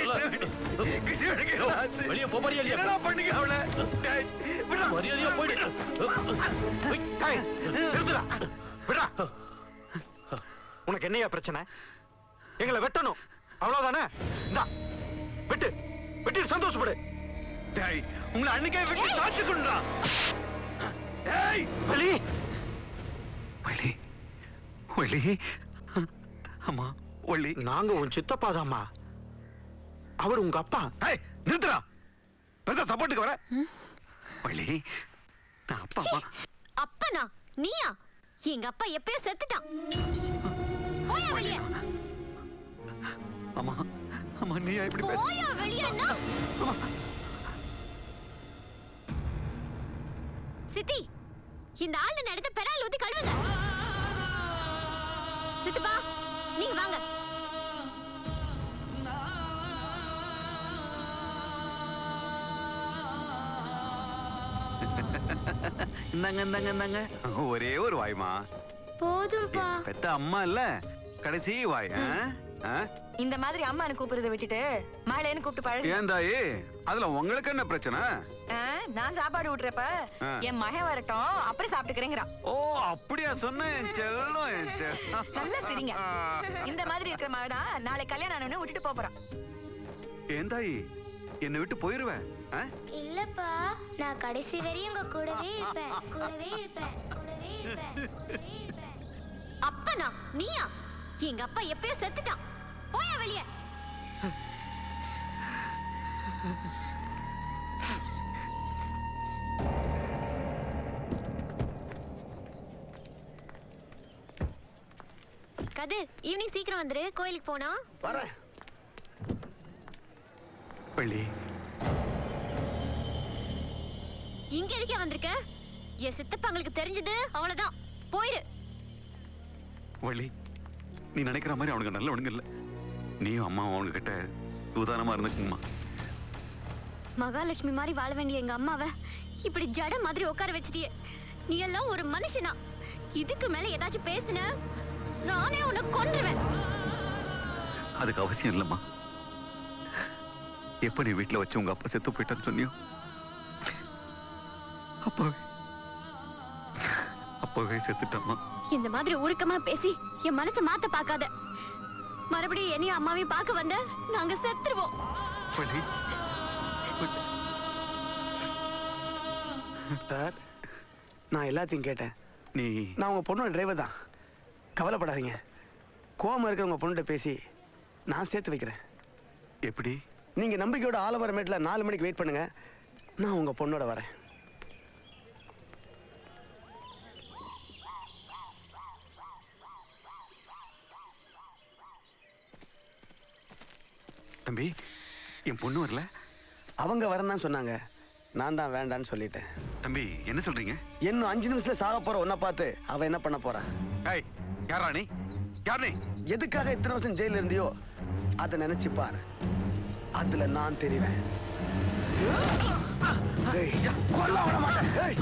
வெளியே போ போறியா இல்லையா? என்ன பண்ணீங்க அவளை? டேய் விடுடா, மரியாதையா போயிடு. டேய் நிறுத்துடா, விடுடா. உனக்கு என்னையா பிரச்சனை? எங்களை வெட்டணும், அவ்வளவுதானே? இந்தா வெட்டு, வெட்டிட்டு சந்தோஷப்படு. டேய், உங்களை அன்னைக்கே வெட்டி காத்துக்கணும்டா. ஏய் வலி வலி வலி. அம்மா வலி. நாங்க உன் சித்தப்பாதாம்மா, அவர் உங்க அப்பா. ஏய் நிறுத்துடா, பெருசா சப்போர்ட்டுக்கு வர. வலி, நான் அப்பா. அப்பனா நீயா? எங்க அப்பா எப்பயோ செத்துட்டான். போயா வெளியே. அம்மா அம்மா, நீயா இப்படி பேச? போயா வெளியேன்னா? சித்தி, இந்த ஆளு நடத்த பெறால் ஊத்தி கழுவுங்க. சித்தப்பா, நீங்க வாங்க. இந்தாங்க இந்தாங்க இந்தாங்க ஒரே ஒரு வாய்மா. போதும்பா. பெத்த அம்மா இல்ல கடைசி வாய். இந்த மாதிரி அம்மானு கூப்பிடுறத விட்டுட்டு மாலைன்னு கூப்பிட்டு பழகு. ஏன் தாயி அதுல உங்களுக்கு என்ன பிரச்சனை? நான் சாப்பாடு விட்டுறப்ப என் மகன் வரட்டும் அப்புறம் சாப்பிட்டுக்கிறேங்கிறான். ஓ அப்படியா சொன்னேன் என் செல்லம் என் செல்லம். நல்லா சரிங்க. இந்த மாதிரி இருக்கிற மாதிரி தான் நாளை கல்யாணம் ஆனவனே விட்டுட்டு போறான். ஏன் தாயி என்னை விட்டு போயிருவேன்? இல்லப்பா நான் கடைசி வரையும் உங்க கூடவே இருப்பேன் கூடவே இருப்பேன் கூடவே இருப்பேன். அப்பனா நீயா? எங்க அப்பா எப்பயோ செத்துட்டான். போயா வெளியே. கதிர் ஈவினிங் சீக்கிரம் வந்துரு, கோயிலுக்கு போனா. வரேன். பள்ளி இங்க எதுக்கே வந்திருக்க? என் சித்தப்பாங்களுக்கு தெரிஞ்சது அவ்வளவுதான். போயிரு. வள்ளி நீ நினைக்கிற மாதிரி அவனுக்கு நல்லவனுங்க இல்ல. நீயும் அம்மா அவனுக்கு கிட்ட உதாரணமா இருந்துக்குமா. மகாலட்சுமி மாதிரி வாழ வேண்டிய எங்க அம்மாவை இப்படி ஜட மாதிரி உட்கார வச்சிட்டியே. நீ எல்லாம் ஒரு மனுஷனா? இதுக்கு மேல ஏதாச்சும் பேசுன நானே உன்னை கொன்றுவேன். அதுக்கு அவசியம் இல்லம்மா. எப்ப நீ வீட்டுல வச்சு உங்க அப்பா செத்து போயிட்டான்னு சொன்னியோ அப்பவே அப்பவே செத்துட்டாமா. இந்த மாதிரி உருக்கமா பேசி என் மனசை மாத்த பார்க்காத. மறுபடியும் என்னையும் அம்மாவையும் பார்க்க வந்த நாங்க செத்துருவோம். சார் நான் எல்லாத்தையும் கேட்டேன். நீ நான் உங்க பொண்ணோட டிரைவர் தான். கவலைப்படாதீங்க. கோவமா இருக்கிற உங்க பொண்ணுகிட்ட பேசி நான் சேர்த்து வைக்கிறேன். எப்படி? நீங்க நம்பிக்கையோட ஆலமரமேட்ல நாலு மணிக்கு வெயிட் பண்ணுங்க. நான் உங்க பொண்ணோட வரேன். தம்பி என் பொண்ணு வரல. அவங்க வரேன்னு சொன்னாங்க. நான் தான் வேண்டான்னு சொல்லிட்டேன். தம்பி என்ன சொல்றீங்க? இன்னும் அஞ்சு நிமிஷத்துல சாக போற ஒன்ன பார்த்து அவ என்ன பண்ண போறா? ஏய் யாரா நீ? யார் நீ? எதுக்காக இத்தனை வருஷம் ஜெயில இருந்தியோ அதை நினைச்சு பாரு. அதுல நான் தெரிவேன். கொல்ல விட மாட்டேன்.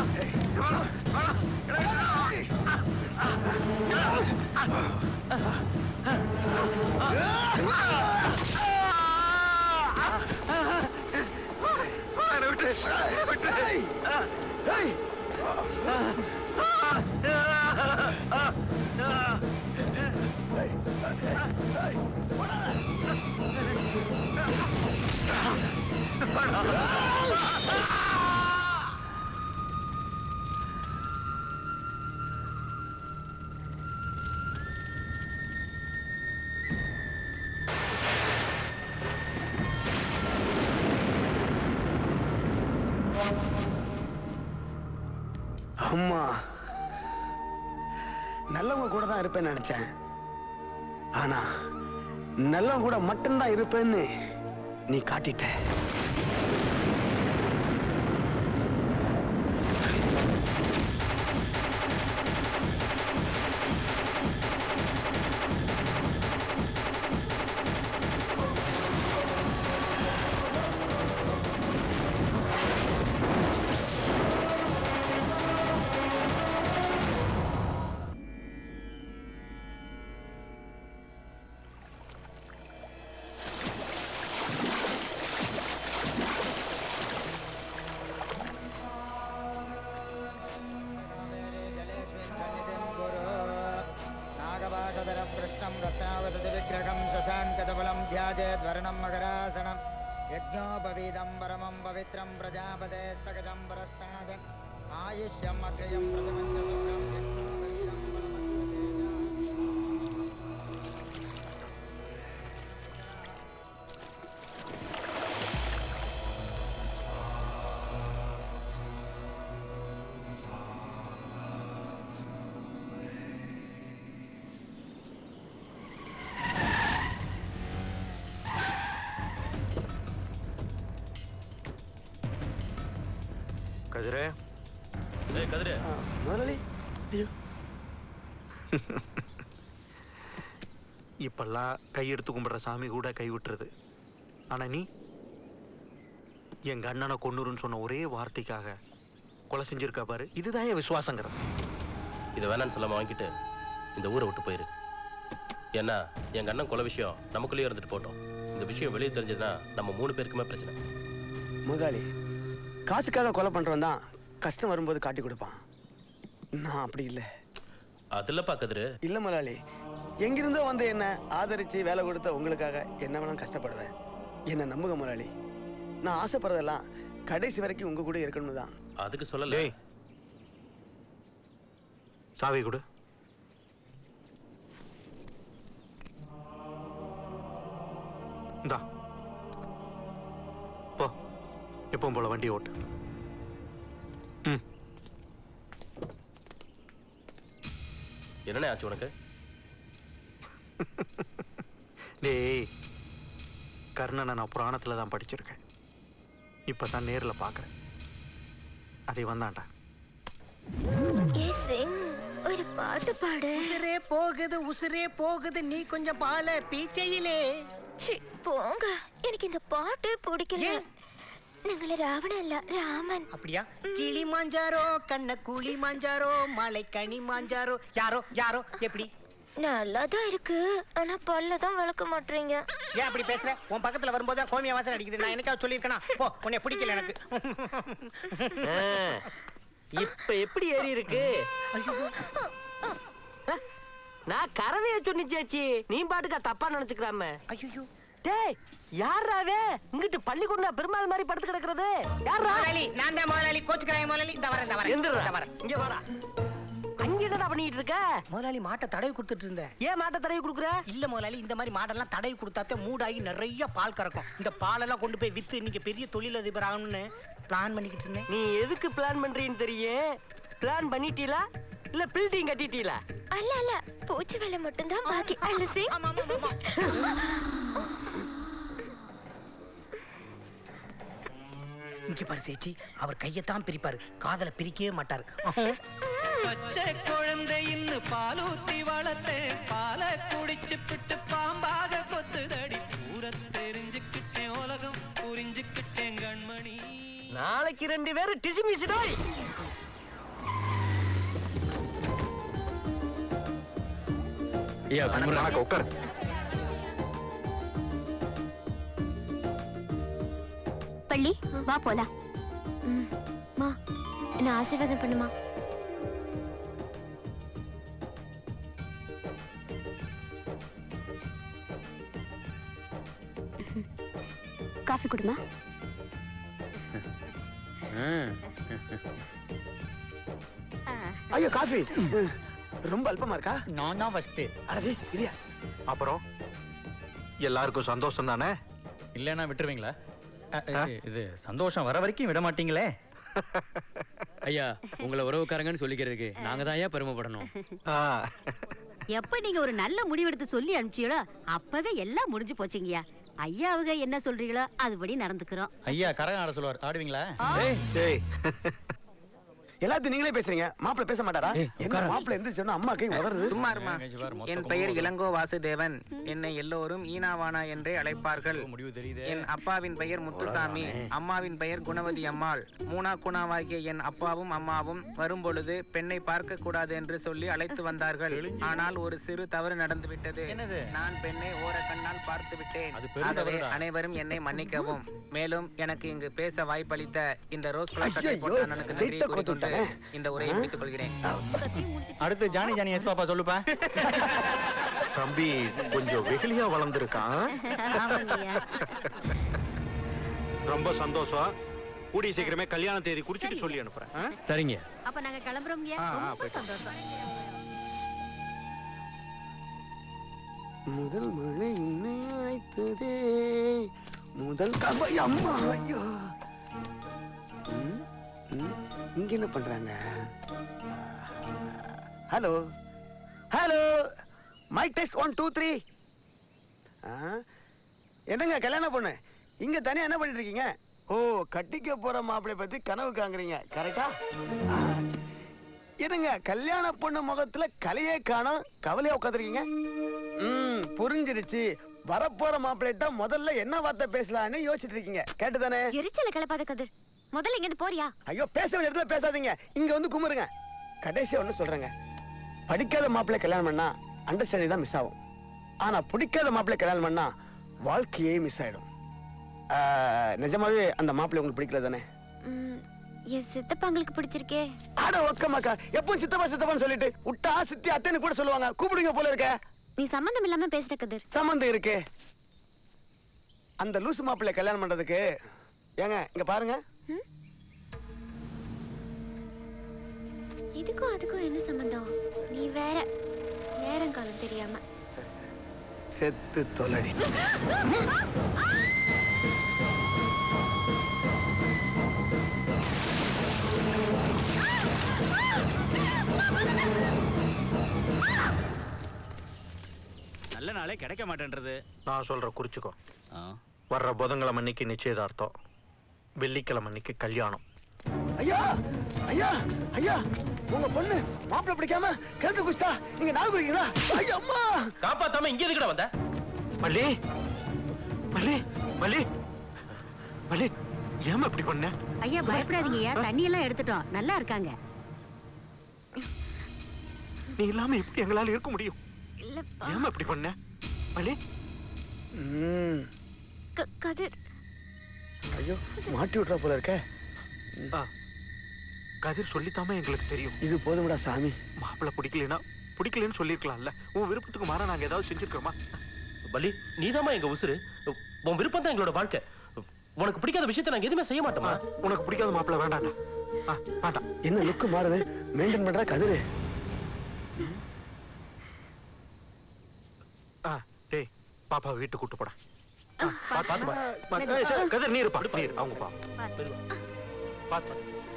அம்மா நல்லவங்க கூட தான் இருப்பேன்னு நினைச்சேன். ஆனா நல்லவங்க கூட மட்டும்தான் இருப்பேன்னு நீ காட்டிட்ட. ध्याजेद्वर्णं मकरासनं यज्ञोपवीतं परमं पवित्रं प्रजापते सकजं परस्ताद आयुष्यम् अग्रयं கதிரே. ஏய் கதிரே. முதலாளி. ஐயோ. இப்பெல்லாம் கையெடுத்து கும்பிடுற சாமி கூட கை விட்டுறது. ஆனா நீ எங்க அண்ணனை கொன்னுருன்னு சொன்ன ஒரே வார்த்தைக்காக கொலை செஞ்சிருக்கா பாரு, இதுதான் என் விசுவாசங்கிறது. இதை வேணான்னு சொல்லாம வாங்கிட்டு இந்த ஊரை விட்டு போயிரு. ஏன்னா எங்க அண்ணன் கொலை விஷயம் நமக்குள்ளேயே இருந்துட்டு போட்டோம். இந்த விஷயம் வெளியே தெரிஞ்சதுன்னா நம்ம மூணு பேருக்குமே பிரச்சனை. முதலாளி, காசுக்காக கொலை பண்றவன் தான் கஷ்டம் வரும்போது காட்டி கொடுப்பான். நான் அப்படி இல்லை. அதுல பாக்குது இல்ல முதலாளி, எங்கிருந்தோ வந்து என்ன ஆதரிச்சு வேலை கொடுத்த உங்களுக்காக என்ன வேணாலும் கஷ்டப்படுவேன். என்ன நம்புங்க முதலாளி, நான் ஆசைப்படுறதெல்லாம் கடைசி வரைக்கும் உங்க கூட இருக்கணும்னு தான். அதுக்கு சொல்லல. சாவி கொடு. இந்தா போ, எப்பவும் போல வண்டி ஓட்டு. ம். என்னண்ணே ஆச்சு உனக்கு? டேய், கர்ணனை நான் புராணத்துல தான் படிச்சிருக்கேன். இப்பதான் நேர்ல பாக்குறேன். அதை வந்தாண்டா. ஒரு பாட்டு பாடு. உசுரே போகுது உசுரே போகுது நீ கொஞ்சம் பால பீச்சையிலே. போங்க, எனக்கு இந்த பாட்டு பிடிக்கல. நீங்கள ராவணன் இல்ல, ராமன். அப்படியா? கிளி மாஞ்சாரோ கண்ண கூலி மாஞ்சாரோ மலை கனி மாஞ்சாரோ. யாரோ யாரோ எப்படி? நல்லாதான் இருக்கு, ஆனா பல்ல தான் விளக்க மாட்டீங்க. ஏன் அப்படி பேசுற? உன் பக்கத்துல வரும்போது கோமிய வாசனை அடிக்குது. நான் என்னைக்காவது சொல்லியிருக்கேனா? போ, உன்னை பிடிக்கல எனக்கு. இப்ப எப்படி ஏறி இருக்கு? நான் கரவைய சொன்னிச்சாச்சி, நீ பாட்டுக்கா தப்பா நினைச்சுக்கிறாம. ஐயோ டேய், யாராவே இங்கிட்டு பள்ளிக்கூடம் பெருமாள் மாதிரி படுத்து கிடக்குறது? யாரா? முதலாளி, நான் தான் முதலாளி. கோச்சுக்கிறாங்க முதலாளி. இந்த வரேன் இந்த வரேன் எந்திரா. இந்த வரேன். இங்க வாடா. அங்க என்னடா பண்ணிட்டு இருக்க? முதலாளி, மாட்டை தடவி கொடுத்துட்டு இருந்தேன். ஏன் மாட்டை தடவி கொடுக்குற? இல்ல முதலாளி, இந்த மாதிரி மாடெல்லாம் தடவி கொடுத்தாத்தே மூடாகி நிறைய பால் கறக்கும். இந்த பாலெல்லாம் கொண்டு போய் வித்து இன்னைக்கு பெரிய தொழிலதிபர் ஆகணும்னு பிளான் பண்ணிக்கிட்டு இருந்தேன். நீ எதுக்கு பிளான் பண்றீன்னு தெரியும். பிளான் பண்ணிட்டீங்களா இல்ல பில்டிங் கட்டிட்டீங்களா? அல்ல அல்ல, பூச்சி வேலை மட்டும் தான் பாக்கி. அலசி. இங்க பாரு சேச்சி, அவர் கையத்தான் பிரிப்பாரு, காதல பிரிக்கவே மாட்டாரு. பச்சை குழந்தை இன்னும் பாலூத்தி வளர்த்தேன், பாலை குடிச்சு பிட்டு பாம்பாக கொத்துதடி. பூர தெரிஞ்சுக்கிட்டேன், உலகம் புரிஞ்சுக்கிட்டேன் கண்மணி. நாளைக்கு ரெண்டு பேரும் டிசி மிசிடோய். ஐயா வணக்கம், உட்கார். பள்ளி வா போலாம். மா, என்ன ஆசீர்வாதம் பண்ணுமா. காஃபி குடுமா. ஐயோ காஃபி ரொம்ப அல்பமா இருக்கா? நான் தான் ஃபர்ஸ்ட். அடே இல்லையா? அப்புறம் எல்லாருக்கும் சந்தோஷம் தானே? இல்லைன்னா விட்டுருவீங்களா? இது சந்தோஷம் வர வரைக்கும் விட மாட்டீங்களே. ஐயா, உங்களை உறவுக்காரங்கன்னு சொல்லிக்கிறதுக்கு நாங்க தான் ஐயா பெருமைப்படணும். எப்ப நீங்க ஒரு நல்ல முடிவெடுத்து சொல்லி அனுப்பிச்சீங்களோ அப்பவே எல்லாம் முடிஞ்சு போச்சுங்கய்யா. ஐயா அவங்க என்ன சொல்றீங்களோ அதுபடி நடந்துக்கிறோம். ஐயா கரகம் ஆட சொல்லுவார், ஆடுவீங்களா? எல்லாத்தையும் நீங்களே பேசுறீங்க, மாப்பிள்ள பேச மாட்டாரா? என்ன மாப்பிள்ள எந்திரிச்சு சொன்னா அம்மா கை உதறது. சும்மா இருமா. என் பெயர் இளங்கோ வாசுதேவன். என்னை எல்லோரும் ஈனாவானா என்றே அழைப்பார்கள். என் அப்பாவின் பெயர் முத்துசாமி, அம்மாவின் பெயர் குணவதி அம்மாள். மூனா குணாவாகிய என் அப்பாவும் அம்மாவும் வரும்பொழுது பெண்ணை பார்க்க கூடாது என்று சொல்லி அழைத்து வந்தார்கள். ஆனால் ஒரு சிறு தவறு நடந்து விட்டது. நான் பெண்ணை ஓர கண்ணால் பார்த்து விட்டேன். ஆகவே அனைவரும் என்னை மன்னிக்கவும். மேலும் எனக்கு இங்கு பேச வாய்ப்பளித்த இந்த ரோஸ் அண்ணனுக்கு நன்றி கூறிக்கொண்டு இந்த உரையை முடித்துக் கொள்கிறேன். அடுத்து ஜானி ஜானி எஸ் பாப்பா சொல்லுப்பா. தம்பி கொஞ்சம் வெகுளியா வளர்ந்துருக்கான். ரொம்ப சந்தோஷம். கூடிய சீக்கிரமே கல்யாண தேதி குறிச்சிட்டு சொல்லி அனுப்புறேன். சரிங்க. அப்ப நாங்க கிளம்புறோம்ங்க. ரொம்ப சந்தோஷம். முதல் மழை உன்னை அழைத்ததே, முதல் கவை அம்மா. ஐயோ, இங்க என்ன பண்றாங்க? Hello hello, mic test one two three. என்னங்க கல்யாணம் பொண்ணு இங்க தனியா என்ன பண்ணிட்டு இருக்கீங்க? ஓ, கட்டிக்க போற மாப்பிள்ளை பத்தி கனவு காங்குறீங்க, கரெக்டா? என்னங்க கல்யாண பொண்ணு முகத்துல கலையே காணோம், கவலையா உட்காந்துருக்கீங்க. ம், புரிஞ்சிருச்சு. வரப்போற மாப்பிள்ளைட்ட முதல்ல என்ன வார்த்தை பேசலாம்னு யோசிச்சுட்டு இருக்கீங்க, கேட்டுதானே? எரிச்சல கிளப்பாத கதிர். முதல்ல இங்க இருந்து போறியா? ஐயோ பேச வேண்டிய இடத்துல பேசாதீங்க, இங்க வந்து குமுறுங்க. கடைசியா ஒண்ணு சொல்றேங்க, படிக்காத மாப்பிள்ளை கல்யாணம் பண்ணா அண்டர்ஸ்டாண்டிங் தான் மிஸ் ஆகும். ஆனா பிடிக்காத மாப்பிள்ளை கல்யாணம் பண்ணா வாழ்க்கையே மிஸ் ஆயிடும். நிஜமாவே அந்த மாப்பிள்ளை உங்களுக்கு பிடிக்கல தானே? என் சித்தப்பாங்களுக்கு பிடிச்சிருக்கே. ஆட ஒக்கமாக்கா, எப்பவும் சித்தப்பா சித்தப்பான்னு சொல்லிட்டு உட்டா சித்தி அத்தைன்னு கூட சொல்லுவாங்க. கூப்பிடுங்க போல இருக்க. நீ சம்பந்தம் இல்லாம பேசுற கதிர். சம்பந்தம் இருக்கு. அந்த லூசு மாப்பிள்ளை கல்யாணம் பண்றதுக்கு ஏங்க இங்க பாருங்க. இதுக்கும் அதுக்கும் என்ன சம்பந்தம்? நீ வேற நேரம் காலம் தெரியாம செத்து தொலடி. நல்ல நாளே கிடைக்க மாட்டேன்றது. நான் சொல்ற குறிச்சுக்கோ. வர்ற புதன்கிழமை அன்னைக்கு நிச்சயதார்த்தம், வெள்ளிக்கிழமை அன்னைக்கு கல்யாணம். ஐயா ஐயா ஐயா, உங்க பொண்ணு மாப்பிள்ளை பிடிக்காம கிழக்கு குஸ்தா நீங்க நாள் குடிக்கிறீங்களா? ஐயா அம்மா, காப்பாத்தாம இங்க எதுக்குடா வந்த? மல்லி மல்லி மல்லி மல்லி, ஏமா இப்படி பண்ண? ஐயா பயப்படாதீங்கய்யா, தண்ணி எல்லாம் எடுத்துட்டோம், நல்லா இருக்காங்க. நீ இல்லாம எப்படி எங்களால இருக்க முடியும்? ஏமா இப்படி பண்ண மல்லி? கதிர், ஐயோ மாட்டி விட்டுற போல இருக்க. கதிர் சொல்லித்தாம எங்களுக்கு தெரியும். இது போதும்டா சாமி. மாப்பிள்ளை பிடிக்கலனா பிடிக்கலன்னு சொல்லிருக்கலாம்ல. உன் விருப்பத்துக்கு மாற நாங்க ஏதாவது செஞ்சிருக்கோமா? பலி, நீதாமா எங்க உசுரு. உன் விருப்பம் தான் எங்களோட வாழ்க்கை. உனக்கு பிடிக்காத விஷயத்தை நாங்க எதுவுமே செய்ய மாட்டோமா? உனக்கு பிடிக்காத மாப்பிள்ளை வேண்டாம் வேண்டாம். என்ன லுக்கு மாறுது? மெயின்டைன் பண்ற கதிரு. டேய் பாப்பா வீட்டு கூட்டு போட. கதிர் நீர் பா, நீர் அவங்க பா பாத்து.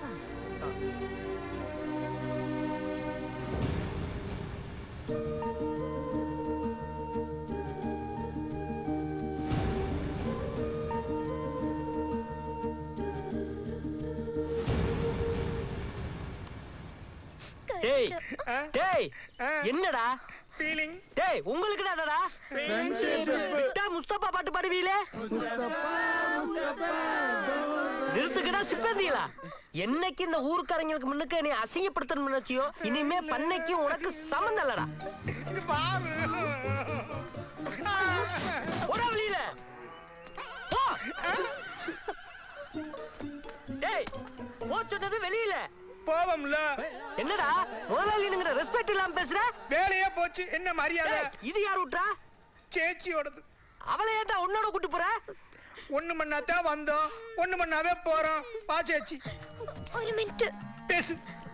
டேய் டேய் என்னடா ஃபீலிங்? டேய் உங்களுக்கு என்னடா? விட்டா முஸ்தபா பாட்டு பாடுவீங்களே, நிறுத்துக்கடா சிப்பந்திகளா. என்னைக்கு இந்த ஊருக்காரங்களுக்கு முன்னுக்கு நீ அசிங்கப்படுத்தணும்னு நினைச்சியோ, இனிமே பண்ணைக்கு உனக்கு சம்மந்தம் இல்லடா. ஒரு வழியில டேய் போ சொன்னது வெளியில போவோம்ல. என்னடா முதலாளிங்கிற ரெஸ்பெக்ட் இல்லாம பேசுற? வேலையே போச்சு, என்ன மரியாதை? இது யார் விட்டா? சேச்சியோடது. அவளை ஏன்டா உன்னோட கூட்டு போற? ஒண்ணு மண்ணாத்தான் வந்தோம், ஒண்ணு மண்ணாவே போறோம். பா சேச்சி. ஒரு மினிட் பேசு.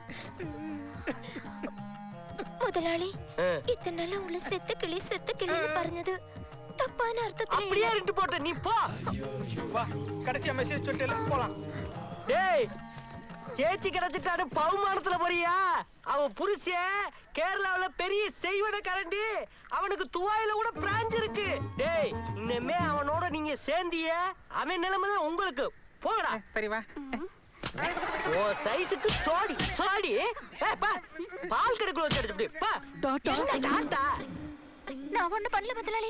முதலாளி, இத்தனை நாளா உங்களை செத்த கிளி செத்த கிளின்னு പറഞ്ഞது தப்பான அர்த்தத்துல. அப்படியே ரெண்டு போட்ட நீ போ. வா கடைசியா மெசேஜ் சொல்லிட்டு போலாம். டேய் சேச்சி கிடைச்சிட்டாரு பவுமானத்துல போறியா? அவன் புருஷன் கேரளாவுல பெரிய செய்வன கரண்டி, அவனுக்கு துவாயில கூட பிரான்ச் இருக்கு. டேய் இன்னமே அவனோட நீங்க சேர்ந்திய அவன் நிலைமை தான் உங்களுக்கு. போடா. சரி வா. ஓ சைஸுக்கு சோடி சோடி. பால் கடைக்குள்ள வச்சு அடிச்சு பா. டாடா நான் ஒண்ணு பண்ணல முதலாளி.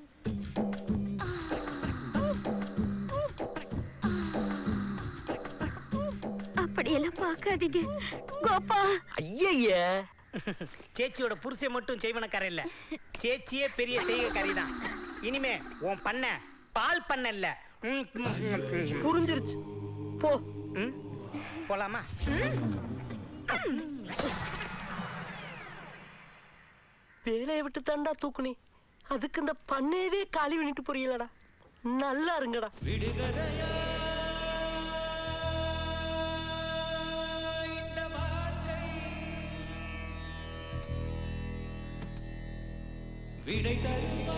அப்படியெல்லாம் பார்க்காதீங்க கோபா. ஐயய்ய, சேச்சியோட புருஷன் மட்டும் செய்வனக்கார இல்ல, சேச்சியே பெரிய செய்கைக்காரி தான். இனிமே உன் பண்ண பால் பண்ண இல்ல. புரிஞ்சிருச்சு, போ. போலாமா? வேலையை விட்டு தாண்டா தூக்குனி, அதுக்கு இந்த பண்ணையவே காலி பண்ணிட்டு போறீங்களடா. நல்லா இருங்கடா. விடை தருவா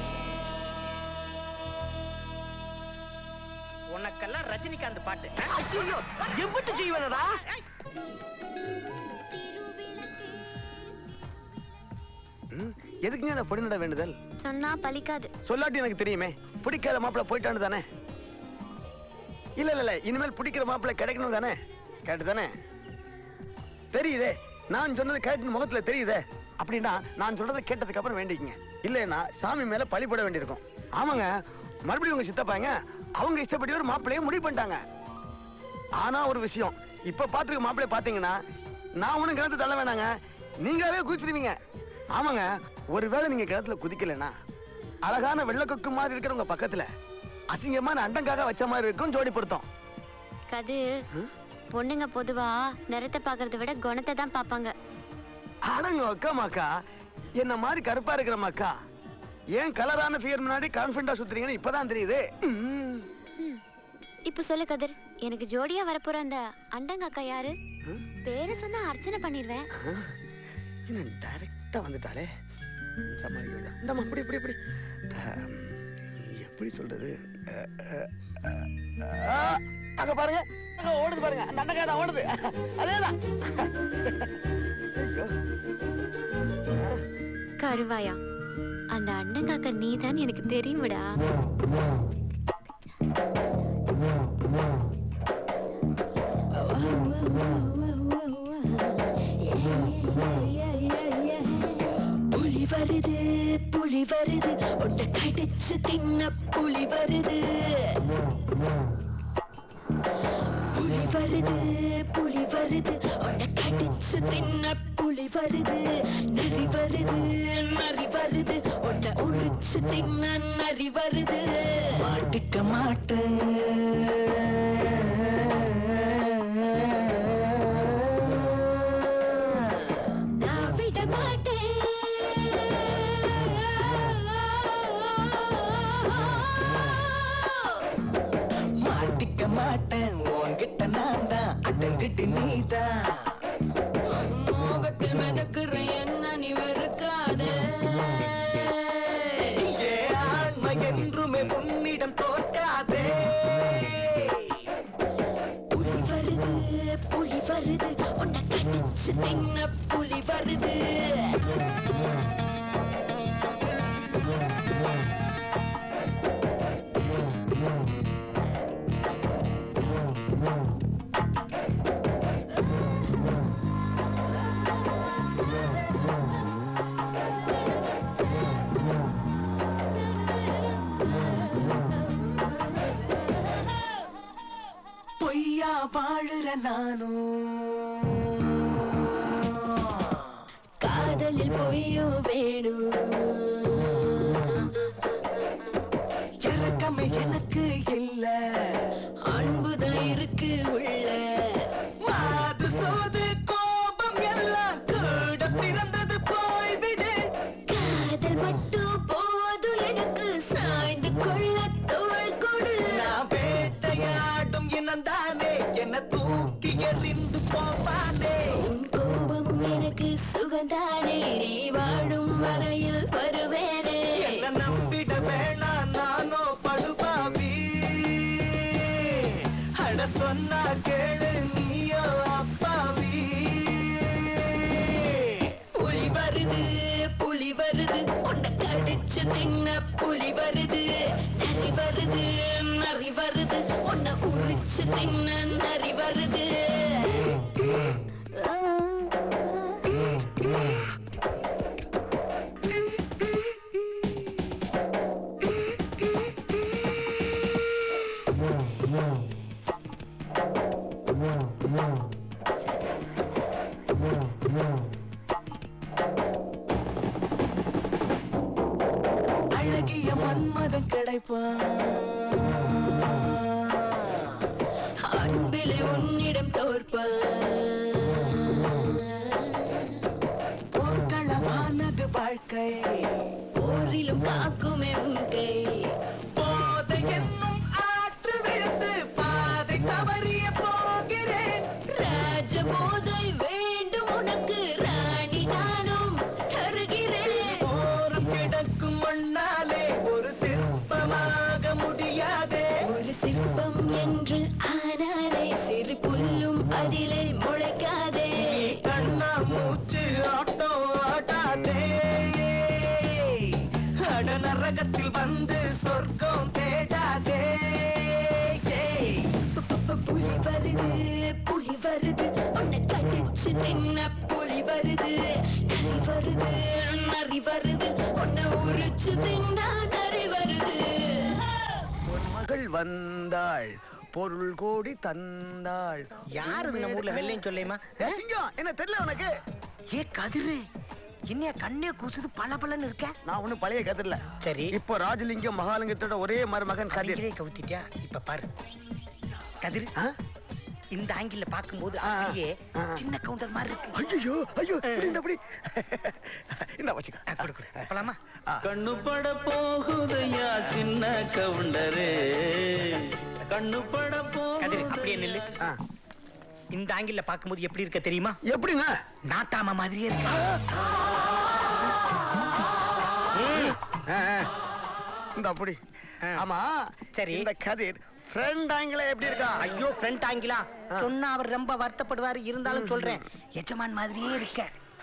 உனக்கெல்லாம் ரஜினிகாந்த் பாட்டு. எம்பிட்டு செய்வனடா? எதுக்குங்க அந்த பொடிநட வேண்டுதல்? சொன்னா பலிக்காது. சொல்லாட்டி எனக்கு தெரியுமே, பிடிக்காத மாப்பிள்ள போயிட்டான்னு தானே. இல்ல இல்ல இல்ல, இனிமேல் பிடிக்கிற மாப்பிள்ள கிடைக்கணும் தானே. கேட்டு தானே தெரியுதே, நான் சொன்னது கேட்டு முகத்துல தெரியுதே. அப்படின்னா நான் சொல்றதை கேட்டதுக்கு அப்புறம் வேண்டிக்கங்க. இல்லைன்னா சாமி மேல பழி போட வேண்டியிருக்கும். ஆமாங்க, மறுபடியும் உங்க சித்தப்பாங்க அவங்க இஷ்டப்படி ஒரு மாப்பிள்ளையே முடிவு பண்ணிட்டாங்க. ஆனா ஒரு விஷயம், இப்ப பாத்துருக்க மாப்பிள்ளை பாத்தீங்கன்னா நான் ஒண்ணும் கிணத்து தள்ள வேணாங்க, நீங்களாவே குதிச்சிருவீங்க. ஆமாங்க, ஒருவேளை நீங்க கிணத்துல குதிக்கலன்னா அழகான வெள்ளக்கொக்கு மாதிரி இருக்கிற உங்க பக்கத்துல அசிங்கமான அண்டங்காக வச்ச மாதிரி இருக்கும் ஜோடி பொருத்தம். கது பொண்ணுங்க பொதுவா நிறத்தை பாக்குறத விட குணத்தை தான் பாப்பாங்க. அடங்க அக்கா மாக்கா, என்ன மாதிரி கருப்பா இருக்கிற மாக்கா ஏன் கலரான ஃபிகர் முன்னாடி கான்ஃபிடண்டா சுத்துறீங்கன்னு இப்பதான் தெரியுது. இப்ப சொல்லு கதிர், எனக்கு ஜோடியா வரப்போற அந்த அண்டங்காக்கா யாரு? பேரு சொன்னா அர்ச்சனை பண்ணிடுவேன். என்ன டைரக்டா வந்துட்டாலே சமாளிக்க வேண்டாம். இந்தம்மா இப்படி இப்படி இப்படி எப்படி சொல்றது? அங்க பாருங்க, அங்க ஓடுது பாருங்க, அந்த அண்டங்காய் தான் ஓடுது. அதேதான். கருவாயா, அந்த அண்டங்காக்கா நீதான் எனக்கு தெரியுமடா. புலி வருது புலி வருது உன்னை கடிச்சு தின்ன புலி வருது. புலி வருது புலி வருது உன்னை கடிச்சு தின்ன புலி வருது. நரி வருது நரி வருது உன்னை உரிச்சு தின்ன நரி வருது. மாட்டிக்க மாட்டேன் நான் விட மாட்டேன். மாட்டிக்க மாட்டேன் உன்கிட்ட நான் தான், அடங்கிட்டு நீதான். மோகத்தில் மிதக்குற என்ன நீ வெறுக்காதே. ஏ ஆண்மை என்றுமே உன்னிடம் தோற்காதே. புலி வருது புலி வருது உன்னை கடிச்சு தின்ன புலி வருது. பொய்யா வாழுற நானும் காதலில் பொய்யோ வேணும். இறக்கமே எனக்கு இல்ல, அன்புதான் இருக்கு உள்ள. மாது சோது கோபம் எல்லாம் கூட பிறந்தது போய்விடு. காதல் மட்டும் போதும் எனக்கு, சாய்ந்து கொள்ள தோள் கொடு. நான் வேட்டையாடும் இனந்தானே, என்ன தூக்கி எறிந்து போவானே. உன் கோபமும் எனக்கு சுகந்தானே, நீ வாழும் வரையில் வருவேனே. என்ன நம்பிட வேணாம் நானோ படுபாவி, அட சொன்னா கேளு நீயோ அப்பாவி. புலி வருது புலி வருது உன்னை கடிச்சு தின்ன புலி வருது. நரி வருது நரி வருது உன்னை உரிச்சு தின்ன நரி வருது. அழகிய மன்மதன் கிடைப்பான், அன்பிலே உன்னிடம் தோற்பான். போர்க்களமானது வாழ்க்கை, போரிலும் காக்குமே உன் கை. போதை என்னும் ஆற்று விழுந்து பாதை தவறிய போகிறேன். ராஜ போதை வேண்டும் உனக்கு, ராணி நானும் தருகிறேன். ஓரம் கிடக்கும் மண்ணாலே ஒரு சிற்பமாக முடியாதே. ஒரு சிற்பம் என்று ஆனாலே சிறு புல்லும் அதிலே முளைக்காதே. கண்ணா மூச்சு ஆட்டம் ஆட்டாதே, அட நரகத்தில் வந்து சொர்க்கம் தேடாதே. புலி வருது புலி வருது உன்னை கடிச்சு தின்ன புலி வருது. நரி வருது நரி வருது உன்னை உரிச்சு தின்ன நரி வருது. மகள் வந்தாள் பொருள் கோடி தந்தாள். யாரு நம்ம ஊர்ல வெள்ளையும் சொல்லேமா? சிங்கம் என்ன தெரியல உனக்கு? ஏ கதிரு, என்னைய கண்ணே கூசுது பல பலன்னு இருக்க. நான் ஒண்ணும் பழைய கதிர்ல. சரி, இப்போ ராஜலிங்கம் மகாலிங்கத்தோட ஒரே மருமகன் கதிர். கவுத்திட்டியா? இப்ப பாரு கதிர், இந்த ஆங்கில பாக்கும்போது அப்படியே சின்ன கவுண்டர் மாதிரி இருக்கு. ஐயோ ஐயோ, இந்த அப்படி இந்த வச்சுக்க போலாமா? கண்ணு பட போகுதையா சின்ன கவுண்டரே, கண்ணு பட கதிர் அப்படியே நில்லு. இந்த ஆங்கில பாக்கும்போது எப்படி இருக்க தெரியுமா? எப்படிங்க? நாட்டாம மாதிரியே இருக்கு. இந்த அப்படி. ஆமா சரி, இந்த கதிர் ஃப்ரெண்ட் ஆங்கில எப்படி இருக்கா? ஐயோ ஃப்ரெண்ட் ஆங்கிலா சொன்னா அவர் ரொம்ப வருத்தப்படுவாரு. இருந்தாலும் சொல்றேன், எஜமான் மாதிரியே இருக்க.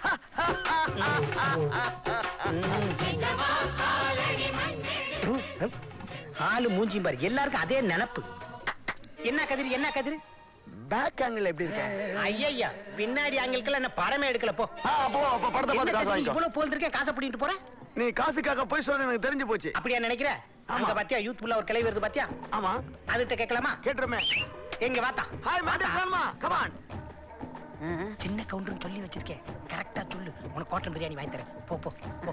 ஆளு மூஞ்சி பாரு, எல்லாருக்கும் அதே நினைப்பு. என்ன கதிர், என்ன கதிர்? பேக் ஆங்கிள் எப்படி இருக்க? ஐயா பின்னாடி ஆங்கிள்க்கெல்லாம் என்ன படமே எடுக்கல. போ போ, அப்ப படத்தை பார்த்து காசு வாங்கிக்கோ. இவ்வளவு போல் இருக்கேன், காசை பிடிட்டு போறேன். நீ காசுக்காக போய் சொல்றது எனக்கு தெரிஞ்சு போச்சு. அப்படியா நினைக்கிற? அங்க பாத்தியா யூத் புள்ள ஒரு கிளை வருது பாத்தியா? ஆமா, அதுட்ட கேட்கலாமா? கேட்டுறமே. எங்க வாத்தா. Hi madam, come on come on. சின்ன கவுண்டர்னு சொல்லி வச்சிருக்கேன், கரெக்டா சொல்லு. உனக்கு காட்டன் பிரியாணி வாங்கி தரேன். போ போ போ.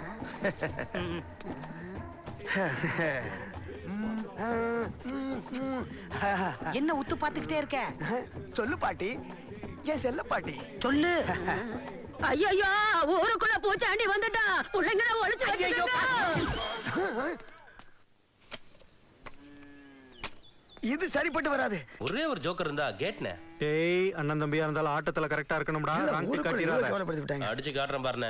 என்ன உத்து பாத்துக்கிட்டே இருக்க? சொல்லு பாட்டி, ஏன் செல்ல பாட்டி சொல்லு. ஐயோ ஊருக்குள்ள பூச்சாண்டி வந்துட்டா, பிள்ளைங்களை ஒளிச்சு வச்சிருக்காங்க. இது சரிப்பட்டு வராது. ஒரே ஒரு ஜோக்கர் இருந்தா கேட்னே. டேய் அண்ணன் தம்பியா இருந்தாலும் ஆட்டத்துல கரெக்டா இருக்கணும்டா. ராங்கி காட்டிராத. அடிச்சு காட்றேன் பாருங்க.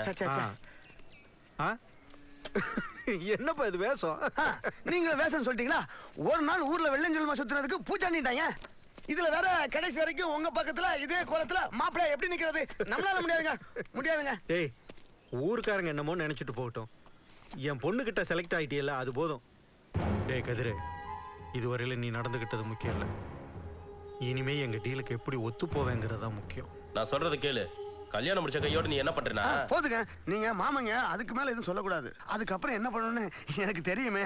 என்னப்பா இது வேஷம்? நீங்க வேஷம் சொல்லிட்டீங்களா? ஒரு நாள் ஊர்ல வெள்ளஞ்சொல்மா சுத்துறதுக்கு பூச்சாண்டிட்டாங்க. இதுல வேற கடைசி வரைக்கும் உங்க பக்கத்துல இதே கோலத்துல மாப்பிள்ளை எப்படி நிக்கிறது? நம்மளால முடியாதுங்க, முடியாதுங்க. டேய் ஊர்க்காரங்க என்னமோ நினைச்சிட்டு போகட்டும். என் பொண்ணு கிட்ட செலக்ட் ஆயிட்டியல்ல, அது போதும். டேய் கதிரு, இதுவரையில நீ நடந்துகிட்டது முக்கியம் இல்ல. இனிமே எங்க டீலுக்கு எப்படி ஒத்து போவேங்கிறதா முக்கியம். நான் சொல்றது கேளு. கல்யாணம் முடிச்ச கையோட நீ என்ன பண்றனா? போதுங்க, நீங்க மாமங்க அதுக்கு மேல எதுவும் சொல்லக்கூடாது. அதுக்கப்புறம் என்ன பண்ணணும்னு எனக்கு தெரியுமே.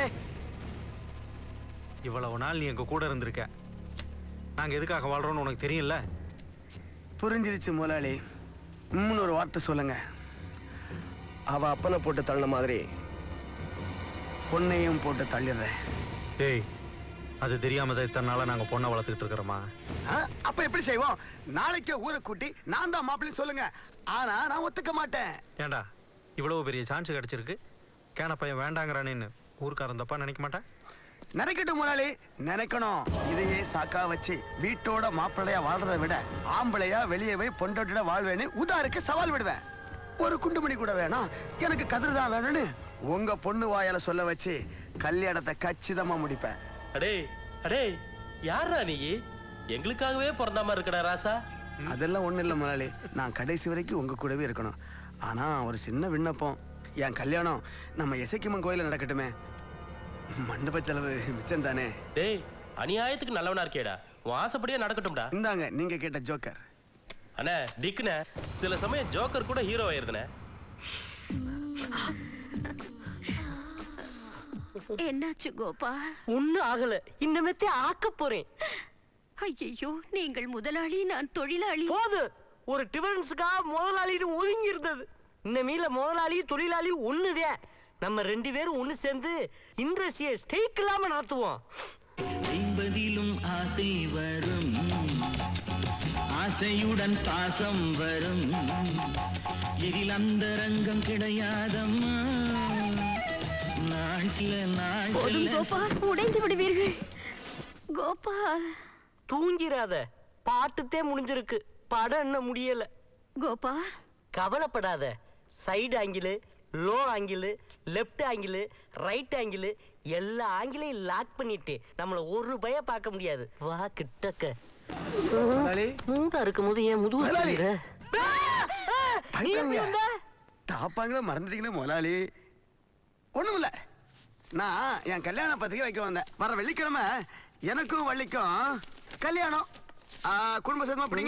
இவ்வளவு நாள் நீ எங்க கூட இருந்திருக்க, நாங்க எதுக்காக வாழ்றோம்னு உனக்கு தெரியல. புரிஞ்சிருச்சு முதலாளி. இன்னொரு வார்த்தை சொல்லுங்க. அவ அப்பனை போட்டு தள்ள மாதிரி பொண்ணையும் போட்டு தள்ளிடுறேன். டேய் அது தெரியாம தான் இத்தனை நாளா நாங்க பொண்ணை வளர்த்துக்கிட்டு இருக்கிறோமா? அப்ப எப்படி செய்வோம்? நாளைக்கு ஊரை கூட்டி நான் தான் மாப்பிள்ளைன்னு சொல்லுங்க. ஆனா நான் ஒத்துக்க மாட்டேன். ஏண்டா இவ்வளவு பெரிய சான்ஸ் கிடைச்சிருக்கு, கேன பையன் வேண்டாங்கிறானேன்னு ஊருக்காரன் தப்பா நினைக்க மாட்டேன்? நினைக்கட்டும் முதலாளி, நினைக்கணும். இதையே சாக்கா வச்சு வீட்டோட மாப்பிள்ளையா வாழ்றதை விட ஆம்பளையா வெளியே போய் பொண்டாட்டியோட வாழ்வேன்னு உதாருக்கு சவால் விடுவேன். ஒரு குண்டுமணி கூட வேணாம், எனக்கு கதிர் தான் வேணும்னு உங்க பொண்ணு வாயால சொல்ல வச்சு கல்யாணத்தை கச்சிதமா முடிப்பேன். அடே அடே யாரா நீ? எங்களுக்காகவே பிறந்த மாதிரி இருக்கடா ராசா. அதெல்லாம் ஒண்ணு இல்ல முதலாளி, நான் கடைசி வரைக்கும் உங்க கூடவே இருக்கணும். ஆனா ஒரு சின்ன விண்ணப்பம். என் கல்யாணம் நம்ம இசைக்குமன் கோயில நடக்கட்டுமே. மண்டப செலவு மிச்சம் தானே. டேய் அநியாயத்துக்கு நல்லவனா இருக்கேடா. உன் ஆசைப்படியே நடக்கட்டும்டா. இந்தாங்க நீங்க கேட்ட ஜோக்கர். அண்ணே டிக்குனே, சில சமயம் ஜோக்கர் கூட ஹீரோ ஆயிருதுனே. என்னாச்சு கோபால்? ஒண்ணும் ஆகல, இன்னமேத்தே ஆக்க போறேன். ஐயோ நீங்கள் முதலாளி, நான் தொழிலாளி. போது ஒரு டிஃபரன்ஸுக்காக முதலாளின்னு ஒதுங்கி இருந்தது. இந்த மீல முதலாளி தொழிலாளி ஒண்ணுதே. நம்ம ரெண்டு பேரும் ஒண்ணு சேர்ந்து இண்டஸ்ட்ரியை ஸ்டேக் இல்லாம நடத்துவோம். ஐம்பதிலும் ஆசை வரும், ஆசையுடன் பாசம் வரும், இதில் அந்த ரங்கம் கிடையாதம்மா. நான் சில நாள் போதும் கோபால், உடைந்து விடுவீர்கள். கோபால் தூங்கிராத, பாட்டுத்தே முடிஞ்சிருக்கு, படம் என்ன முடியல. கோபால் கவலைப்படாத, side angle, low angle, left angle, right angle எல்லா ஆங்கிளையும் லாக் பண்ணிட்டு நம்மள ஒரு பய பார்க்க முடியாது. வா கிட்டக்க. மூடா இருக்கும் போது ஏன் முதுகு தாப்பாங்கள மறந்துட்டீங்களே முதலாளி. ஒண்ணும் இல்ல, நான் என் கல்யாண பத்திரிக்கை வைக்க வந்தேன். வர வெள்ளிக்கிழமை எனக்கும் வள்ளிக்கும் கல்யாணம். குடும்ப சேர்ந்தமா பிடிங்க.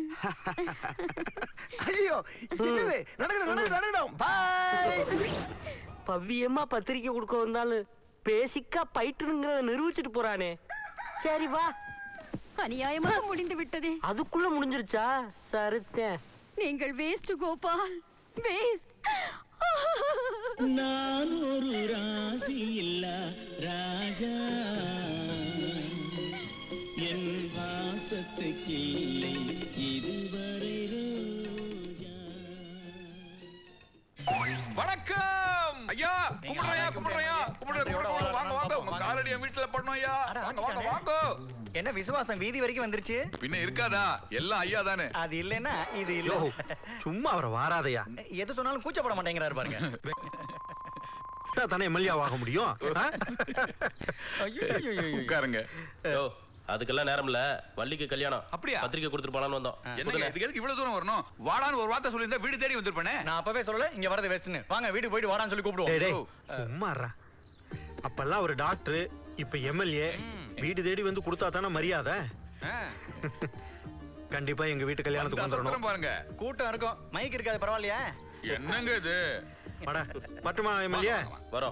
ஐயோ நடக்கணும் நடக்கணும் நடக்கணும். பாய். பவ்யமா பத்திரிக்கை கொடுக்க வந்தாலும் பேசிக்கா பைட்டுங்கிறத நிரூபிச்சுட்டு போறானே. சரி வா அநியாயமாக முடிந்து விட்டதே. அதுக்குள்ள முடிஞ்சிருச்சா? சருத்தேன். நீங்கள் வேஸ்ட் கோபால், வேஸ்ட். நான் ஒரு ராசி இல்ல ராஜா, என் வாசத்துக்கு இல்லை இதுவரை ரோஜா. வணக்கம் ஐயா. கும்பிடுறையா கும்பிடுறையா கும்பிடுற வாங்க வாங்க. உங்க காலடிய வீட்டுல பண்ணோம் ஐயா. வாங்க வாங்க வாங்க. என்ன விசுவாசம் வீதி வரைக்கும் வந்துருச்சு? பின்ன இருக்காதா? எல்லாம் ஐயா தானே. அது இல்லன்னா இது இல்ல. சும்மா அவரை வாராதையா. எது சொன்னாலும் கூச்சப்பட மாட்டேங்கிறாரு பாருங்க. தானே எம்எல்ஏ ஆக முடியும். உட்காருங்க. அதுக்கெல்லாம் நேரம் இல்ல. வள்ளிக்கு கல்யாணம். அப்படியா? பத்திரிக்கை கொடுத்துட்டு போலான்னு வந்தோம். என்னங்க இதுக்கு எதுக்கு இவ்வளவு தூரம் வரணும்? வாடான்னு ஒரு வார்த்தை சொல்லியிருந்தா வீடு தேடி வந்திருப்பேனே. நான் அப்பவே சொல்லல இங்க வரது வேஸ்ட்னு. வாங்க வீட்டுக்கு போயிட்டு வாடான்னு சொல்லி கூப்பிடுவோம். சும்மாறா. அப்பெல்லாம் ஒரு டாக்டர், இப்ப எம்எல்ஏ. வீடு தேடி வந்து கொடுத்தா தானே மரியாதை. கண்டிப்பா எங்க வீட்டு கல்யாணத்துக்கு வந்துடணும். பாருங்க கூட்டம் இருக்கும். மைக் இருக்காது பரவாயில்லையா? என்னங்க இது? வாடா பட்டுமா எம்எல்ஏ. வரோம்.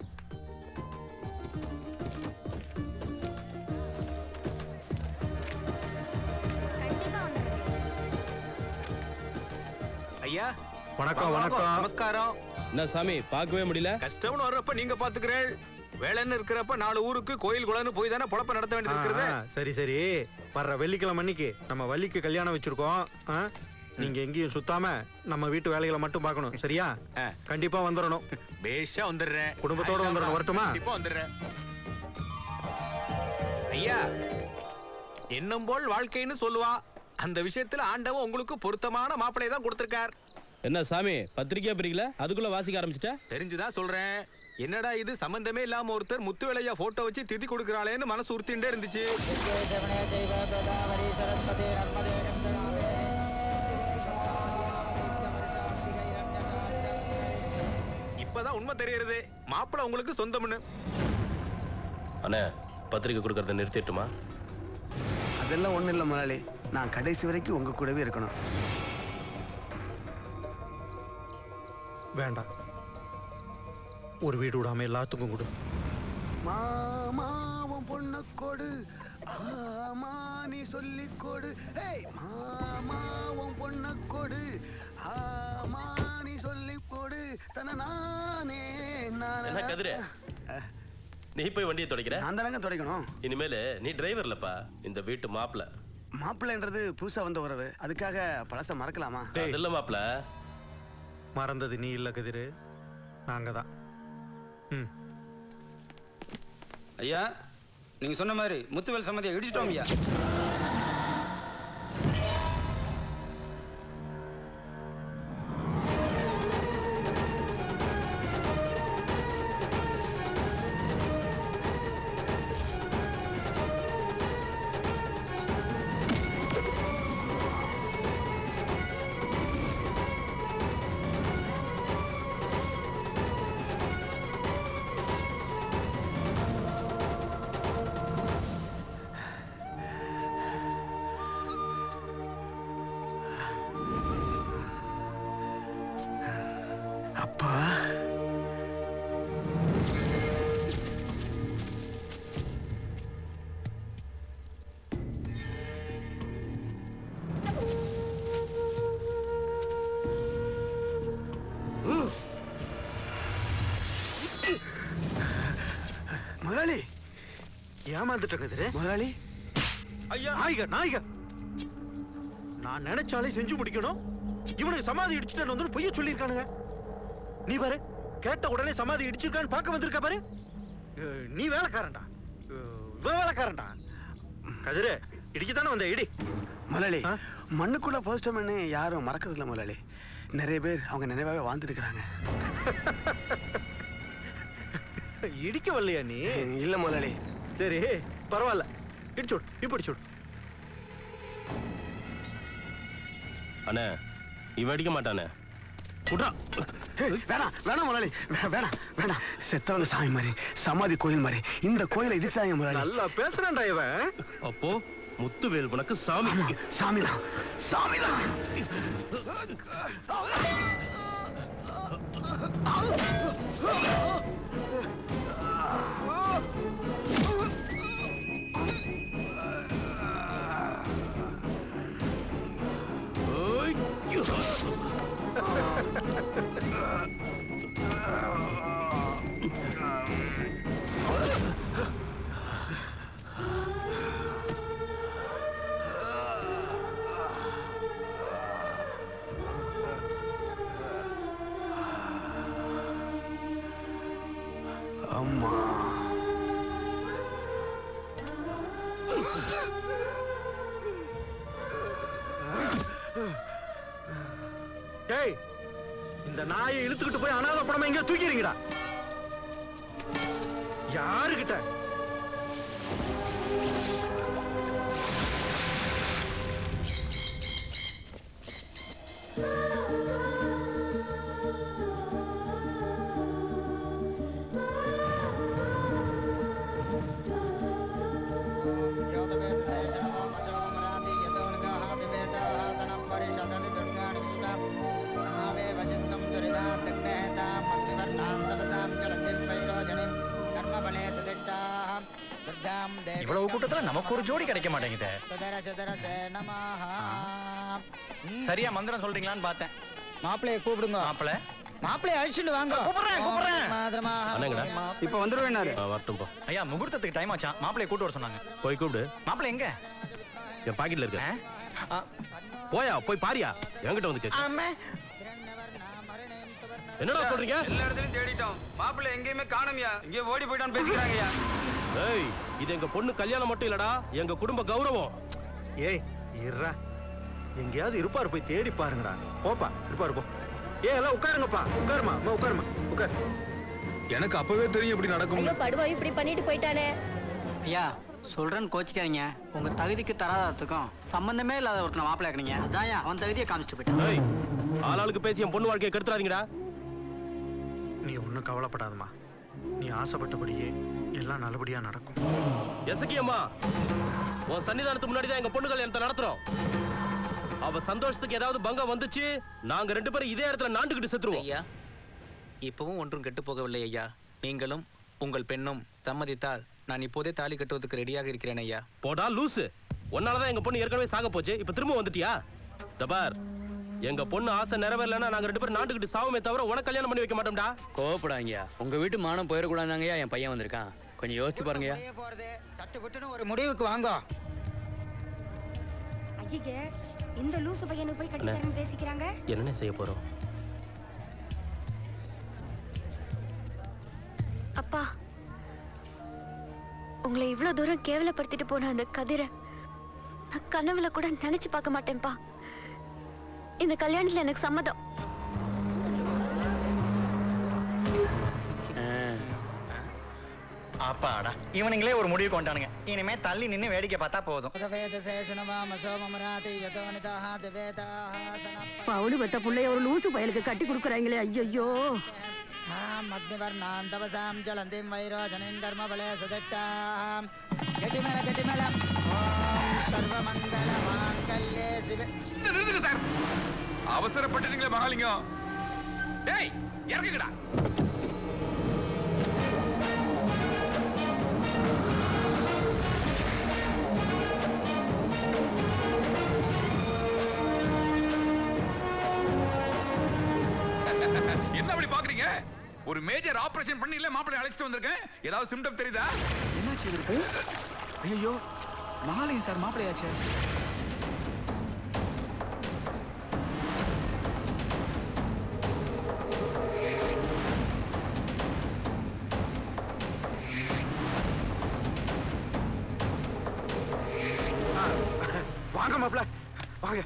ஐயா வணக்கம். வணக்கம் நமஸ்காரம். என்ன சாமி பார்க்கவே முடியல? கஷ்டம்னு வர்றப்ப நீங்க பாத்துக்கிறேன். வேலைன்னு இருக்கிறப்ப நாலு ஊருக்கு கோயில் குளம்னு போய் தானே பொழப்ப நடத்த வேண்டியது இருக்கிறது. சரி சரி. வர்ற வெள்ளிக்கிழமை அன்னைக்கு நம்ம வள்ளிக்கு கல்யாணம் வச்சிருக்கோம். நீங்க எங்கேயும் சுத்தாம நம்ம வீட்டு வேலைகளை மட்டும் பார்க்கணும். சரியா? கண்டிப்பா வந்துடணும். பேஷா வந்துடுறேன். குடும்பத்தோட வந்துடணும். வரட்டுமா? கண்டிப்பா வந்துடுறேன். ஐயா எண்ணம் போல் வாழ்க்கைன்னு சொல்லுவா. அந்த விஷயத்துல ஆண்டவன் உங்களுக்கு பொருத்தமான மாப்பிளை தான் கொடுத்திருக்கார். என்ன சாமி பத்திரிக்கையா பிரிக்கல, அதுக்குள்ள வாசிக்க ஆரம்பிச்சிட்ட? தெரிஞ்சுதான் சொல்றேன். என்னடா இது சம்பந்தமே இல்லாம ஒருத்தர் முத்துவேலையா போட்டோ வச்சு திதி கொடுக்கறாளேன்னு மனசு உறுத்திண்டே இருந்துச்சு. இப்பதான் உண்மை தெரியுது. மாப்பிளை உங்களுக்கு சொந்தம்னு. அண்ணே பத்திரிக்கை கொடுக்கறத நிறுத்திட்டுமா? அதெல்லாம் ஒண்ணும் இல்ல முதலாளி. நான் கடைசி வரைக்கும் உங்க கூடவே இருக்கணும். வேண்டாம். ஒரு வீடு விடாம எல்லாத்துக்கும் கொடு. மாமாவும் பொண்ணு கொடு, ஆமா நீ சொல்லி கொடு. மாமாவும் பொண்ணு கொடு, ஆமா நீ சொல்லி கொடு. தன நானே என்ன கதிரே, நீ போய் வண்டியை துடைக்கிற? நான் தானங்க துடைக்கணும். இனிமேல் நீ டிரைவர்லப்பா, இந்த வீட்டு மாப்பிள்ள. மாப்பிள்ளைன்றது புதுசா வந்த உறவு, அதுக்காக பழச மறக்கலாமா? இல்ல மாப்பிள்ள, மறந்தது நீ இல்ல கதிரு, நாங்க தான். ஐயா நீங்க சொன்ன மாதிரி முத்துவேல் சம்மதியை இடிச்சிட்டோம் ஐயா. அப்பா முதலாளி ஏமாந்துட்ட கதிரு. முதலாளி ஐயா நாய்க நாய்க நான் நினைச்சாலே செஞ்சு முடிக்கணும். இவனுக்கு சமாதி இடிச்சுட்டு வந்து பொய்ய சொல்லியிருக்கானுங்க. நீ பாரு, கேட்ட உடனே சமாதி இடிச்சிருக்கான்னு பார்க்க வந்திருக்க பாரு. நீ வேலைக்காரன்டா, வேலைக்காரன்டா. கதிரு இடிக்கத்தானே வந்த இடி. முதலாளி மண்ணுக்குள்ள போஸ்டர்மேன்னு யாரும் மறக்கிறது இல்லை முதலாளி. நிறைய பேர் அவங்க நினைவாவே வாழ்ந்துட்டு இருக்கிறாங்க. இடிக்க வரலையா நீ? இல்ல முதலாளி. சரி பரவாயில்ல, இடிச்சோடு இப்ப இடிச்சோடு. அண்ணே இவன் அடிக்க மாட்டானே. வேணாம் வேணாம் முதலாளி, வேணாம் வேணாம். செத்தவங்க சாமி மாதிரி, சமாதி கோயில் மாதிரி இந்த கோயிலை இடிச்சாங்க முதலாளி. நல்லா பேசுறான்டா இவன். அப்போ முத்துவேல் உனக்கு சாமி? சாமிதான் சாமிதான். அம்மா. டேய், இந்த நாயை இழுத்துக்கிட்டு போய் அனாதை படமா எங்க தூக்கிறீங்கடா? யாருகிட்ட? இவ்வளவு கூட்டத்துல நமக்கு ஒரு ஜோடி கிடைக்க மாட்டேங்குது. சரியா மந்திரம் சொல்றீங்களான்னு பார்த்தேன். மாப்பிளைய கூப்பிடுங்க. மாப்பிள மாப்பிளைய அழிச்சுட்டு வாங்க. கூப்பிடுறேன் கூப்பிடுறேன். இப்ப வந்துருவேனாரு. வரட்டும் போ. ஐயா முகூர்த்தத்துக்கு டைம் ஆச்சா, மாப்பிளைய கூட்டு வர சொன்னாங்க. போய் கூப்பிடு. மாப்பிளை எங்க? என் பாக்கெட்ல இருக்க. போயா போய் பாரியா, என்கிட்ட வந்து கேட்க. என்னடா சொல்றீங்க? எல்லா இடத்துலயும் தேடிட்டோம், மாப்பிள்ளை எங்கேயுமே காணோம்யா. இங்கே ஓடி போயிட்டான்னு பேசிக்கிறாங்கய்யா. ஏய், இது எங்க பொண்ணு கல்யாணம் மட்டும் இல்லடா, எங்க குடும்ப கௌரவம். ஏய் இருடா, எங்கேயாவது இருப்பாரு, போய் தேடி பாருங்கடா. போப்பா, இருப்பாரு போ. ஏ எல்லாம் உட்காருங்கப்பா, உட்காருமா, அம்மா உட்காருமா, உட்காரு. எனக்கு அப்பவே தெரியும் இப்படி நடக்கும். படுவா இப்படி பண்ணிட்டு போயிட்டானே. ஐயா சொல்றேன்னு கோச்சிக்காதீங்க. உங்க தகுதிக்கு தராதத்துக்கும் சம்பந்தமே இல்லாத ஒருத்தனை மாப்பிள்ளை ஆக்குனீங்க. அதான் அவன் தகுதியை காமிச்சிட்டு போயிட்டான். ஏய், ஆளாளுக்கு பேசி என் பொண்ணு வாழ்க்கையை கெடுத்துறாதீங்கடா. நீ ஒன்றும் கவலைப்படாதம்மா, நீ ஆசைப்பட்டபடியே எல்லாம் நல்லபடியா நடக்கும். எசக்கி அம்மா, உன் சன்னிதானத்துக்கு முன்னாடி தான் எங்க பொண்ணு கல்யாணத்தை நடத்துறோம். அவ சந்தோஷத்துக்கு ஏதாவது பங்கம் வந்துச்சு, நாங்க ரெண்டு பேரும் இதே இடத்துல நாண்டுகிட்டு செத்துருவோம். ஐயா, இப்பவும் ஒன்றும் கெட்டு போகவில்லை ஐயா. நீங்களும் உங்கள் பெண்ணும் சம்மதித்தால் நான் இப்போதே தாலி கட்டுவதற்கு ரெடியாக இருக்கிறேன் ஐயா. போடா லூசு, உன்னாலதான் எங்க பொண்ணு ஏற்கனவே சாக போச்சு, இப்ப திரும்ப வந்துட்டியா? தபார், எங்க பொண்ணு ஆசை நிறைவேறலன்னா நாங்க ரெண்டு பேரும் நாட்டுக்கிட்டு சாவுமே தவிர உனக்கு கல்யாணம் பண்ணி வைக்க மாட்டோம்டா. கோவப்படாங்கய்யா, உங்க வீட்டு மானம் போயிடக்கூடாதாங்கய்யா என் பையன் வந்திருக்கான். கொஞ்சம் யோசிச்சு பாருங்கய்யா. சட்டு புட்டுன்னு ஒரு முடிவுக்கு வாங்க. ஐயே, இந்த லூசு பையனுக்கு போய் கட்டி தரேன்னு பேசிக்கிறாங்க. என்ன செய்ய போறோம்? அப்பா, உங்களை இவ்வளவு தூரம் கேவலப்படுத்திட்டு போன அந்த கதிரை நான் கனவுல கூட நினைச்சு பார்க்க மாட்டேன்ப்பா. இந்த கல்யாணத்துல எனக்கு சம்மதம். அப்பாடா, இவனுங்களே ஒரு முடிவு கொண்டானுங்க. இனிமே தள்ளி நின்னு வேடிக்கை பார்த்தா போதும். பவுடு பெத்த புள்ளைய ஒரு லூசு பயலுக்கு கட்டி கொடுக்குறாங்களே. ஐயோ, மக்னிவர்ணாந்தவசாம் ஜலந்திம் வைரோஜனின் கர்மபலே சுதட்டாம். கெட்டிமேள கெட்டிமேளம். ஓம் சர்வமங்கல மாங்கல்யே சிவ. நிறுத்துங்க சார், அவசரப்பட்டுட்டீங்களே மகாலிங்கம். டேய் இறங்குங்கடா. என்ன அப்படி பாக்குறீங்க? ஒரு மேஜர் ஆபரேஷன் பண்ணி இல்ல மாப்பிள்ளை அழைச்சிட்டு வந்திருக்கேன். ஏதாவது சிம்டம் தெரியுதா? என்னாச்சு இவருக்கு? ஐயோ, மகாலிங்கம் சார் மாப்பிள்ளையாச்சு. வாங்க மாப்பிள்ள, வாங்க.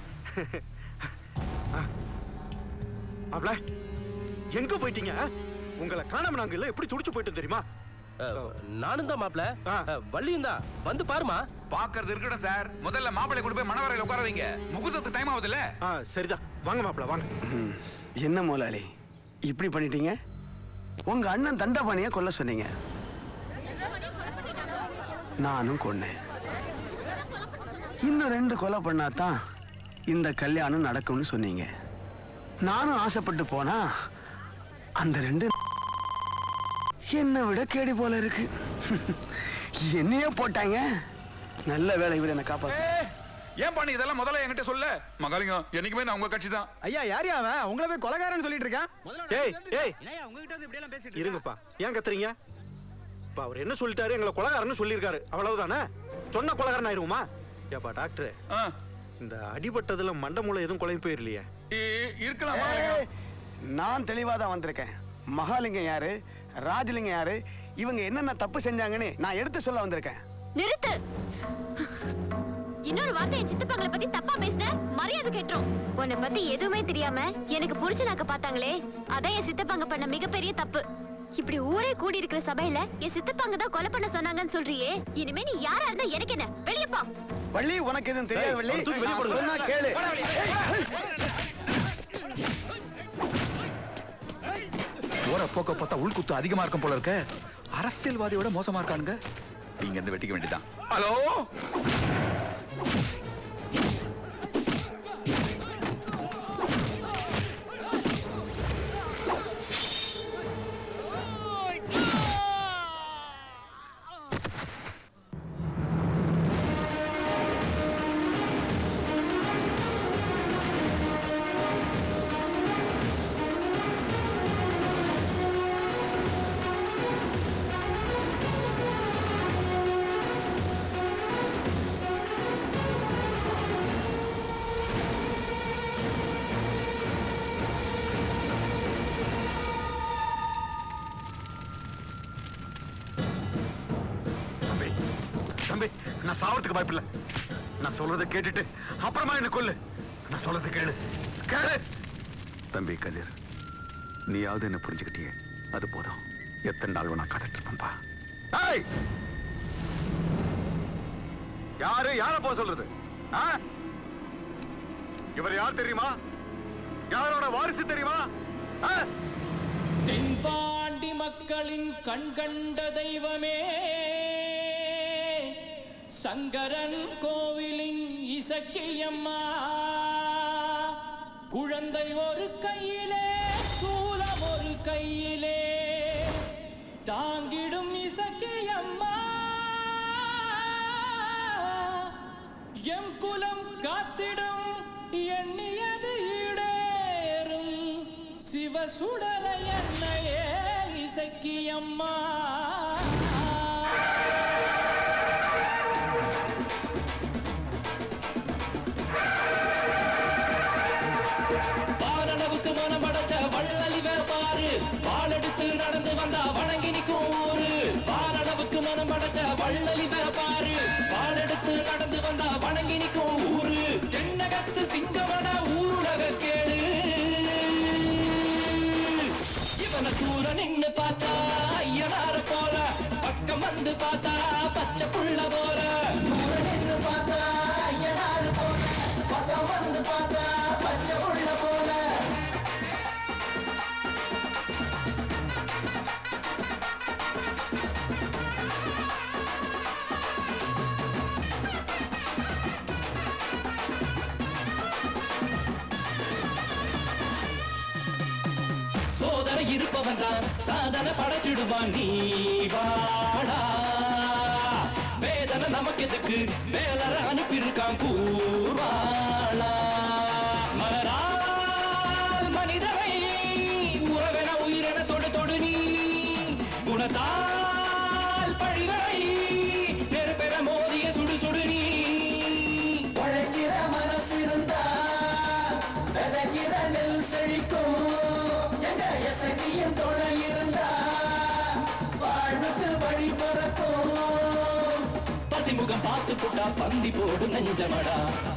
மாப்பிள்ள, எங்க போயிட்டீங்க? உங்களை காணாம நாங்க இல்ல எப்படி துடிச்சு போயிட்டோம் தெரியுமா? நானும் தான் மாப்பிள்ள, வள்ளியும் தான். வந்து பாருமா. பாக்குறது இருக்கட்டும் சார், முதல்ல மாப்பிள்ளை கொண்டு போய் மணவரையில உட்கார வைங்க. முகூர்த்தத்துக்கு டைம் ஆகுதுல்ல. சரிதான், வாங்க மாப்பிள்ள வாங்க. என்ன முதலாளி இப்படி பண்ணிட்டீங்க? உங்க அண்ணன் தண்டபாணிய கொல்ல சொன்னீங்க, நானும் கொன்னேன். இன்னும் ரெண்டு கொலை பண்ணாதான் இந்த கல்யாணம் நடக்கும்னு சொன்னீங்க. நானும் ஆசைப்பட்டு போனா அந்த ரெண்டு என்னை விட கேடி போல இருக்கு. என்னையே போட்டாங்க. நல்ல வேலை இவர் என்ன காப்பாத்து. ஏன் பண்ணி இதெல்லாம் முதல்ல என்கிட்ட சொல்ல. மகாலிங்கம், என்னைக்குமே நான் உங்க கட்சி தான். ஐயா, யார் அவன்? உங்களை போய் கொலைகாரன்னு சொல்லிட்டு இருக்கான். ஏய் ஏய், இருங்கப்பா, ஏன் கத்துறீங்க? இப்ப அவர் என்ன சொல்லிட்டாரு? எங்களை கொலைகாரன்னு சொல்லியிருக்காரு, அவ்வளவுதானே? சொன்ன கொலைகாரன் ஆயிருமா? ஏப்பா டாக்டர், இந்த அடிபட்டதுல மண்டை மூளை எதுவும் குழம்பு போயிரலையே? இருக்கலாம். நான் தெளிவா தான் வந்திருக்கேன். மகாலிங்கம் யாரு, ராஜலிங்கம் யாரு, இவங்க என்னென்ன தப்பு செஞ்சாங்கன்னு நான் எடுத்து சொல்ல வந்திருக்கேன். நிறுத்து. இன்னொரு வார்த்தை என் சித்தப்பாங்களை பத்தி தப்பா பேசின மரியாதை கேட்டுரும். உன்னை பத்தி எதுவுமே தெரியாம எனக்கு புருஷனாக்க பார்த்தாங்களே, அதான் என் சித்தப்பாங்க பண்ண மிகப்பெரிய தப்பு. இப்படி ஊரே கூடி இருக்கிற சபையில என் சித்தப்பாங்க தான் கொலை பண்ண சொன்னாங்கன்னு சொல்றியே, இனிமே நீ யாரா இருந்தா எனக்கு என்ன? வெளிய போ. வள்ளி, உனக்கு எதுவும் தெரியாது வள்ளி. நான் சொன்னா கேளு. போற போக்க பார்த்தா உள்குத்து அதிகமா இருக்கும் போல இருக்க. அரசியல்வாதியோட மோசமா இருக்கானுங்க. நீங்க இருந்து வெட்டிக்க வேண்டியதான். ஹலோ, நான் சாவறதுக்கு வாய்ப்பில்லை. நான் சொல்றதை கேட்டுட்டு அப்புறமா என்ன கொல்லு. நான் சொல்றதை கேளு கேளு. தம்பி கதிர், நீயாவது என்ன புரிஞ்சுக்கிட்டியே, அது போதும். எத்தனை நாள் நான் காத்துட்டு இருப்பேன்பா. யாரு யார போக சொல்றது? இவர் யார் தெரியுமா? யாரோட வாரிசு தெரியுமா? தென்பாண்டி மக்களின் கண் கண்ட தெய்வமே, சங்கரன் கோவிலின் இசக்கியம்மா. குழந்தை ஒரு கையிலே, சூலம் ஒரு கையிலே, தாங்கிடும் இசக்கியம்மா. எம் குலம் காத்திடும், எண்ணியது ஈடேறும். சிவசுடலை என்னையே இசக்கியம்மா. வாரணவுக்கு மனம் படைச்ச வள்ளலி வேப்பாரு, வாளெடுத்து நடந்து வந்தா வணங்கி நிற்கும் ஊரு. வாரணவுக்கு மனம் படைச்ச வள்ளலி வேப்பாரு, வாளெடுத்து நடந்து வந்தா வணங்கி நிற்கும் ஊரு. தென்னகத்து சிங்கமன ஊருலக கேடு. இவனை தூர நின்னு பார்த்தா ஐயனார போல, பக்கம் வந்து பார்த்தா பச்சை புள்ள போல. தூர நின்னு பார்த்தா ஐயனார போல, பக்கம் வந்து பார்த்தா பச்சை புள்ள போல. சோதனை இருப்பவன் தான் சாதனை படைச்சிடுவான். நீ வாடா, வேதனை நமக்கு எதுக்கு, வேலர அனுப்பியிருக்கான் கூர்வாளா. மலரால் மனிதனை உறவென உயிரென தொடு தொடு நீ. குணத்தால் பழிகளை நெருப்பெற மோதிய சுடு சுடு நீ. உழைக்கிற மனசு இருந்தா விதைக்கிற நெல் செழிக்கும். துணை இருந்தா வாழ்வுக்கு வழி பிறக்கும். பசிமுகம் பார்த்து போட்டா பந்தி போடு நெஞ்சமடா.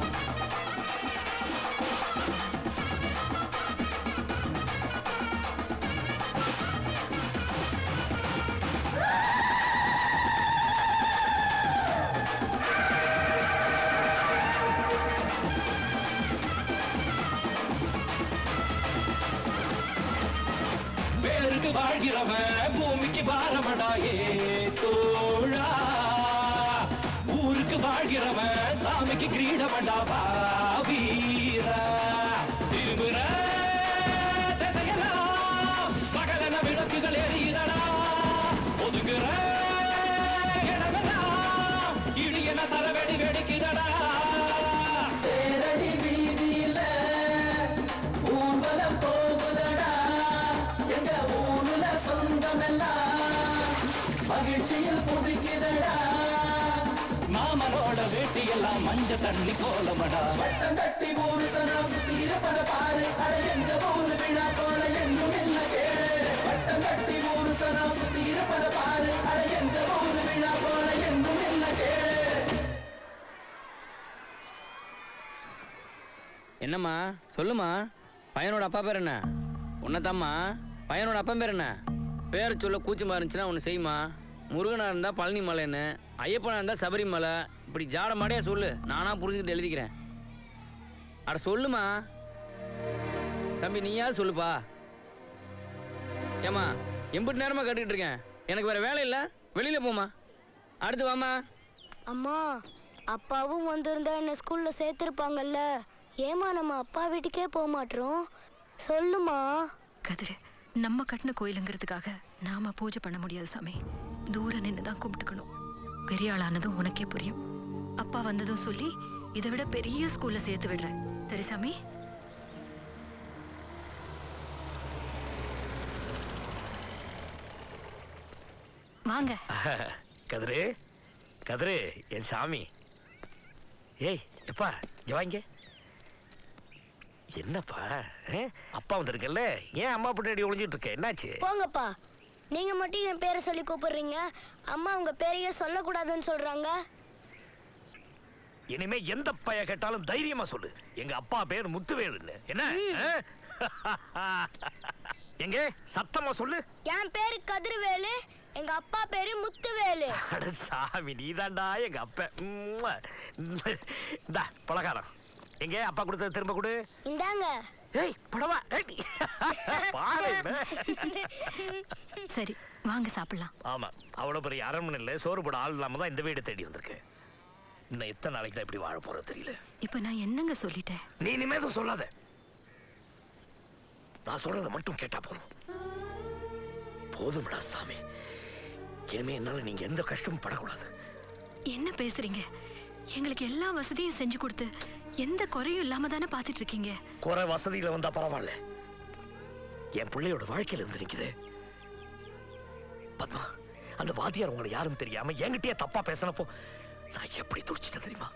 பேருக்கு வாழ்கிறவன் பூமிக்கு பாரமடா. ஏ தோழா, ஊருக்கு வாழ்கிறவன் சாமிக்கு கிரீடமடா. வீரா, திரும்புற திசையெல்லாம் பகலன விளக்குகள் எரியுதடா. ஒதுங்குற இடமெல்லாம் இடியன சரவெடி வெடிக்குதடா. பேரடி வீதியில ஊர்வலம் போகுதடா. எங்க ஊருல சொந்தமெல்லாம் மகிழ்ச்சியில் புதுக்கிதடா. மாமனோட வேட்டியெல்லாம் மஞ்ச தண்ணி கோலமடா. வட்டம் கட்டி ஊரு சனா சுத்தீர பல பாரு. அட எங்க ஊரு விழா போல எங்கும் இல்ல கேடு. வட்டம் கட்டி ஊரு சனா சுத்தீர பல பாரு. என்னம்மா சொல்லுமா பையனோட அப்பா பேர் என்ன உன்னதாம்மா பையனோட அப்பா பேர் என்ன பேரை சொல்ல கூச்சமாக இருந்துச்சுன்னா ஒன்று செய்யுமா முருகனாக இருந்தால் பழனி மலைன்னு ஐயப்பனாக இருந்தால் சபரிமலை இப்படி ஜாட மாடையா சொல்லு நானாக புரிஞ்சுக்கிட்டு எழுதிக்கிறேன் அட சொல்லுமா தம்பி நீயாவது சொல்லுப்பா ஏம்மா எம்பிட்டு நேரமாக கேட்டுக்கிட்டு இருக்கேன் எனக்கு வேறு வேலை இல்லை வெளியில் போமா அடுத்து வாமா அம்மா அப்பாவும் வந்திருந்தா என்ன ஸ்கூல்ல சேர்த்திருப்பாங்கல்ல ஏமா நம்ம அப்பா வீட்டுக்கே போக மாட்டோம் சொல்லுமா. கதிரு நம்ம கட்டின கோயிலுங்கிறதுக்காக நாம பூஜை பண்ண முடியாது சாமி. தூரம் நின்று தான் கும்பிட்டுக்கணும். பெரிய ஆளானதும் உனக்கே புரியும். அப்பா வந்ததும் சொல்லி இதை விட பெரிய ஸ்கூல்ல சேர்த்து விடுறேன். சரி சாமி? வாங்க. கதிரு கதிரு என் சாமி. ஏய் எப்பா இங்க வாங்க. என்னப்பா அப்பா வந்திருக்கல்ல, ஏன் அம்மா பின்னாடி ஒளிஞ்சிட்டு இருக்க? என்னாச்சு? போங்கப்பா, நீங்க மட்டும் என் பேரை சொல்லி கூப்பிடுறீங்க, அம்மா உங்க பேரையே சொல்லக்கூடாதுன்னு சொல்றாங்க. இனிமே எந்த பைய கேட்டாலும் தைரியமா சொல்லு, எங்க அப்பா பேர் முத்துவேலுன்னு. என்ன எங்க சத்தமா சொல்லு. என் பேரு கதிர்வேலு, எங்க அப்பா பேரு முத்துவேலு. அட சாமி, நீதான்டா எங்க அப்பா. இந்தா பலகாரம். எங்க அப்பா கொடுத்தது திரும்ப கொடு. இந்தாங்க. ஏய் படவா. சரி வாங்க சாப்பிடலாம். ஆமா, அவ்வளவு பெரிய அரண்மனையில் சோறு போட ஆள் இல்லாம தான் இந்த வீடு தேடி வந்திருக்கேன். இன்னும் எத்தனை நாளைக்கு தான் இப்படி வாழ போறது தெரியல. இப்ப நான் என்னங்க சொல்லிட்டேன்? நீ இனிமே எதுவும் சொல்லாத. நான் சொல்றத மட்டும் கேட்டா போதும். போதும்டா சாமி, இனிமே என்னால நீங்க எந்த கஷ்டமும் படக்கூடாது. என்ன பேசுறீங்க? எங்களுக்கு எல்லா வசதியும் செஞ்சு கொடுத்து எந்த குறையும் இல்லாம தானே பாத்துட்டு இருக்கீங்க. குறை வசதியில வந்தா பரவாயில்ல, என் பிள்ளையோட வாழ்க்கையில இருந்து நிக்குது. பத்மா, அந்த வாத்தியார் உங்களை யாரும் தெரியாம என்கிட்டயே தப்பா பேசினப்போ நான் எப்படி துடிச்சிட்டேன் தெரியுமா?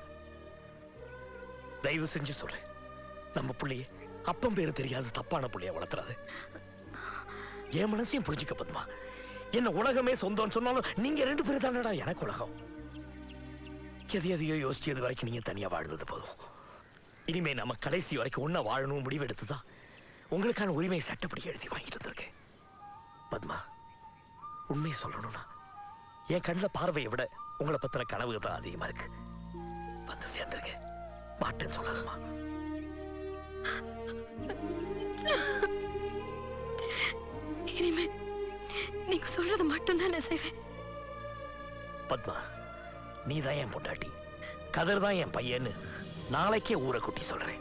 தயவு செஞ்சு சொல்றேன், நம்ம பிள்ளைய அப்பம் பேரு தெரியாது தப்பான பிள்ளைய வளர்த்துறாது. என் மனசையும் புரிஞ்சுக்க பத்மா. என்ன உலகமே சொந்தம்னு சொன்னாலும் நீங்க ரெண்டு பேரும் தானடா எனக்கு உலகம். எது எதையோ யோசிச்சு இது வரைக்கும் நீங்க தனியா வாழ்ந்தது போதும். இனிமே நம்ம கடைசி வரைக்கும் ஒன்னா வாழணும் முடிவெடுத்துதான் உங்களுக்கான உரிமையை சட்டப்படி எழுதி வாங்கிட்டு வந்திருக்கேன். பத்மா, உண்மையை சொல்லணும்னா என் கண்ணில் பார்வையை விட உங்களை பத்தின கனவு தான் அதிகமா இருக்கு. வந்து சேர்ந்துருங்க, மாட்டேன்னு சொல்லலாமா? இனிமே நீங்க சொல்றது மட்டும் தான் நான் செய்வேன். பத்மா, நீ தான் என் பொண்டாட்டி, கதிர் தான் என் பையன்னு நாளைக்கே ஊரை குட்டி சொல்றேன்.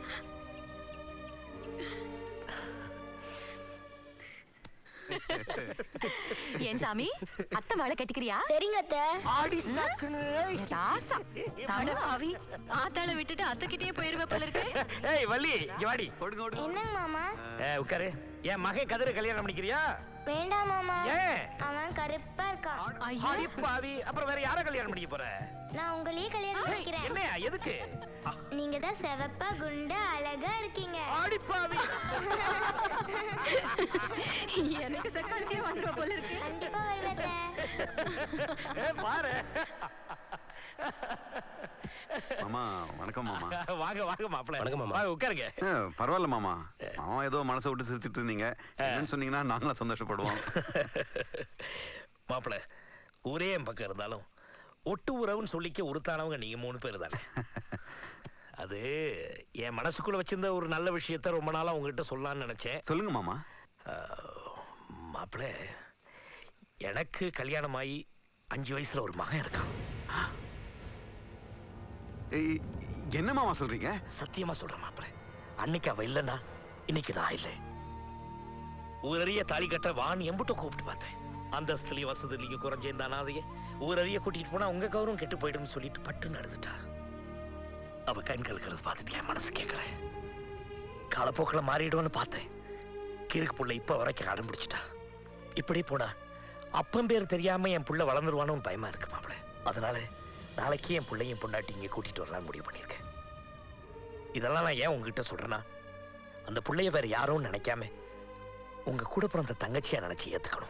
ஏன் சாமி, அத்தை வாழை கட்டிக்கிறியா? சரிங்க அத்தை. ஆடி சாக்குனே ராசா தான பாவி, ஆத்தாள விட்டுட்டு அத்தை கிட்டே போயிருவே போல இருக்கு. ஏய் வள்ளி, இங்க வாடி. என்னங்க மாமா? ஏய் உட்காரு. என் மகன் கதிரை கல்யாணம் பண்ணிக்கிறியா? வேண்டாம் மாமா. ஏன்? அவன் கருப்பா இருக்கான். ஆடி பாவி, அப்புறம் வேற யாரை கல்யாணம் பண்ணிக்க போற? நான் உங்களையே கல்யாணம் பண்ணிக்கிறேன். என்னையா எதுக்கு? நீங்க தான் செவப்பா குண்டா அழகா இருக்கீங்க. ஆடி பாவி. எனக்கு சக்காலத்தையே வந்துருவ போல இருக்கு. கண்டிப்பா வருவதே. ஏ பாரு. மாமா வணக்கம் மாமா. வாங்க வாங்க மாப்ள. வணக்கம் மாமா. வாங்க உட்காருங்க. பரவாயில்ல மாமா, மாமா ஏதோ மனசை விட்டு சிரிச்சிட்டு இருந்தீங்க. என்னன்னு சொன்னீங்கன்னா நாங்களும் சந்தோஷப்படுவோம். மாப்ள, ஊரே என் பக்கம் இருந்தாலும் ஒட்டு உறவுன்னு சொல்லிக்க உருத்தானவங்க நீங்க மூணு பேர் தானே. அது என் மனசுக்குள்ள வச்சிருந்த ஒரு நல்ல விஷயத்த ரொம்ப நாளா உங்ககிட்ட சொல்லலாம்னு நினைச்சேன். சொல்லுங்க மாமா. மாப்பிள்ள, எனக்கு கல்யாணம் ஆகி அஞ்சு வயசுல ஒரு மகன் இருக்கான். என்ன மாமா சொல்றீங்க? சத்தியமா சொல்றேன் மாப்பிள்ள, அன்னைக்கு அவ இல்லைன்னா இன்னைக்கு நான் இல்லை. ஊரறிய தாலி கட்ட வான் எம்புட்டும் கூப்பிட்டு பார்த்தேன். அந்தஸ்துலயும் வசதிலையும் குறைஞ்சேன் தானாதையே ஊரறிய கூட்டிட்டு போனா உங்க கௌரவம் கெட்டு போயிடும்னு சொல்லிட்டு பட்டு நடந்துட்டா. அவ கண் கலக்கிறது பார்த்துட்டு என் மனசு கேட்கல. காலப்போக்கில் மாறிடுவோன்னு பார்த்தேன். கிறுக்கு புள்ள இப்ப வரைக்கும் அடம் பிடிச்சிட்டா. இப்படி போனா அப்பம் பேர் தெரியாம என் புள்ள வளர்ந்துருவானு பயமா இருக்கு மாப்பிள்ள. அதனால நாளைக்கு என் பிள்ளையும் பொண்டாட்டி இங்கே கூட்டிட்டு வரலாம்னு முடிவு பண்ணியிருக்கேன். இதெல்லாம் நான் ஏன் உங்ககிட்ட சொல்றேன்னா, அந்த பிள்ளைய வேற யாரும் நினைக்காம உங்க கூட பிறந்த தங்கச்சியா நினைச்சு ஏத்துக்கணும்.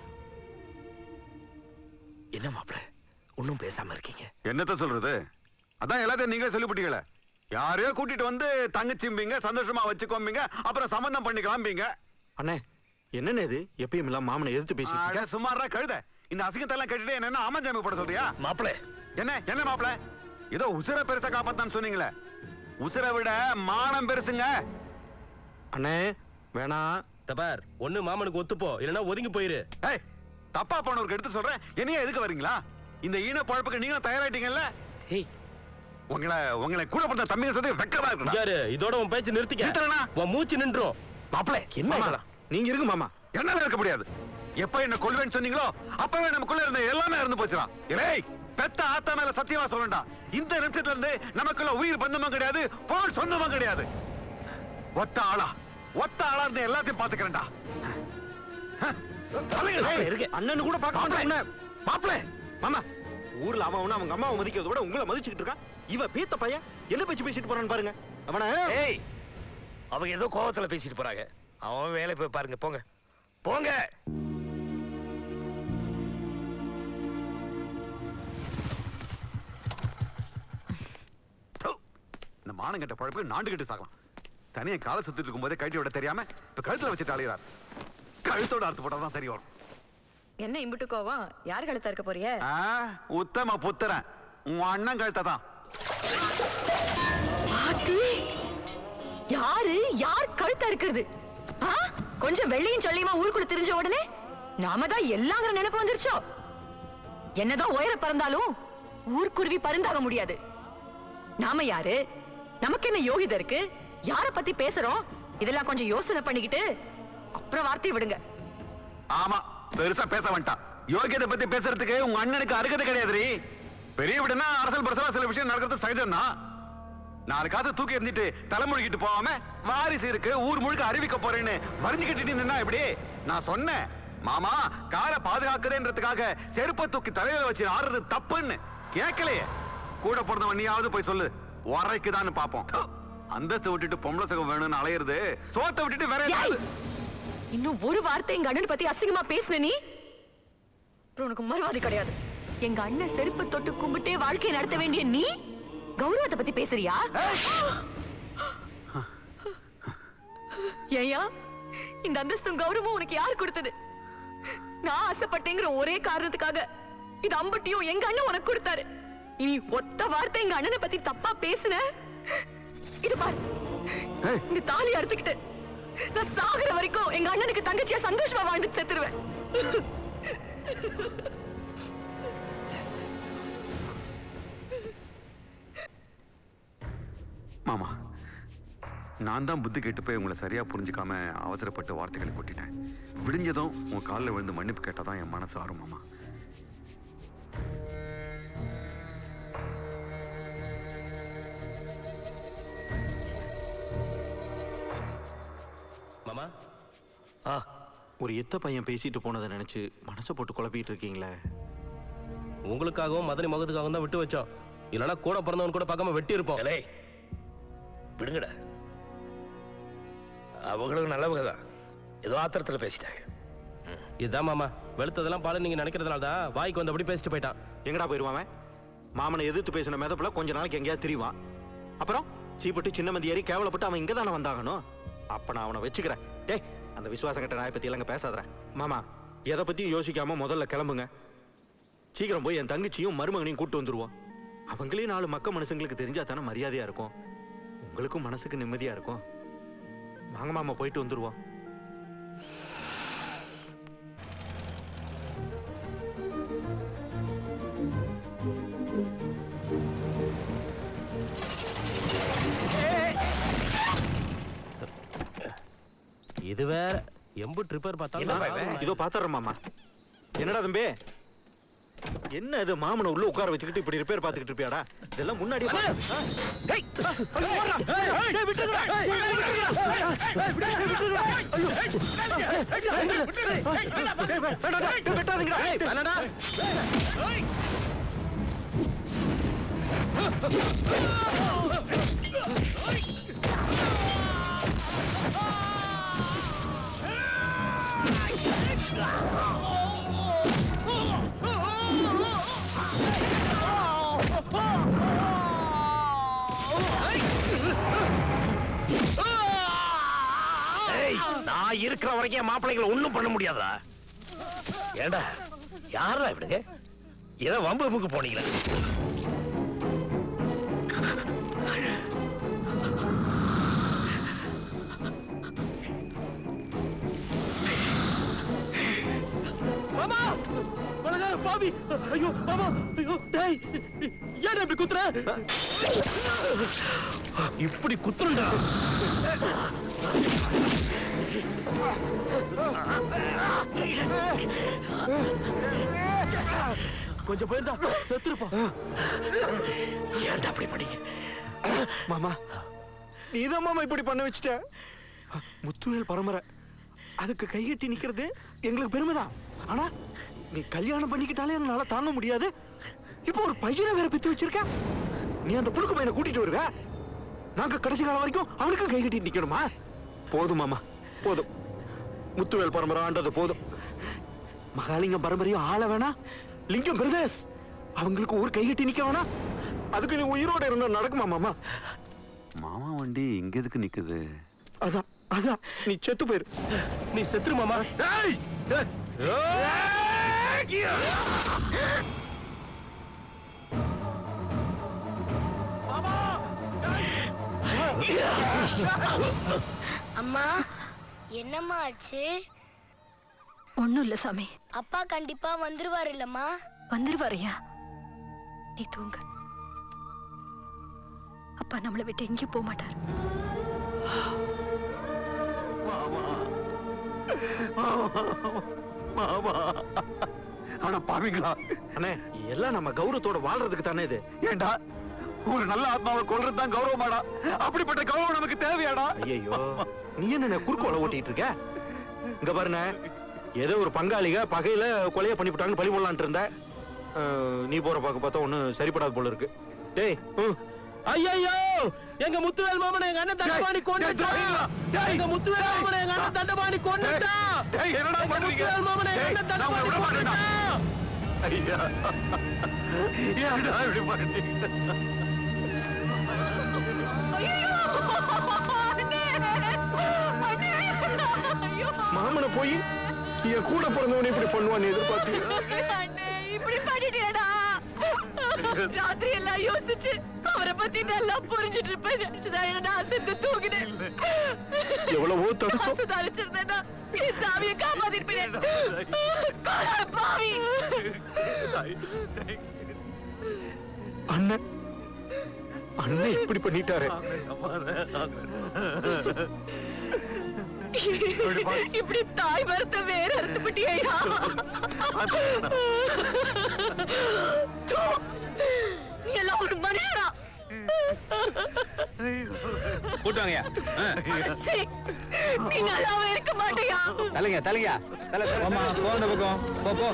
என்ன மாப்பிள்ள, ஒன்னும் பேசாம இருக்கீங்க? என்னத்த சொல்றது? அதான் எல்லாத்தையும் நீங்களே சொல்லிவிட்டீங்களே. யாரையோ கூட்டிட்டு வந்து தங்கச்சிம்பீங்க, சந்தோஷமா வச்சுக்கோம்பீங்க, அப்புறம் சம்பந்தம் பண்ணிக்கலாம்பீங்க. அண்ணே என்னன்னு இது எப்பயும் இல்லாம மாமனை எதிர்த்து பேசிட்டு சுமாரா கழுத. இந்த அசிங்கத்தெல்லாம் கேட்டுட்டு என்ன அமஞ்சாமி போட சொல்றியா? மாப்பிள என்ன என்ன மாப்பிள? ஏதோ உசுர பெருசா காப்பாத்தான்னு சொன்னீங்களே, உசுரை விட மானம் பெருசுங்க. அண்ணே வேணாம். தபார் ஒண்ணு மாமனுக்கு ஒத்துப்போ, இல்லைன்னா ஒதுங்கி போயிரு. ஏய், தப்பா போனவருக்கு எடுத்து சொல்றேன், என்னைய எதுக்கு வரீங்களா? இந்த ஈன பழப்புக்கு நீங்களும் தயாராயிட்டீங்கல்ல? உங்களை உங்களை கூட பிறந்த தம்பிங்க சொல்லி வெக்கமா இருக்கு. இதோட உன் பேச்சு நிறுத்திக்க, உன் மூச்சு நின்றோம். மாப்பிள என்ன நீங்க இருக்கு மாமா. என்னால இருக்க முடியாது. எப்ப என்ன கொல்வேன்னு சொன்னீங்களோ அப்பவே நமக்குள்ள இருந்த எல்லாமே இருந்து போச்சுடா. ஏய், பெத்த ஆத்தா மேல சத்தியமா சொல்லண்டா, இந்த நிமிஷத்துல இருந்து நமக்குள்ள உயிர் பந்தமும் கிடையாது, போல் சொந்தமும் கிடையாது. ஒத்த ஆளா ஒத்த ஆளா இருந்து எல்லாத்தையும் பாத்துக்கிறேன்டா. அண்ணன் கூட பாக்க மாப்பிள மாமா. ஊர்ல அவன் ஒண்ணு அவங்க அம்மாவை மதிக்கிறத விட உங்களை மதிச்சுக்கிட்டு இருக்கான். இவ பீத்த பையன் என்ன பேச்சு பேசிட்டு போறான்னு பாருங்க. அவன ஏய், அவங்க ஏதோ கோவத்துல பேசிட்டு போறாங்க. அவன் வேலை போய் பாருங்க. போங்க போங்க. இந்த மானம் கட்ட பழப்பு நாண்டு கட்டு சாகலாம். தனியை காலை சுத்திட்டு இருக்கும் போதே கழட்டி விட தெரியாம இப்ப கழுத்துல வச்சுட்டு அழைகிறார். கழுத்தோட அறுத்து போட்டாதான் சரி வரும். என்ன இம்புட்டு கோவம்? யார் கழுத்தா இருக்க போறிய? உத்தம புத்திரன் உன் அண்ணன் கழுத்தான். யாரு யார் கழுத்தா இருக்கிறது? கொஞ்சம் வெள்ளையும் சொல்லியுமா ஊருக்குள்ள தெரிஞ்ச உடனே நாம தான் எல்லாங்கிற நினைப்பு வந்துருச்சோ? என்னதான் உயர பறந்தாலும் ஊர்க்குருவி பருந்தாக முடியாது. நாம யாரு? நமக்கு என்ன யோகிதை இருக்கு? யார பத்தி பேசுறோம்? இதெல்லாம் கொஞ்சம் யோசனை பண்ணிக்கிட்டு அப்புறம் வார்த்தை விடுங்க. ஆமா, பெருசா பேச வேண்டாம். யோகியத்தை பத்தி பேசுறதுக்கு உங்க அண்ணனுக்கு அருகதை கிடையாது. பெரிய விடனா அரசியல் பிரசவா சில விஷயம் நடக்கிறது சகஜம் தான். நாலு காசு தூக்கி எறிஞ்சிட்டு தலைமொழிக்கிட்டு போகாம வாரிசு இருக்கு ஊர் முழுக்க அறிவிக்க போறேன்னு வரிஞ்சுக்கிட்டு நின்னா எப்படி? நான் சொன்னேன் மாமா, காரை பாதுகாக்குறேன்றதுக்காக செருப்பை தூக்கி தலையில வச்சு ஆடுறது தப்புன்னு. கேட்கலையே. கூட பிறந்தவன் நீயாவது போய் சொல்லு, உரைக்குதான்னு பாப்போம். அந்தஸ்து விட்டுட்டு பொம்பளை சுகம் வேணும்னு அலையிறது, சோத்தை விட்டுட்டு வேற ஏதாவது. இன்னும் ஒரு வார்த்தை எங்க அண்ணன் பத்தி அசிங்கமா பேசுன நீ உனக்கு மறுவாதி கிடையாது. எங்க அண்ணன் செருப்பு தொட்டு கும்பிட்டே வாழ்க்கையை நடத்த வேண்டிய நீ கௌரவத்தை பத்தி பேசுறியா? ஏயா இந்த அந்தஸ்தும் கௌரவமும் உனக்கு யார் கொடுத்தது? நான் ஆசைப்பட்டேங்கிற ஒரே காரணத்துக்காக இது அம்பட்டியும் எங்க அண்ணன் உனக்கு கொடுத்தாரு. இனி ஒத்த வார்த்தை எங்க அண்ணனை பத்தி தப்பா பேசுன, இது பாரு, இந்த தாலி அறுத்துக்கிட்டு நான் சாகுற வரைக்கும் எங்க அண்ணனுக்கு தங்கச்சியா சந்தோஷமா வாழ்ந்து செத்துருவேன். மாமா, நான் தான் புத்தி கேட்டு போய் உங்களை சரியா புரிஞ்சுக்காம அவசரப்பட்டு வார்த்தைகளை கொட்டினேன். விடிஞ்சதும் உங்க காலில் விழுந்து மன்னிப்பு கேட்டாதான் என் மனசு ஆறும் மாமா. மாமா, ஆ ஒரு எத்த பையன் பேசிட்டு போனதை நினைச்சு மனசை போட்டு குழப்பிட்டு இருக்கீங்களே. உங்களுக்காகவும் மதுரை முகத்துக்காகவும் தான் விட்டு வச்சோம். இல்லைன்னா கூட பிறந்தவன் கூட பார்க்காம வெட்டி இருப்போம். விடுங்கடா, அவங்களும் நல்லவங்க தான், ஏதோ ஆத்திரத்தில் பேசிட்டாங்க. இதுதான் மாமா, வெளுத்ததெல்லாம் பாலு நீங்க நினைக்கிறதுனால தான் வாய்க்கு வந்து அப்படி பேசிட்டு போயிட்டான். எங்கடா போயிருவான்? மாமனை எதிர்த்து பேசின மெதப்புல கொஞ்ச நாளைக்கு எங்கேயாவது திரிவான். அப்புறம் சீப்பட்டு சின்ன மந்தி ஏறி கேவலப்பட்டு அவன் இங்க தானே வந்தாகணும். அப்ப நான் அவனை வச்சுக்கிறேன். டேய், அந்த விசுவாசம் கட்ட நாயை பத்தி எல்லாம் பேசாதறேன். மாமா, எதை பத்தியும் யோசிக்காம முதல்ல கிளம்புங்க. சீக்கிரம் போய் என் தங்கச்சியும் மருமகனையும் கூட்டு வந்துருவோம். அவங்களே நாலு மக்க மனுஷங்களுக்கு தெரிஞ்சா தானே மரியாதையா இருக்கும், உங்களுக்கும் மனசுக்கு நிம்மதியா இருக்கும். வாங்க மாமா, போயிட்டு வந்துருவோம். இது வேற எம்பு ட்ரிப்பர் பார்த்தா இதோ பாத்துறேன் மாமா. என்னடா தம்பி, என்ன இது மாமனை உள்ள உட்கார வச்சுக்கிட்டு இப்படி ரிப்பேர் பார்த்துக்கிட்டு இருப்பியாடா? இதெல்லாம் முன்னாடி நான் இருக்கிற வரைக்கும் மாப்பிள்ளைகளை ஒண்ணும் பண்ண முடியாதா? ஏண்டா யாரா இவனுங்க? ஏதோ வம்புக்கு போனீங்களா? மாமா கொலகார பாவி! ஐயோ மாமா! ஐயோ டேய் ஏன் இப்படி குத்துற? இப்படி குத்துறா? கொஞ்சம் போயிருந்தா செத்துருப்போம். ஏன்டா அப்படி பண்ணீங்க? மாமா நீதான் மாமா இப்படி பண்ண வச்சுட்ட. முத்துவேல் பரம்பரை அதுக்கு கைகட்டி நிக்கிறது எங்களுக்கு பெருமைதான். ஆனா நீ கல்யாணம் பண்ணிக்கிட்டாலே எங்களால தாங்க முடியாது. இப்போ ஒரு பையனை வேற பெத்து வச்சிருக்க. நீ அந்த புழுக்கு பையனை கூட்டிட்டு வருவ, நாங்க கடைசி காலம் வரைக்கும் அவனுக்கும் கை கட்டி நிக்கணுமா? போதும் மாமா போதும். முத்துவேல் பரம்பரை ஆண்டது போதும். மகாலிங்கம் பரம்பரையும் ஆள வேணா. லிங்கம் பிரதேஷ் அவங்களுக்கு ஒரு கை கட்டி நிக்க வேணா. அதுக்கு நீ உயிரோட இருந்தா நடக்குமா மாமா? மாமா வண்டி இங்க எதுக்கு நிக்குது? அதான் அதான் நீ செத்து போயிரு. நீ செத்துரு மாமா. அம்மா என்னம்மா ஆச்சு? ஒண்ணும் இல்ல சாமி. அப்பா கண்டிப்பா வந்துருவாரு இல்லம்மா? வந்துருவாரையா? நீ தூங்க. அப்பா நம்மளை விட்டு எங்கேயும் போக மாட்டார். மாமா ஆனா பாவீங்களா அண்ணே, எல்லாம் நம்ம கௌரவத்தோட வாழ்றதுக்கு தானே இது. ஏண்டா ஒரு நல்ல ஆத்மாவை கொல்றது தான் கௌரவமாடா? அப்படிப்பட்ட கௌரவம் நமக்கு தேவையாடா? ஐயோ நீ என்ன குறுக்கோல ஓட்டிட்டு இருக்க? இங்க பாருண்ணே, ஏதோ ஒரு பங்காளிக பகையில கொலைய பண்ணிவிட்டாங்கன்னு பழி போடலான்ட்டு இருந்த. நீ போற பார்க்க பார்த்தா ஒண்ணு சரிப்படாத போல இருக்கு. டேய் ஐயோ எங்க முத்துவேல் மாமனை எங்க அண்ணன் தண்டபாணி கொன்னுட்டான். எங்க முத்துவேல் மாமனை எங்க அண்ணன் தண்டபாணி கொன்னுட்டான். டேய் என்னடா பண்றீங்க? முத்துவேல் மாமனை எங்க அண்ணன் தண்டபாணி கொன்னுட்டான். ஐயா ஏன்டா இப்படி பண்றீங்க? மாமனை போய் என் கூட பிறந்தவனே இப்படி பண்ணுவான்னு எதிர்பார்த்தீங்க? இப்படி பண்ணிட்டியடா. ராத்திரி எல்லாம் யோசிச்சு அவரை பத்தி நல்லா புரிஞ்சிட்டு இருப்பேன் நினைச்சுதான் நான் செத்து தூங்கினேன். எவ்வளவோ தடுக்கும் சுதாரிச்சிருந்தேன்னா என் சாமியை காப்பாத்திருப்பேன். பாவி அண்ணன் அண்ணன் இப்படி பண்ணிட்டாரு. இப்படி தாய் மரத்தை வேற அறுத்து விட்டியா? எல்லாம் ஒரு மனுஷனா? கூட்டுவாங்கயா. நீ நல்லாவே இருக்க மாட்டியா? தலைங்க தலைங்க தலை போமா போ அந்த பக்கம் போ போ.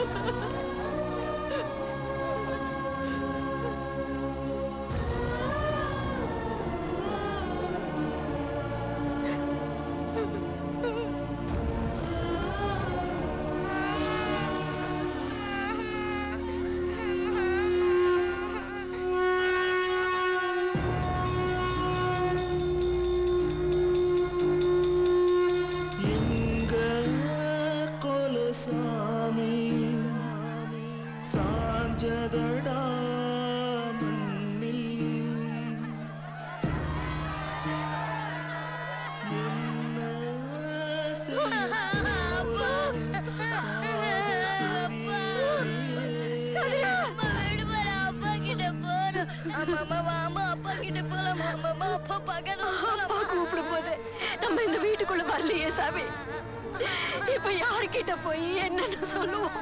அப்பா கூப்பிடும் போது நம்ம இந்த வீட்டுக்குள்ள வரலையே சாமி. இப்ப யார்கிட்ட போய் என்னன்னு சொல்லுவோம்?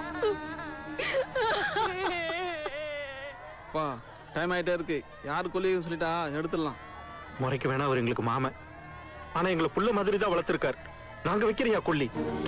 பா டைம் ஆயிட்டே இருக்கு. யாரு கொல்லியும் சொல்லிட்டா எடுத்துடலாம். முறைக்கு வேணா அவர் எங்களுக்கு மாமன். ஆனா எங்களை புள்ள மாதிரி தான் வளர்த்திருக்கார். நாங்க வைக்கிறியா கொல்லி?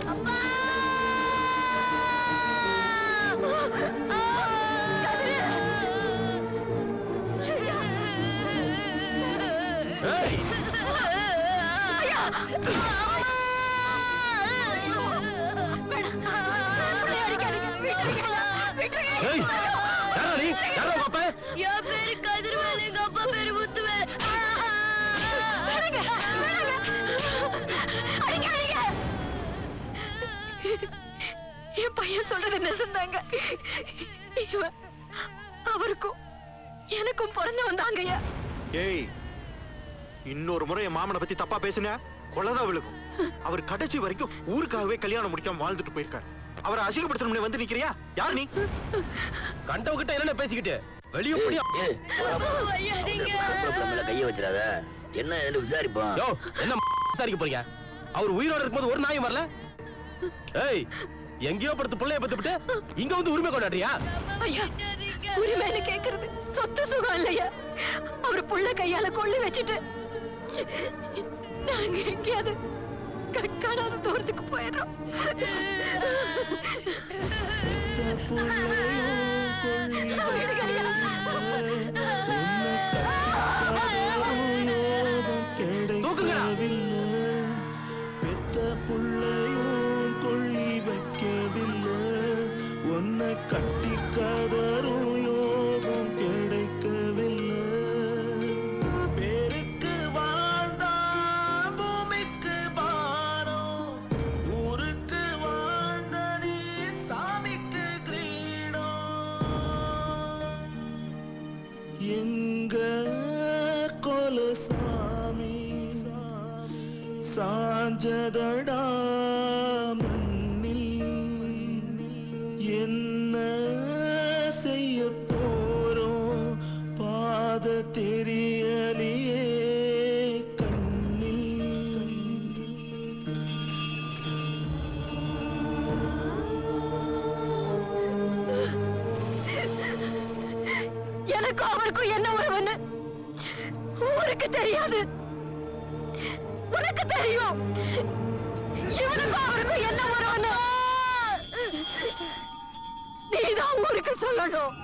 என் பேரு கதிர்வேல், எங்க அப்பா பேரு முத்துவேல். என் பையன் சொல்றது நெசந்தாங்க. இவன் அவருக்கும் எனக்கும் பிறந்து வந்தாங்கய்யா. ஏய், இன்னொரு முறை என் மாமனை பத்தி தப்பா பேசுன கொள்ளதான் விழுகும். அவர் கடைசி வரைக்கும் ஊருக்காகவே கல்யாணம் முடிக்காம வாழ்ந்துட்டு போயிருக்காரு. அவரை அசிங்கப்படுத்தணும்னு வந்து நிக்கிறியா? யார் நீ? கண்டவ கிட்ட என்ன பேசிக்கிட்டு வெளியே போய் கைய வச்சிடாத. என்ன விசாரிப்போம்? யோ, என்ன விசாரிக்க போறீங்க? அவர் உயிரோட இருக்கும்போது ஒரு நாயும் வரல. ஏய், எங்கேயோ படுத்து பிள்ளைய பத்துட்டு இங்க வந்து உரிமை கொண்டாடுறியா? ஐயா, உரிமைன்னு கேக்குறது சொத்து சுகம் இல்லையா? அவர் புள்ள கையால கொள்ளி வச்சுட்டு நாங்க எங்கேயாவது கட்காடாத தூரத்துக்கு போயிடுறோம். பெத்த புள்ளையும் கொள்ளி வைக்கவில்லை. உன்னை கட்டி கதரும் யோகம் கிடைக்கவில்லை. பேருக்கு வாழ்ந்தா பூமிக்கு பாரம். ஊருக்கு வாழ்ந்த நீ சாமிக்கு கிரீடம். எங்க கொலசாமி சாஞ்சதடா மண்ணில். என்ன செய்ய போறோம் பாத தெரியலையே கண்ணில். எனக்கும் அவருக்கும் என்ன உறவுன்னு ஊருக்கு தெரியாது. உனக்கு தெரியும். இவனுக்கும் அவருக்கும் என்ன உறவுன்னு நீதான் ஊருக்கு சொல்லணும்.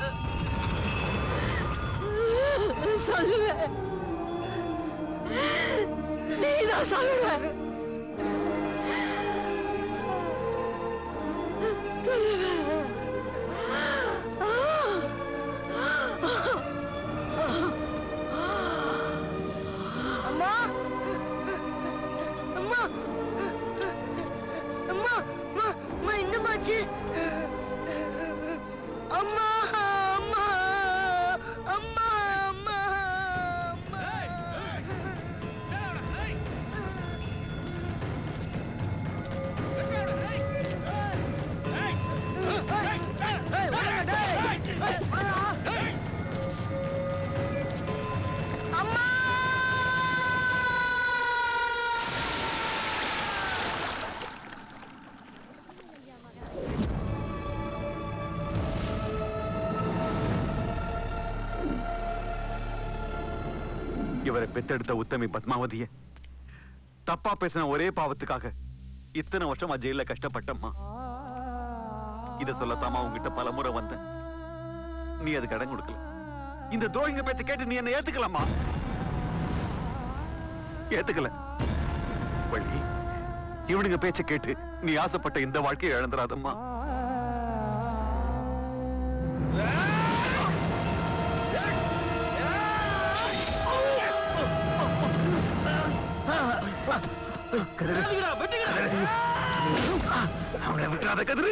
சொல்லுவேன், நீதான் சொல்லுவேன். சொல்லுவேன். அம்மா அம்மா அம்மா அம்மா அம்மா என்னமாச்சு? அம்மா அம்மா அம்மா அம்மா அம்மா இவரை பெத்தெடுத்த உத்தமி பத்மாவதிய தப்பா பேசின ஒரே பாவத்துக்காக இத்தனை வருஷமா ஜெயில கஷ்டப்பட்டம்மா. இத சொல்லத்தாமா உங்ககிட்ட பல முறை வந்தேன். நீ அதுக்கு இடம் கொடுக்கல. இந்த துரோகிங்க பேச்ச கேட்டு நீ என்ன ஏத்துக்கலாமா? ஏத்துக்கல. வள்ளி, இவனுங்க பேச்ச கேட்டு நீ ஆசைப்பட்ட இந்த வாழ்க்கையை இழந்துராதம்மா. அவங்களை விட்டுறாத கதிரு.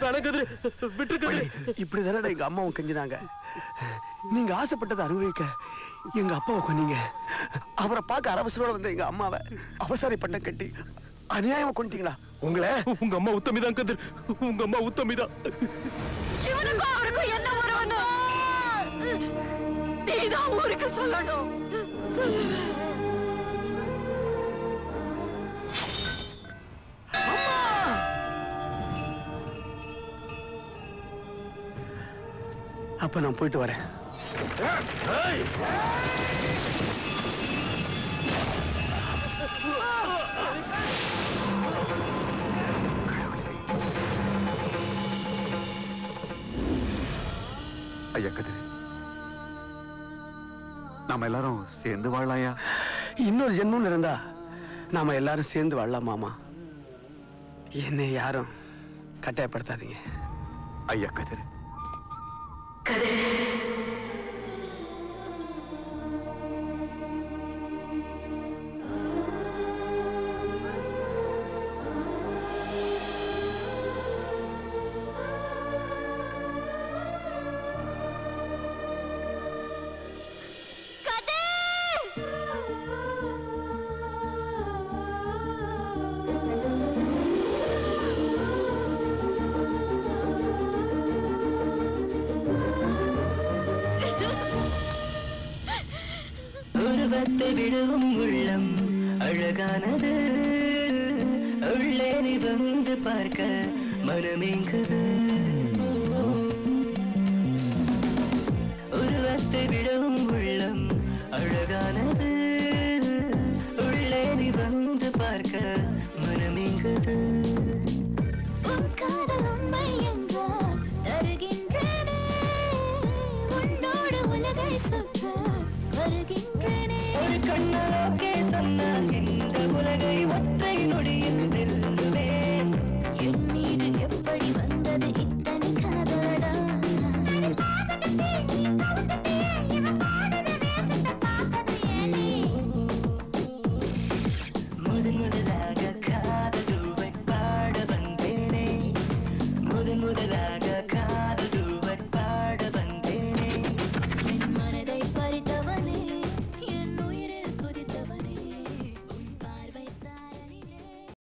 வேணாம் கதிர் விட்டு கதிர். இப்படி தானடா எங்க அம்மாவும் கெஞ்சினாங்க. நீங்க ஆசைப்பட்டதை அனுபவிக்க எங்க அப்பாவை கொன்னீங்க. அவரை பார்க்க அரவசரோட வந்த எங்க அம்மாவை அவசர பட்டம் கட்டி அநியாயமா கொண்டீங்களா? உங்களை உங்க அம்மா உத்தமிதான் கதிர், உங்க அம்மா உத்தமிதான். இவனுக்கும் அவருக்கும் என்ன உறவுன்னு நீதான் ஊருக்கு சொல்லணும். அப்ப நான் போயிட்டு வரேன். ஐயா கதிர், நாம எல்லாரும் சேர்ந்து வாழலாம்யா. இன்னொரு ஜென்மம் இருந்தா நாம எல்லாரும் சேர்ந்து வாழலாம் மாமா. என்னை யாரும் கட்டாயப்படுத்தாதீங்க. ஐயா கதிர், உருவத்தை விடுவும் உள்ளம் அழகானது, உள்ளே நீ வந்து பார்க்க மனமேங்குது. உருவத்தை விடுவும்